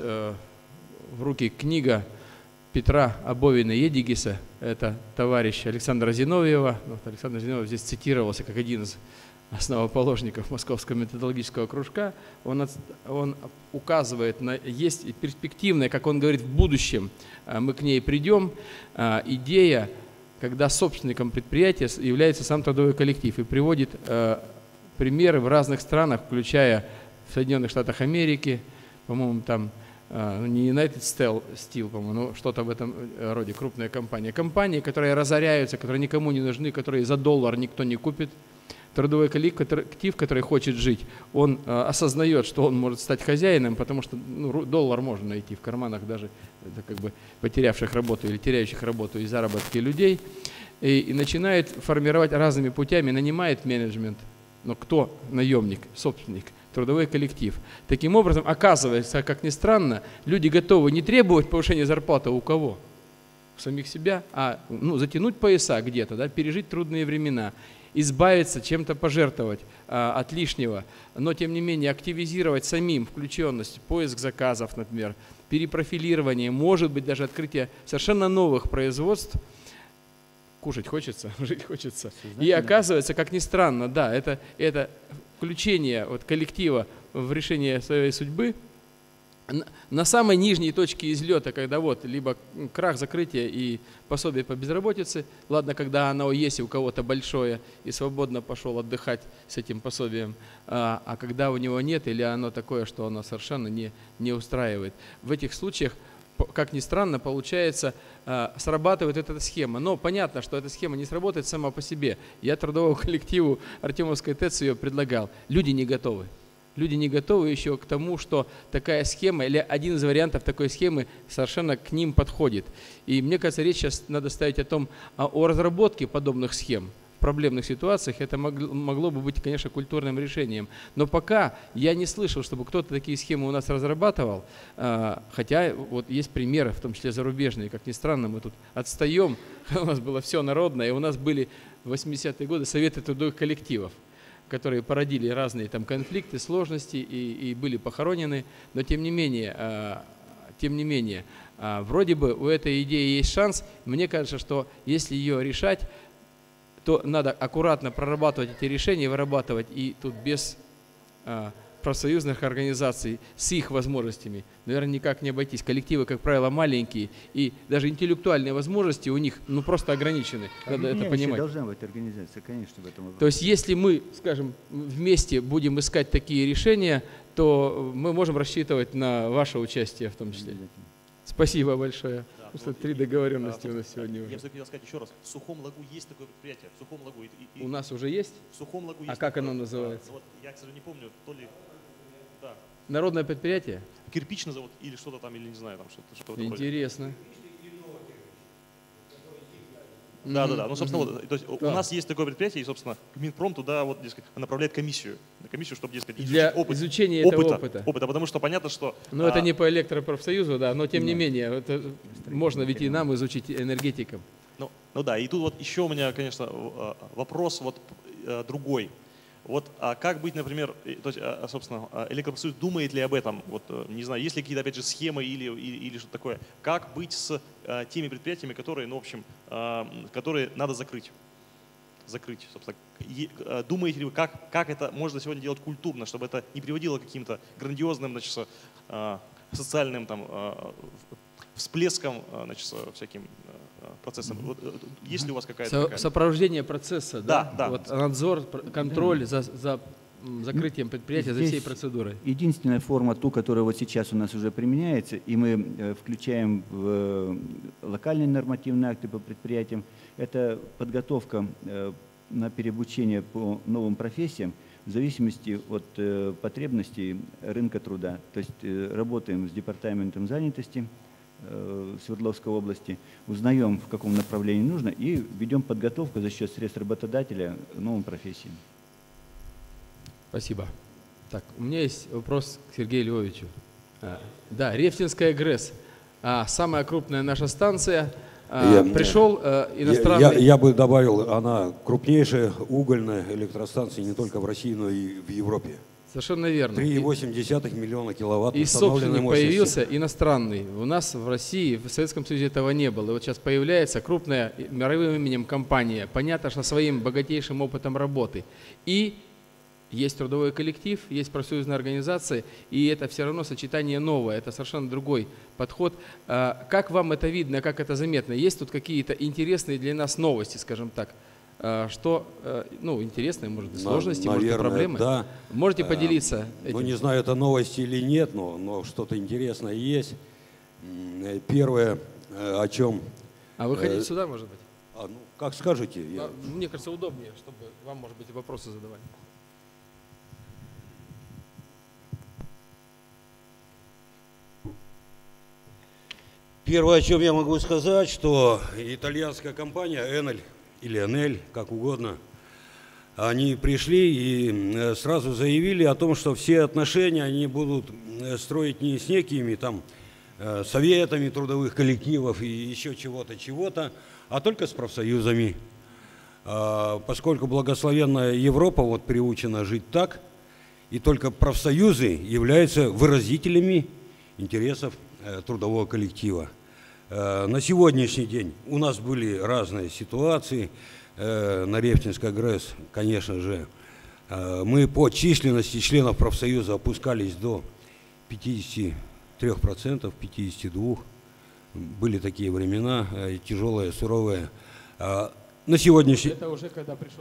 в руки книга Петра Абовина Едигиса, это товарищ Александра Зиновьева. Вот Александр Зиновьев здесь цитировался как один из основоположников Московского методологического кружка. Он, он указывает на, есть перспективная, как он говорит, в будущем мы к ней придем, идея, когда собственником предприятия является сам трудовой коллектив, и приводит примеры в разных странах, включая в Соединенных Штатах Америки, по-моему, там не United Steel, по-моему, но что-то в этом роде, крупная компания. Компании, которые разоряются, которые никому не нужны, которые за доллар никто не купит. Трудовой коллектив, который хочет жить, он э, осознает, что он может стать хозяином, потому что ну, доллар можно найти в карманах даже это как бы потерявших работу или теряющих работу и заработки людей, и, и начинает формировать разными путями, нанимает менеджмент. Но кто наемник, собственник? Трудовой коллектив. Таким образом, оказывается, как ни странно, люди готовы не требовать повышения зарплаты у кого? У самих себя, а ну, затянуть пояса где-то, да, пережить трудные времена, избавиться, чем-то пожертвовать а, от лишнего, но тем не менее активизировать самим включенность, поиск заказов, например, перепрофилирование, может быть даже открытие совершенно новых производств. Кушать хочется, жить хочется. И оказывается, как ни странно, да, это, это включение вот, коллектива в решение своей судьбы на самой нижней точке излета, когда вот либо крах, закрытие и пособие по безработице, ладно, когда оно есть у кого-то большое и свободно пошел отдыхать с этим пособием, а, а когда у него нет или оно такое, что оно совершенно не, не устраивает. В этих случаях, как ни странно, получается, а, срабатывает эта схема. Но понятно, что эта схема не сработает сама по себе. Я трудовому коллективу Артемовской ТЭЦ ее предлагал. Люди не готовы. Люди не готовы еще к тому, что такая схема или один из вариантов такой схемы совершенно к ним подходит. И мне кажется, речь сейчас надо ставить о том, о разработке подобных схем в проблемных ситуациях это могло, могло бы быть, конечно, культурным решением. Но пока я не слышал, чтобы кто-то такие схемы у нас разрабатывал, хотя вот есть примеры, в том числе зарубежные, как ни странно, мы тут отстаем, у нас было все народное, и у нас были в восьмидесятые годы советы трудовых коллективов, которые породили разные там конфликты, сложности и, и были похоронены, но тем не менее, тем не менее, вроде бы у этой идеи есть шанс. Мне кажется, что если ее решать, то надо аккуратно прорабатывать эти решения, вырабатывать и тут без а, профсоюзных организаций с их возможностями, наверное, никак не обойтись. Коллективы, как правило, маленькие, и даже интеллектуальные возможности у них ну, просто ограничены. Надо это понимать. Должна быть организация, конечно, в этом вопросе. То есть если мы, скажем, вместе будем искать такие решения, то мы можем рассчитывать на ваше участие в том числе. Спасибо большое. Да, Потому что вот, три и, договоренности а, у нас сегодня я уже. Я хотел сказать еще раз. В Сухом Лагу есть такое предприятие. В Сухом Лагу. И, и, У нас уже есть? В Сухом Лагу есть. А как такое, оно называется? А, вот, я, к сожалению, не помню, то ли... Да. Народное предприятие? Кирпичный завод или что-то там, или не знаю, там что-то. Что Интересно. Да, да, да. Ну, собственно, mm-hmm. вот, то есть да. у нас есть такое предприятие, и, собственно, Минпром туда вот, дескать, направляет комиссию. Комиссию, чтобы, дескать, изучить для опыт. изучения опыта, этого опыта. Опыта, потому что понятно, что... Но а, это не по электропрофсоюзу, да, но тем да. не менее, это можно ведь и нам изучить энергетикам. Ну, ну да, и тут вот еще у меня, конечно, вопрос вот другой. Вот а как быть, например, то есть, собственно, электропрофсоюз думает ли об этом? Вот, не знаю, есть ли какие-то, опять же, схемы или, или, или что-то такое? Как быть с а, теми предприятиями, которые, ну, в общем, а, которые надо закрыть? Закрыть, собственно. И, а, думаете ли вы, как, как это можно сегодня делать культурно, чтобы это не приводило к каким-то грандиозным, значит, а, социальным там, а, всплескам, а, значит, всяким процессом? Вот, есть ли у вас какая-то... Со, какая-то... Сопровождение процесса, да? Да, да. Вот надзор, контроль да. за, за закрытием предприятия, Здесь за всей процедурой. Единственная форма, ту, которая вот сейчас у нас уже применяется, и мы включаем в локальные нормативные акты по предприятиям, это подготовка на переобучение по новым профессиям в зависимости от потребностей рынка труда. То есть работаем с департаментом занятости Свердловской области, узнаем, в каком направлении нужно, и ведем подготовку за счет средств работодателя новым профессиям. Спасибо. Так, у меня есть вопрос к Сергею Львовичу. А, да, Рефтинская ГРЭС. А, самая крупная наша станция. А, я, пришел а, иностранный... Я, я, я бы добавил, она крупнейшая угольная электростанция не только в России, но и в Европе. Совершенно верно. три и восемь десятых миллиона киловатт. И собственник появился иностранный. У нас в России, в Советском Союзе этого не было. И вот сейчас появляется крупная мировым именем компания. Понятно, что своим богатейшим опытом работы. И есть трудовой коллектив, есть профсоюзная организация, и это все равно сочетание новое. Это совершенно другой подход. Как вам это видно, как это заметно? Есть тут какие-то интересные для нас новости, скажем так? Что, ну, интересные, может быть, сложности, наверное, может быть, проблемы? Да. Можете поделиться этим? Ну, не знаю, это новости или нет, но, но что-то интересное есть. Первое, о чем... А вы хотите сюда, может быть? А, ну, как скажете. Я... Мне кажется, удобнее, чтобы вам, может быть, вопросы задавали. Первое, о чем я могу сказать, что итальянская компания Enel, или Enel, как угодно, они пришли и сразу заявили о том, что все отношения они будут строить не с некими там советами трудовых коллективов и еще чего-то, чего-то, а только с профсоюзами. Поскольку благословенная Европа вот приучена жить так, и только профсоюзы являются выразителями интересов трудового коллектива. На сегодняшний день у нас были разные ситуации. На Рефтинской ГРЭС, конечно же, мы по численности членов профсоюза опускались до пятидесяти трёх процентов, пятидесяти двух процентов. Были такие времена, тяжелые, суровые. На сегодняшний... Это уже когда пришел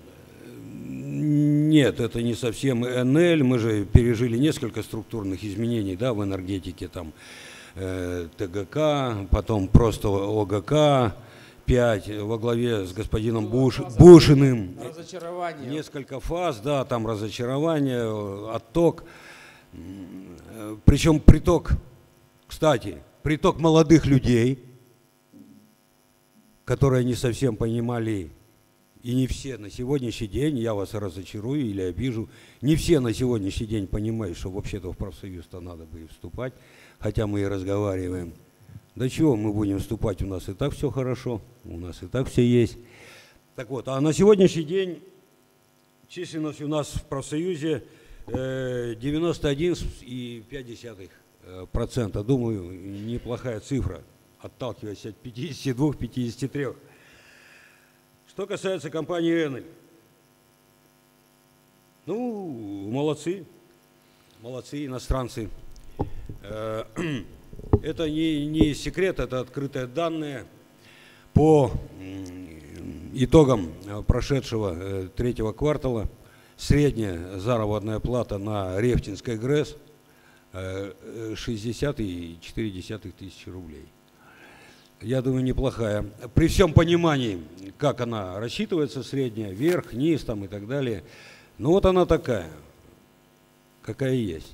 Нет, это не совсем Enel. Мы же пережили несколько структурных изменений, да, в энергетике, там э, ТГК, потом просто ОГК пять во главе с господином Буш, Бушиным. Разочарование. Несколько фаз, да, там разочарование, отток. Причем приток, кстати, приток молодых людей, которые не совсем понимали И не все на сегодняшний день, я вас разочарую или обижу, не все на сегодняшний день понимают, что вообще-то в профсоюз-то надо бы и вступать, хотя мы и разговариваем. Да чего мы будем вступать, у нас и так все хорошо, у нас и так все есть. Так вот, а на сегодняшний день численность у нас в профсоюзе девяносто один и пять десятых процента. Думаю, неплохая цифра, отталкиваясь от пятидесяти двух — пятидесяти трёх. Что касается компании Enel, ну, молодцы, молодцы иностранцы. Это не, не секрет, это открытые данные. По итогам прошедшего третьего квартала средняя заработная плата на Рефтинской ГРЭС шестьдесят и четыре десятых тысячи рублей. Я думаю, неплохая. При всем понимании, как она рассчитывается, средняя, вверх, низ там и так далее. Ну вот она такая, какая есть.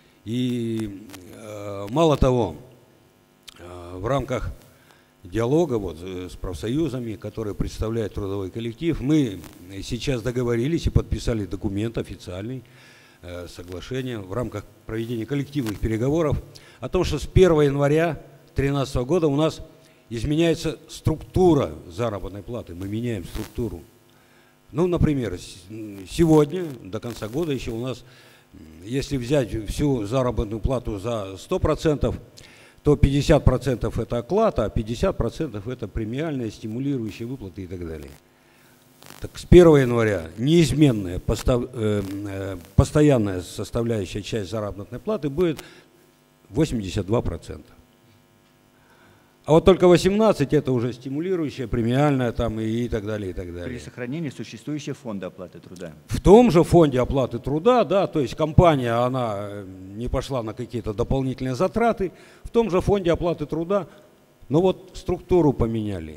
И э, мало того, э, в рамках диалога вот, с профсоюзами, которые представляют трудовой коллектив, мы сейчас договорились и подписали документ официальный, э, соглашение в рамках проведения коллективных переговоров о том, что с первого января две тысячи тринадцатого года у нас изменяется структура заработной платы, мы меняем структуру. Ну, например, сегодня, до конца года еще у нас, если взять всю заработную плату за сто процентов, то пятьдесят процентов это оклад, а пятьдесят процентов это премиальные, стимулирующие выплаты и так далее. Так с первого января неизменная, постав, э, э, постоянная составляющая часть заработной платы будет восемьдесят два процента. А вот только восемнадцать это уже стимулирующая, премиальная там и, и так далее, и так далее. При сохранении существующего фонда оплаты труда. В том же фонде оплаты труда, да, то есть компания, она не пошла на какие-то дополнительные затраты, в том же фонде оплаты труда, но вот структуру поменяли.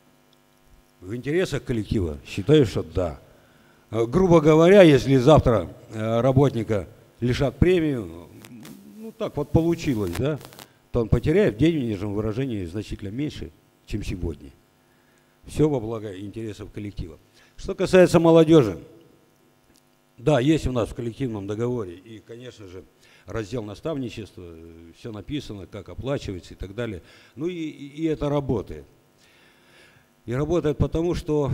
В интересах коллектива? Считаю, что да. Грубо говоря, если завтра работника лишат премию, ну так вот получилось, да, то он потеряет в денежном выражении значительно меньше, чем сегодня. Все во благо интересов коллектива. Что касается молодежи, да, есть у нас в коллективном договоре и, конечно же, раздел наставничества, все написано, как оплачивается и так далее. Ну и, и это работает. И работает потому, что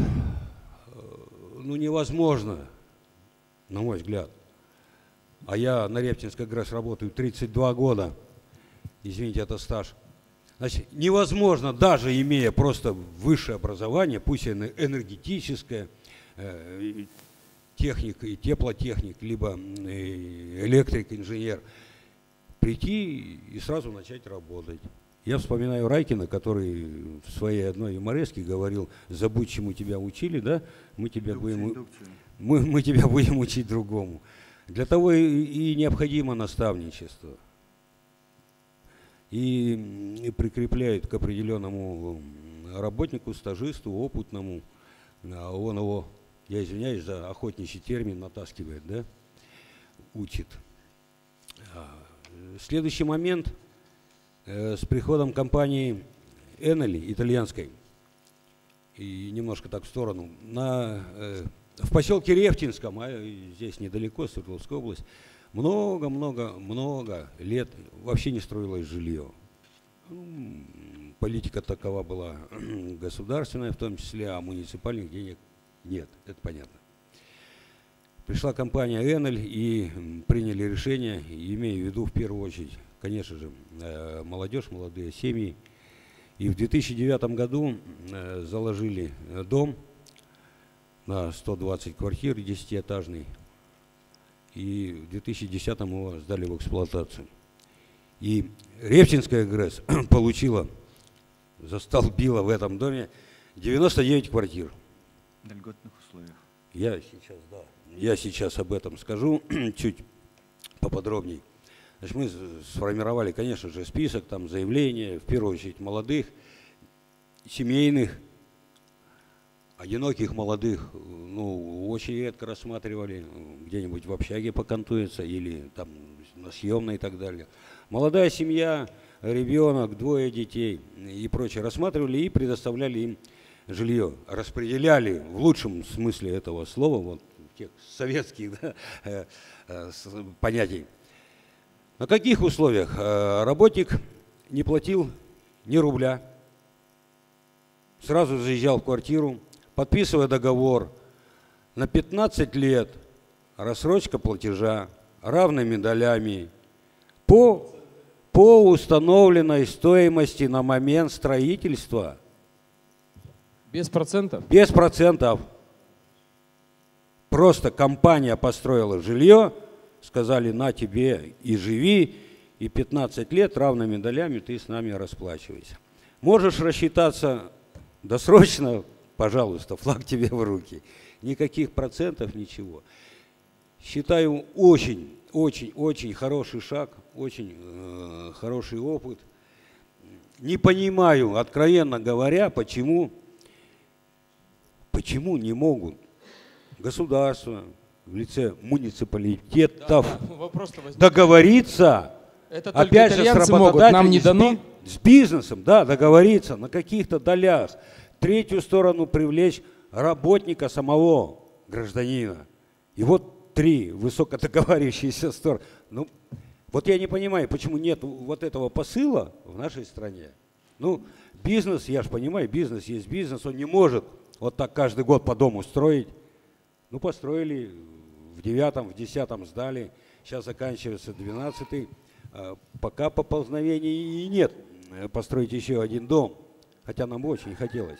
ну, невозможно, на мой взгляд, а я на Рефтинской ГРЭС работаю тридцать два года, извините, это стаж. Значит, невозможно, даже имея просто высшее образование, пусть энергетическое, э, техник и теплотехник, либо электрик, инженер, прийти и сразу начать работать. Я вспоминаю Райкина, который в своей одной юмореске говорил: забудь, чему тебя учили, да, мы тебя, будем, мы, мы тебя будем учить другому. Для того и, и необходимо наставничество. И, и прикрепляет к определенному работнику, стажисту, опытному, он его, я извиняюсь за охотничий термин, натаскивает, да, учит. Следующий момент, с приходом компании Enel, итальянской, и немножко так в сторону, на, в поселке Рефтинском, а здесь недалеко, Свердловская область, много-много-много лет вообще не строилось жилье. Политика такова была государственная, в том числе, а муниципальных денег нет, это понятно. Пришла компания Enel и приняли решение, имея в виду в первую очередь, конечно же, молодежь, молодые семьи. И в две тысячи девятом году заложили дом на сто двадцать квартир, десятиэтажный. И в две тысячи десятом его сдали в эксплуатацию. И Рефтинская ГРЭС получила, застолбила в этом доме девяносто девять квартир. На льготных условиях. Я сейчас, да, я сейчас об этом скажу чуть поподробнее. Значит, мы сформировали, конечно же, список, там заявления, в первую очередь молодых, семейных, одиноких молодых, ну, очень редко рассматривали, где-нибудь в общаге покантуется или там на съемной и так далее. Молодая семья, ребенок, двое детей и прочее рассматривали и предоставляли им жилье распределяли в лучшем смысле этого слова, вот тех советских, да, э, э, понятий. На каких условиях? Э, работник не платил ни рубля, сразу заезжал в квартиру, подписывая договор на пятнадцать лет, рассрочка платежа равными долями по, по установленной стоимости на момент строительства. Без процентов? Без процентов. Просто компания построила жилье, сказали, на тебе и живи, и пятнадцать лет равными долями ты с нами расплачивайся. Можешь рассчитаться досрочно, пожалуйста, флаг тебе в руки. Никаких процентов, ничего. Считаю, очень, очень, очень хороший шаг, очень э, хороший опыт. Не понимаю, откровенно говоря, почему, почему не могут государство в лице муниципалитетов да, да, договориться, это опять же, с работодателями, нам не дано? С бизнесом, да, договориться на каких-то долях, третью сторону привлечь работника самого гражданина. И вот три высокодоговаривающиеся стороны. Ну, вот я не понимаю, почему нет вот этого посыла в нашей стране. Ну, бизнес, я же понимаю, бизнес есть бизнес, он не может вот так каждый год по дому строить. Ну, построили, в девятом, в десятом сдали, сейчас заканчивается двенадцатый. Пока поползновений и нет построить еще один дом, хотя нам очень хотелось.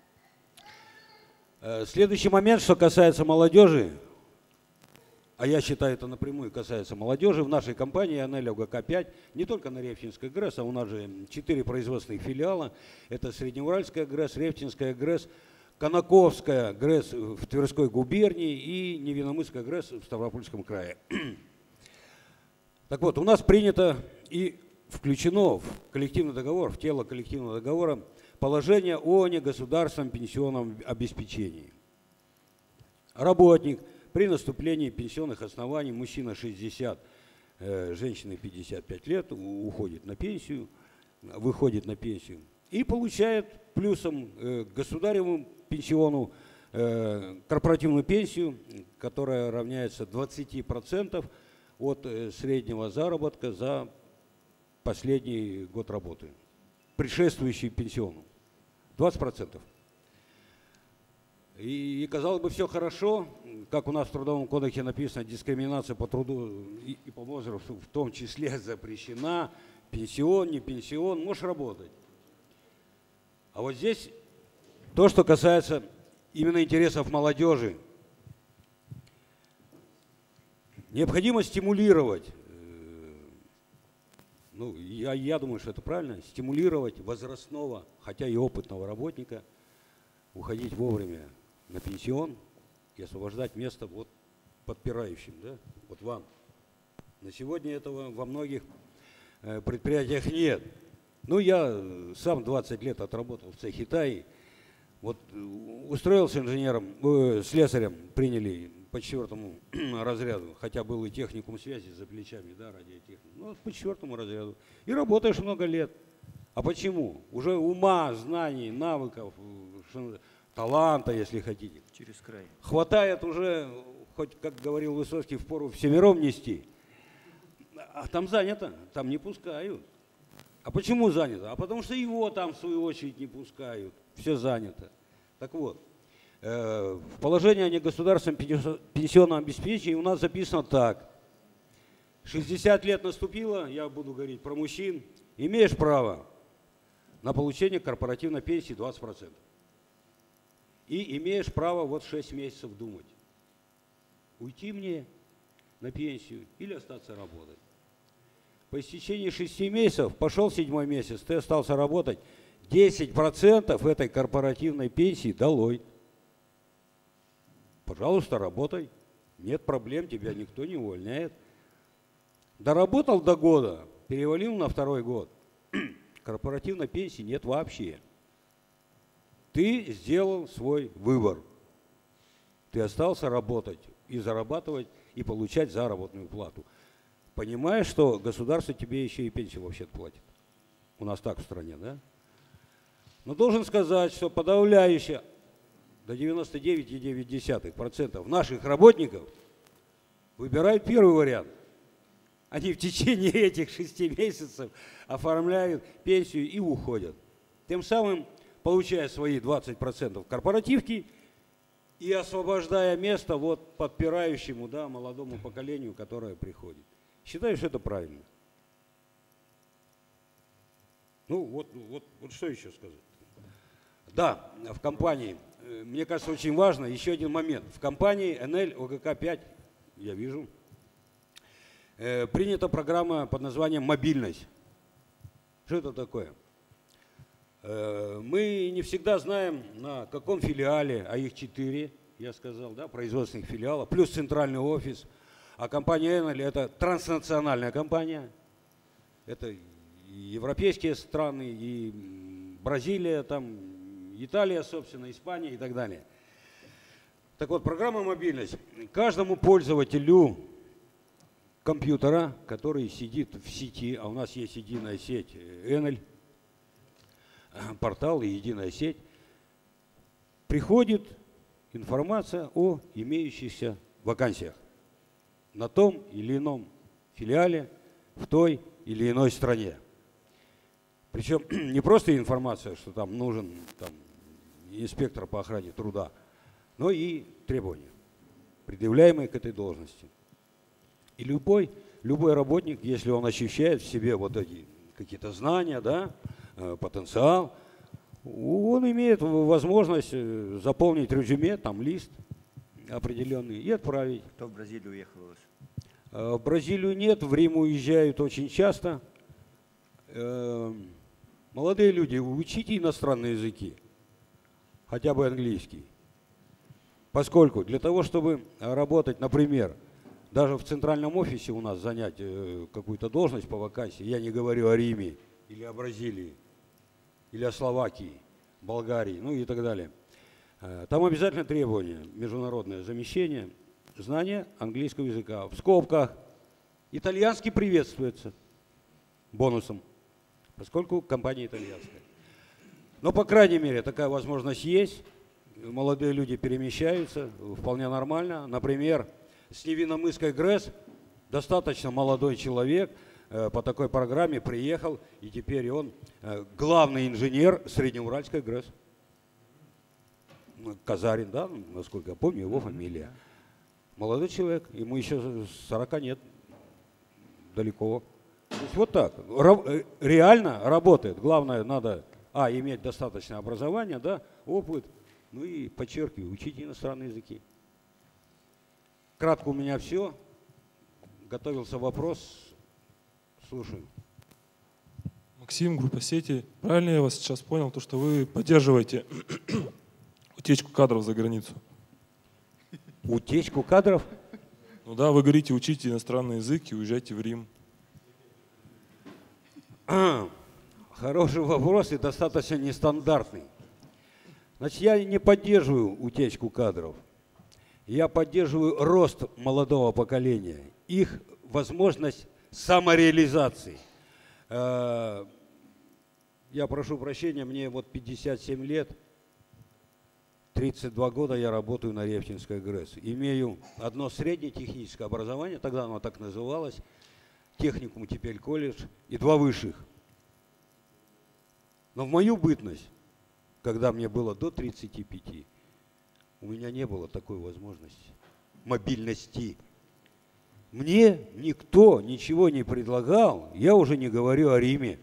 Следующий момент, что касается молодежи, а я считаю, это напрямую касается молодежи, в нашей компании АНЕЛь ОГК пять, не только на Рефтинской ГРЭС, а у нас же четыре производственных филиала, это Среднеуральская ГРЭС, Рефтинская ГРЭС, Конаковская ГРЭС в Тверской губернии и Невиномысская ГРЭС в Ставропольском крае. Так вот, у нас принято и включено в коллективный договор, в тело коллективного договора положение о негосударственном пенсионном обеспечении. Работник при наступлении пенсионных оснований, мужчина шестьдесят, э, женщина пятьдесят пять лет, уходит на пенсию, выходит на пенсию и получает плюсом э, государевому пенсиону э, корпоративную пенсию, которая равняется двадцати процентам от э, среднего заработка за последний год работы, предшествующий пенсиону. двадцать процентов. И, и казалось бы, все хорошо, как у нас в Трудовом кодексе написано, дискриминация по труду и, и по возрасту в том числе запрещена, пенсион, не пенсион, можешь работать. А вот здесь то, что касается именно интересов молодежи, необходимо стимулировать, ну, я, я думаю, что это правильно, стимулировать возрастного, хотя и опытного работника, уходить вовремя на пенсион и освобождать место вот подпирающим, да, вот вам. На сегодня этого во многих э, предприятиях нет. Ну, я сам двадцать лет отработал в цехе ТАИ, вот устроился инженером, э, слесарем, приняли по четвертому разряду, хотя был и техникум связи за плечами, да, радиотехник, ну, по четвертому разряду. И работаешь много лет. А почему? Уже ума, знаний, навыков, таланта, если хотите. Через край. Хватает уже, хоть, как говорил Высоцкий, впору всемиром нести. А там занято, там не пускают. А почему занято? А потому что его там, в свою очередь, не пускают. Все занято. Так вот, э, в положении о негосударственном пенсионном обеспечении у нас записано так. шестьдесят лет наступило, я буду говорить про мужчин, имеешь право на получение корпоративной пенсии двадцать процентов. И имеешь право вот шесть месяцев думать, уйти мне на пенсию или остаться работать. По истечении шести месяцев, пошел седьмой месяц, ты остался работать, десять процентов этой корпоративной пенсии долой. Пожалуйста, работай, нет проблем, тебя никто не увольняет. Доработал до года, перевалил на второй год, корпоративной пенсии нет вообще. Ты сделал свой выбор. Ты остался работать и зарабатывать, и получать заработную плату. Понимаешь, что государство тебе еще и пенсию вообще платит. У нас так в стране, да? Но должен сказать, что подавляющее до девяноста девяти целых девяти десятых процента наших работников выбирают первый вариант. Они в течение этих шести месяцев оформляют пенсию и уходят. Тем самым получая свои двадцать процентов корпоративки и освобождая место вот подпирающему, да, молодому поколению, которое приходит. Считаю, что это правильно. Ну вот, вот, вот что еще сказать. Да, в компании, мне кажется, очень важно, еще один момент. В компании эн эль о гэ ка пять, я вижу, э, принята программа под названием «Мобильность». Что это такое? Э, мы не всегда знаем, на каком филиале, а их четыре, я сказал, да, производственных филиалов, плюс центральный офис. А компания эн эль – это транснациональная компания. Это и европейские страны, и Бразилия, там, Италия, собственно, Испания и так далее. Так вот, программа «Мобильность». Каждому пользователю компьютера, который сидит в сети, а у нас есть единая сеть эн эль, портал и единая сеть, приходит информация о имеющихся вакансиях на том или ином филиале в той или иной стране. Причем не просто информация, что там нужен там, инспектор по охране труда, но и требования, предъявляемые к этой должности. И любой, любой работник, если он ощущает в себе вот эти какие-то знания, да, потенциал, он имеет возможность заполнить резюме, там лист определенный и отправить. Кто в Бразилию уехал у вас? В Бразилию нет, в Рим уезжают очень часто. Молодые люди, учите иностранные языки, хотя бы английский. Поскольку для того, чтобы работать, например, даже в центральном офисе у нас занять какую-то должность по вакансии, я не говорю о Риме или о Бразилии, или о Словакии, Болгарии, ну и так далее. Там обязательно требования, международное замещение, знание английского языка. В скобках итальянский приветствуется бонусом, поскольку компания итальянская. Но, по крайней мере, такая возможность есть. Молодые люди перемещаются вполне нормально. Например, с Невинномысской ГРЭС достаточно молодой человек по такой программе приехал, и теперь он главный инженер Среднеуральской ГРЭС. Казарин, да, насколько я помню, его фамилия. Молодой человек, ему еще сорока нет, далеко. То есть вот так, реально работает. Главное, надо, а, иметь достаточное образование, да, опыт, ну и, подчеркиваю, учить иностранные языки. Кратко у меня все. Готовился вопрос. Слушаю. Максим, группа сети. Правильно я вас сейчас понял, то, что вы поддерживаете утечку кадров за границу? Утечку кадров? Ну да, вы говорите, учите иностранный язык и уезжайте в Рим. Хороший вопрос и достаточно нестандартный. Значит, я не поддерживаю утечку кадров. Я поддерживаю рост молодого поколения, их возможность самореализации. Я прошу прощения, мне вот пятьдесят семь лет, тридцать два года я работаю на Рефтинской ГРЭС. Имею одно среднее техническое образование, тогда оно так называлось, техникум, теперь колледж, и два высших. Но в мою бытность, когда мне было до тридцати пяти, у меня не было такой возможности, мобильности. Мне никто ничего не предлагал, я уже не говорю о Риме.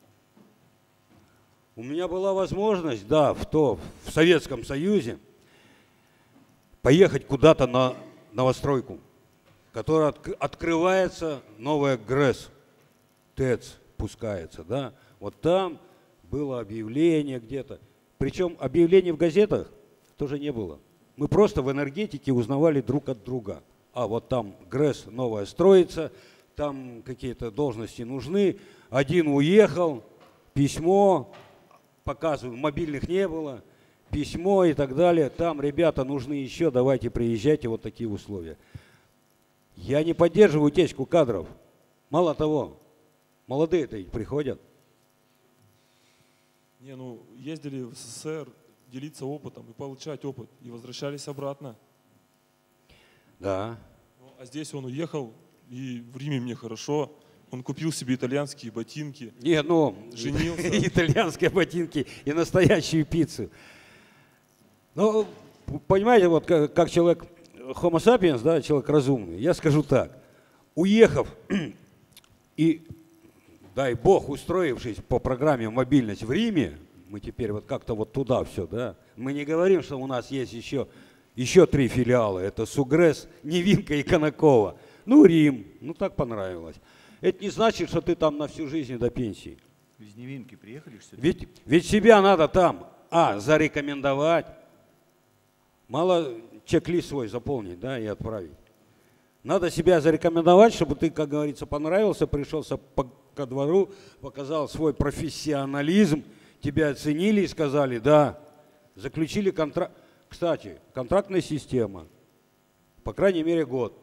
У меня была возможность, да, в, то, в Советском Союзе поехать куда-то на новостройку, которая от, открывается, новая ГРЭС, ТЭЦ пускается, да. Вот там было объявление где-то. Причем объявлений в газетах тоже не было. Мы просто в энергетике узнавали друг от друга. А вот там ГРЭС новая строится, там какие-то должности нужны. Один уехал, письмо, показываю, мобильных не было, письмо и так далее. Там, ребята, нужны еще, давайте приезжайте, вот такие условия. Я не поддерживаю утечку кадров. Мало того, молодые-то и приходят. Не, ну ездили в СССР делиться опытом и получать опыт, и возвращались обратно. Да. Ну, а здесь он уехал, и в Риме мне хорошо. Он купил себе итальянские ботинки. Не, ну, женился. Итальянские ботинки и настоящую пиццу. Ну, понимаете, вот как, как человек Homo sapiens, да, человек разумный, я скажу так. Уехав и, дай бог, устроившись по программе «Мобильность» в Риме, мы теперь вот как-то вот туда все, да, мы не говорим, что у нас есть еще, еще три филиала. Это Сугресс, Невинка и Конаково. Ну, Рим, ну так понравилось. Это не значит, что ты там на всю жизнь до пенсии. Из Невинки приехали, что ли? Ведь, ведь себя надо там, а, зарекомендовать. Мало чек-лист свой заполнить, да, и отправить. Надо себя зарекомендовать, чтобы ты, как говорится, понравился, пришелся по, ко двору, показал свой профессионализм, тебя оценили и сказали, да, заключили контракт. Кстати, контрактная система, по крайней мере, год.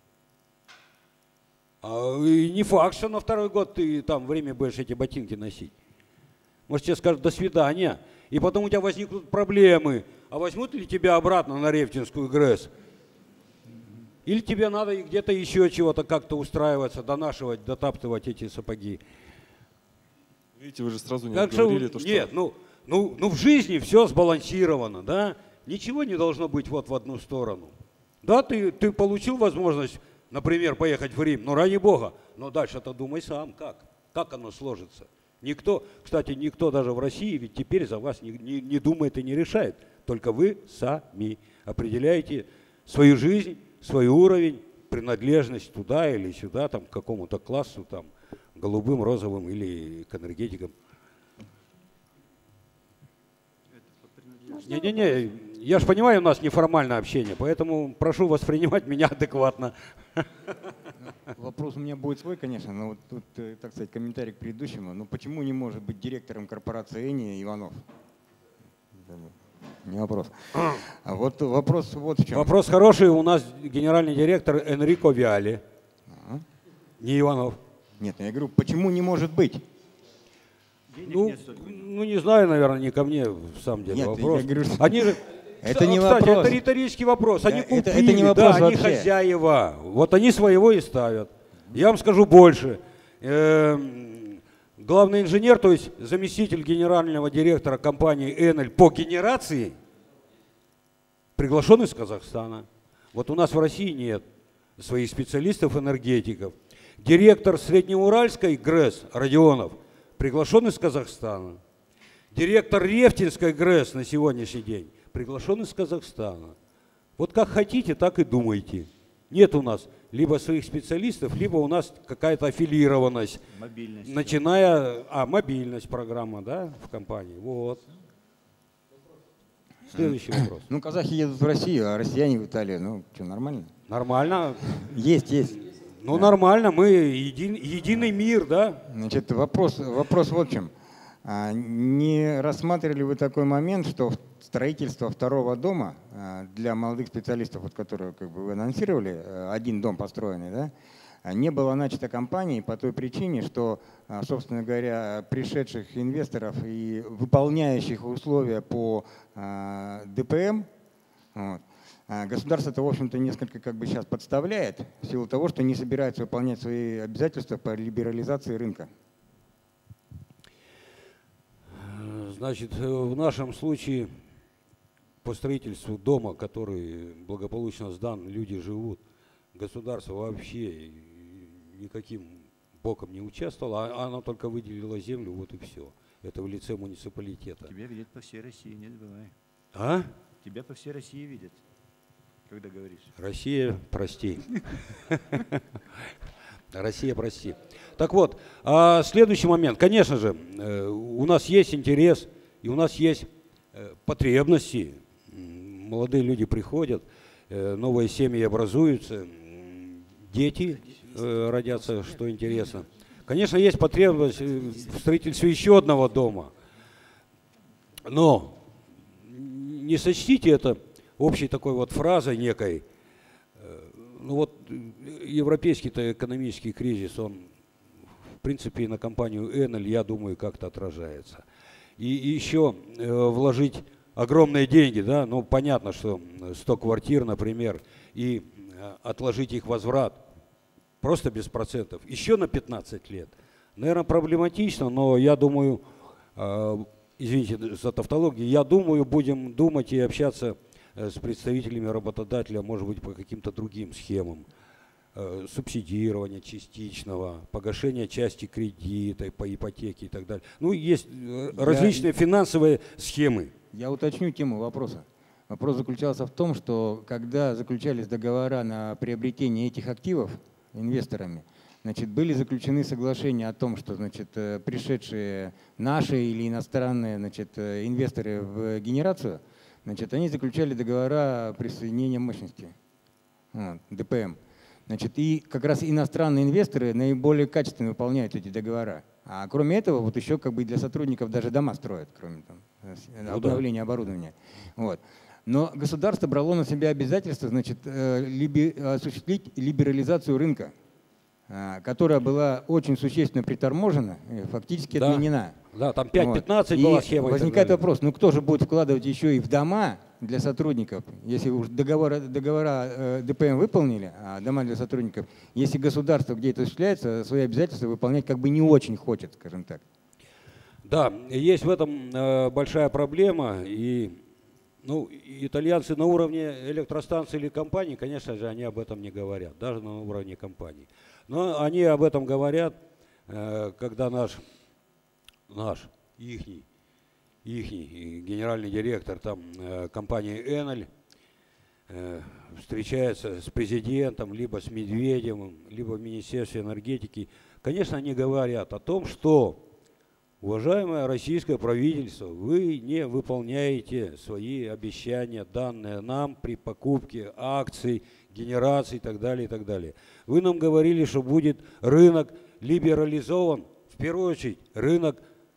А и не факт, что на второй год ты там время будешь эти ботинки носить. Может, тебе скажут «до свидания», и потом у тебя возникнут проблемы. А возьмут ли тебя обратно на Рефтинскую ГРЭС? Или тебе надо где-то еще чего-то как-то устраиваться, донашивать, дотаптывать эти сапоги? Видите, вы же сразу не так говорили что, то, что... Нет, ну, ну, ну в жизни все сбалансировано, да? Ничего не должно быть вот в одну сторону. Да, ты, ты получил возможность, например, поехать в Рим, но ради Бога, но дальше-то думай сам, как, как оно сложится. Никто, кстати, никто даже в России ведь теперь за вас не, не, не думает и не решает. Только вы сами определяете свою жизнь, свой уровень, принадлежность туда или сюда, там, к какому-то классу, там, голубым, розовым или к энергетикам. Не-не-не, я же понимаю, у нас неформальное общение, поэтому прошу воспринимать меня адекватно. Вопрос у меня будет свой, конечно, но вот тут, так сказать, комментарий к предыдущему. Но почему не может быть директором корпорации Эни Иванов? Не вопрос. А вот вопрос вот в чем. Вопрос хороший. У нас генеральный директор Энрико Виали. А? Не Иванов. Нет, я говорю, почему не может быть? Ну, ну, не знаю, наверное, не ко мне, в самом деле, Нет, вопрос. Я говорю, что... Они же, это не кстати, вопрос. это риторический вопрос. Они купили, это, это не вопрос да, вообще. Они хозяева. Вот они своего и ставят. Я вам скажу больше. Эм, главный инженер, то есть заместитель генерального директора компании Enel по генерации, приглашен из Казахстана. Вот у нас в России нет своих специалистов-энергетиков. Директор Среднеуральской ГРЭС Родионов приглашен из Казахстана. Директор Рефтинской ГРЭС на сегодняшний день приглашен из Казахстана. Вот как хотите, так и думайте. Нет у нас либо своих специалистов, либо у нас какая-то аффилированность. Мобильность. Начиная, а, мобильность программа, да, в компании. Вот. Следующий вопрос. Ну, казахи едут в Россию, а россияне в Италию. Ну, что, нормально? Нормально. Есть, есть. Ну, да. Нормально, мы един, единый мир, да? Значит, вопрос, вопрос вот в чем. А не рассматривали вы такой момент, что строительство второго дома для молодых специалистов, вот, которые как бы вы анонсировали, один дом построенный, да, не было начато компанией по той причине, что, собственно говоря, пришедших инвесторов и выполняющих условия по ДПМ, вот, государство-то, в общем-то, несколько как бы сейчас подставляет в силу того, что не собирается выполнять свои обязательства по либерализации рынка. Значит, в нашем случае по строительству дома, который благополучно сдан, люди живут, государство вообще никаким боком не участвовало, а оно только выделило землю, вот и все. Это в лице муниципалитета. Тебя видят по всей России, не забывай. А? Тебя по всей России видят, когда говоришь. Россия, прости. Россия, прости. Так вот, а следующий момент. Конечно же, у нас есть интерес и у нас есть потребности. Молодые люди приходят, новые семьи образуются, дети родятся, что интересно. Конечно, есть потребность в строительстве еще одного дома. Но не сочтите это общей такой вот фразой некой. Ну вот европейский-то экономический кризис, он в принципе и на компанию Enel, я думаю, как-то отражается. и, и еще э, вложить огромные деньги, да, ну понятно, что сто квартир, например, и э, отложить их возврат просто без процентов еще на пятнадцать лет, наверное, проблематично, но я думаю, э, извините за тавтологию, я думаю, будем думать и общаться с представителями работодателя, может быть, по каким-то другим схемам. Субсидирования частичного, погашения части кредита по ипотеке и так далее. Ну, есть различные я, финансовые схемы. Я уточню тему вопроса. Вопрос заключался в том, что когда заключались договора на приобретение этих активов инвесторами, значит, были заключены соглашения о том, что, значит, пришедшие наши или иностранные, значит, инвесторы в генерацию, значит, они заключали договора присоединения мощности, вот, ДПМ. Значит, и как раз иностранные инвесторы наиболее качественно выполняют эти договора. А кроме этого, вот еще как бы для сотрудников даже дома строят, кроме там, обновления оборудования. Вот. Но государство брало на себя обязательство, значит, либи, осуществить либерализацию рынка, которая была очень существенно приторможена, фактически да. отменена. Да, там пять пятнадцать вот. была схема. Возникает вопрос, ну кто же будет вкладывать еще и в дома для сотрудников, если уж договора, договора э, ДПМ выполнили, а дома для сотрудников, если государство, где это осуществляется, свои обязательства выполнять как бы не очень хочет, скажем так. Да, есть в этом э, большая проблема, и ну, итальянцы на уровне электростанций или компаний, конечно же, они об этом не говорят, даже на уровне компаний. Но они об этом говорят, э, когда наш, наш, ихний, ихний генеральный директор там, э, компании Enel э, встречается с президентом, либо с Медведевым, либо в Министерстве энергетики. Конечно, они говорят о том, что, уважаемое российское правительство, вы не выполняете свои обещания, данные нам при покупке акций, генераций и так далее, и так далее. Вы нам говорили, что будет рынок либерализован, в первую очередь рынок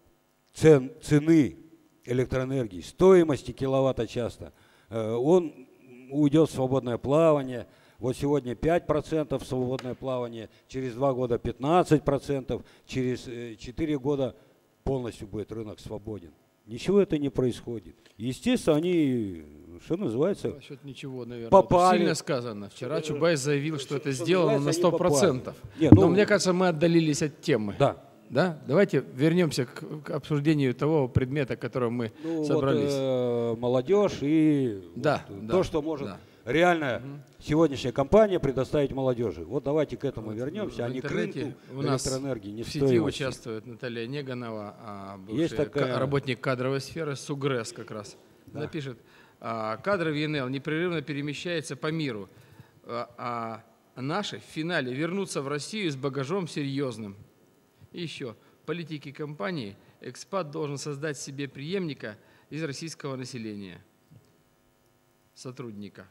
цен, цены электроэнергии, стоимости киловатта-часа. Он уйдет в свободное плавание. Вот сегодня пять процентов свободное плавание, через два года пятнадцать процентов, через четыре года полностью будет рынок свободен. Ничего это не происходит. Естественно, они, что называется, насчет ничего, наверное, попали. Сильно сказано. Вчера Чубайс заявил, что, что это что сделано на сто процентов. Нет, ну, но мне кажется, мы отдалились от темы. Да. Да? Давайте вернемся к, к обсуждению того предмета, которым мы ну, собрались. Вот, э, молодежь и да, вот, да, то, что может да. реальная угу. сегодняшняя компания предоставить молодежи. Вот давайте к этому вот вернемся, в а не к рынку у нас электроэнергии. Не в сети участвует Наталья Неганова, а бывший такая... работник кадровой сферы СУГРЭС как раз. Да. Она пишет, кадры в ЕНЭЛ непрерывно перемещаются по миру, а наши в финале вернутся в Россию с багажом серьезным. И еще. Политики компании экспат должен создать себе преемника из российского населения, сотрудника.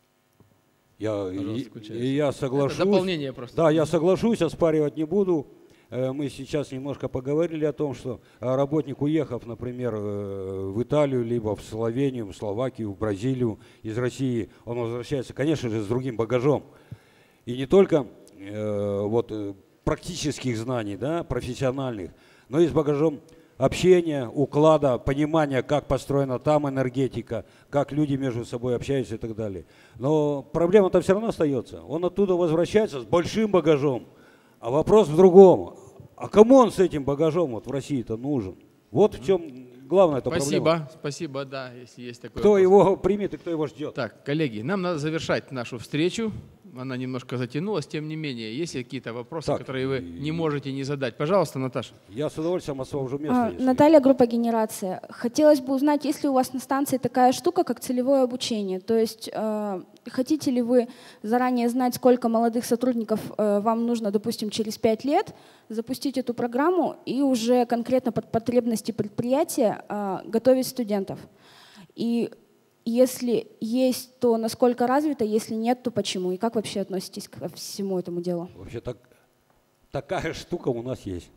Я, и, и я соглашусь. Это дополнение просто. Да, я соглашусь, оспаривать не буду. Мы сейчас немножко поговорили о том, что работник, уехав, например, в Италию, либо в Словению, в Словакию, в Бразилию из России, он возвращается, конечно же, с другим багажом. И не только э, вот, практических знаний, да, профессиональных, но и с багажом общения, уклада, понимания, как построена там энергетика, как люди между собой общаются и так далее. Но проблема-то все равно остается. Он оттуда возвращается с большим багажом. А вопрос в другом. А кому он с этим багажом вот в России-то нужен? Вот в чем главная эта спасибо, проблема. Спасибо, да, если есть такой Кто вопрос. его примет и кто его ждет. Так, коллеги, нам надо завершать нашу встречу. Она немножко затянулась, тем не менее. Есть какие-то вопросы, так, которые вы не можете не задать? Пожалуйста, Наташа. Я с удовольствием освобожу место. А, Наталья, группа «Генерация». Хотелось бы узнать, есть ли у вас на станции такая штука, как целевое обучение? То есть э, хотите ли вы заранее знать, сколько молодых сотрудников э, вам нужно, допустим, через пять лет, запустить эту программу и уже конкретно под потребности предприятия э, готовить студентов? И если есть, то насколько развито, если нет, то почему? И как вообще относитесь ко всему этому делу? Вообще так, такая штука у нас есть.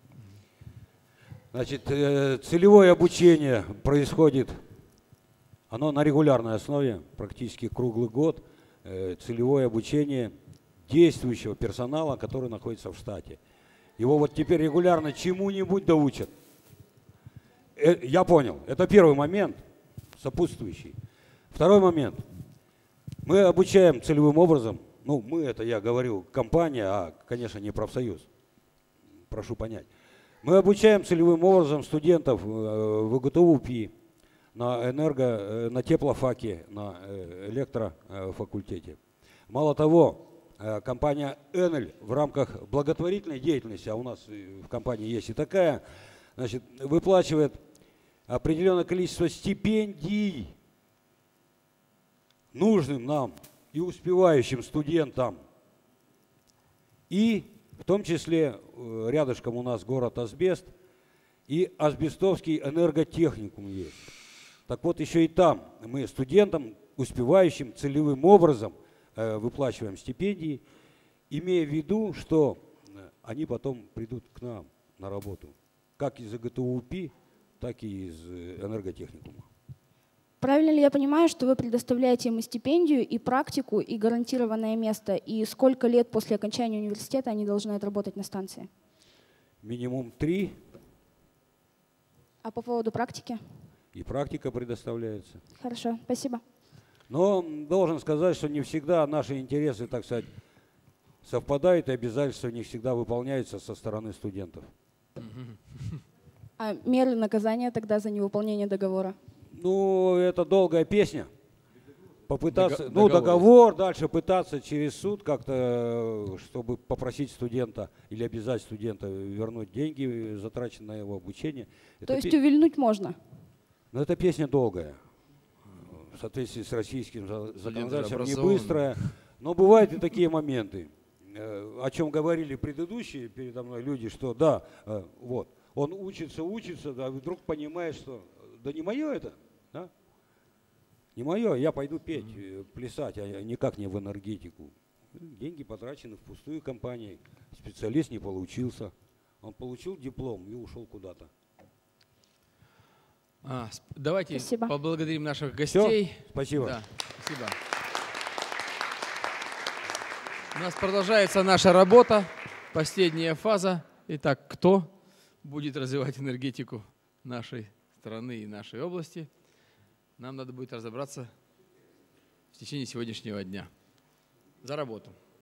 Значит, целевое обучение происходит, оно на регулярной основе, практически круглый год. Целевое обучение действующего персонала, который находится в штате. Его вот теперь регулярно чему-нибудь доучат. Я понял. Это первый момент, сопутствующий. Второй момент. Мы обучаем целевым образом, ну, мы, это я говорю, компания, а, конечно, не профсоюз. Прошу понять. Мы обучаем целевым образом студентов в ГТУ УПИ, на энерго, на теплофаке, на электрофакультете. Мало того, компания Enel в рамках благотворительной деятельности, а у нас в компании есть и такая, значит, выплачивает определенное количество стипендий нужным нам и успевающим студентам. И в том числе рядышком у нас город Асбест и Асбестовский энерготехникум есть. Так вот, еще и там мы студентам, успевающим целевым образом э, выплачиваем стипендии, имея в виду, что они потом придут к нам на работу, как из ГТУ УПИ, так и из энерготехникума. Правильно ли я понимаю, что вы предоставляете им и стипендию, и практику, и гарантированное место, и сколько лет после окончания университета они должны отработать на станции? Минимум три. А по поводу практики? И практика предоставляется. Хорошо, спасибо. Но должен сказать, что не всегда наши интересы, так сказать, совпадают, и обязательства не всегда выполняются со стороны студентов. А меры наказания тогда за невыполнение договора? Ну, это долгая песня. Попытаться, Дого- ну, договор, договор, дальше пытаться через суд как-то, чтобы попросить студента или обязать студента вернуть деньги, затраченные на его обучение. То Это есть пе- увильнуть можно? Но эта песня долгая. В соответствии с российским за- законодательством не образованный. быстрая. Но бывают и такие моменты, э, о чем говорили предыдущие передо мной люди, что да, э, вот, он учится, учится, да, вдруг понимает, что да не мое это, да? Не мое, я пойду петь, э, плясать, а никак не в энергетику. Деньги потрачены впустую компанией, специалист не получился. Он получил диплом и ушел куда-то. А, сп- давайте Спасибо. поблагодарим наших гостей. Всё, спасибо. Да, спасибо. У нас продолжается наша работа, последняя фаза. Итак, кто будет развивать энергетику нашей страны и нашей области? Нам надо будет разобраться в течение сегодняшнего дня. За работу.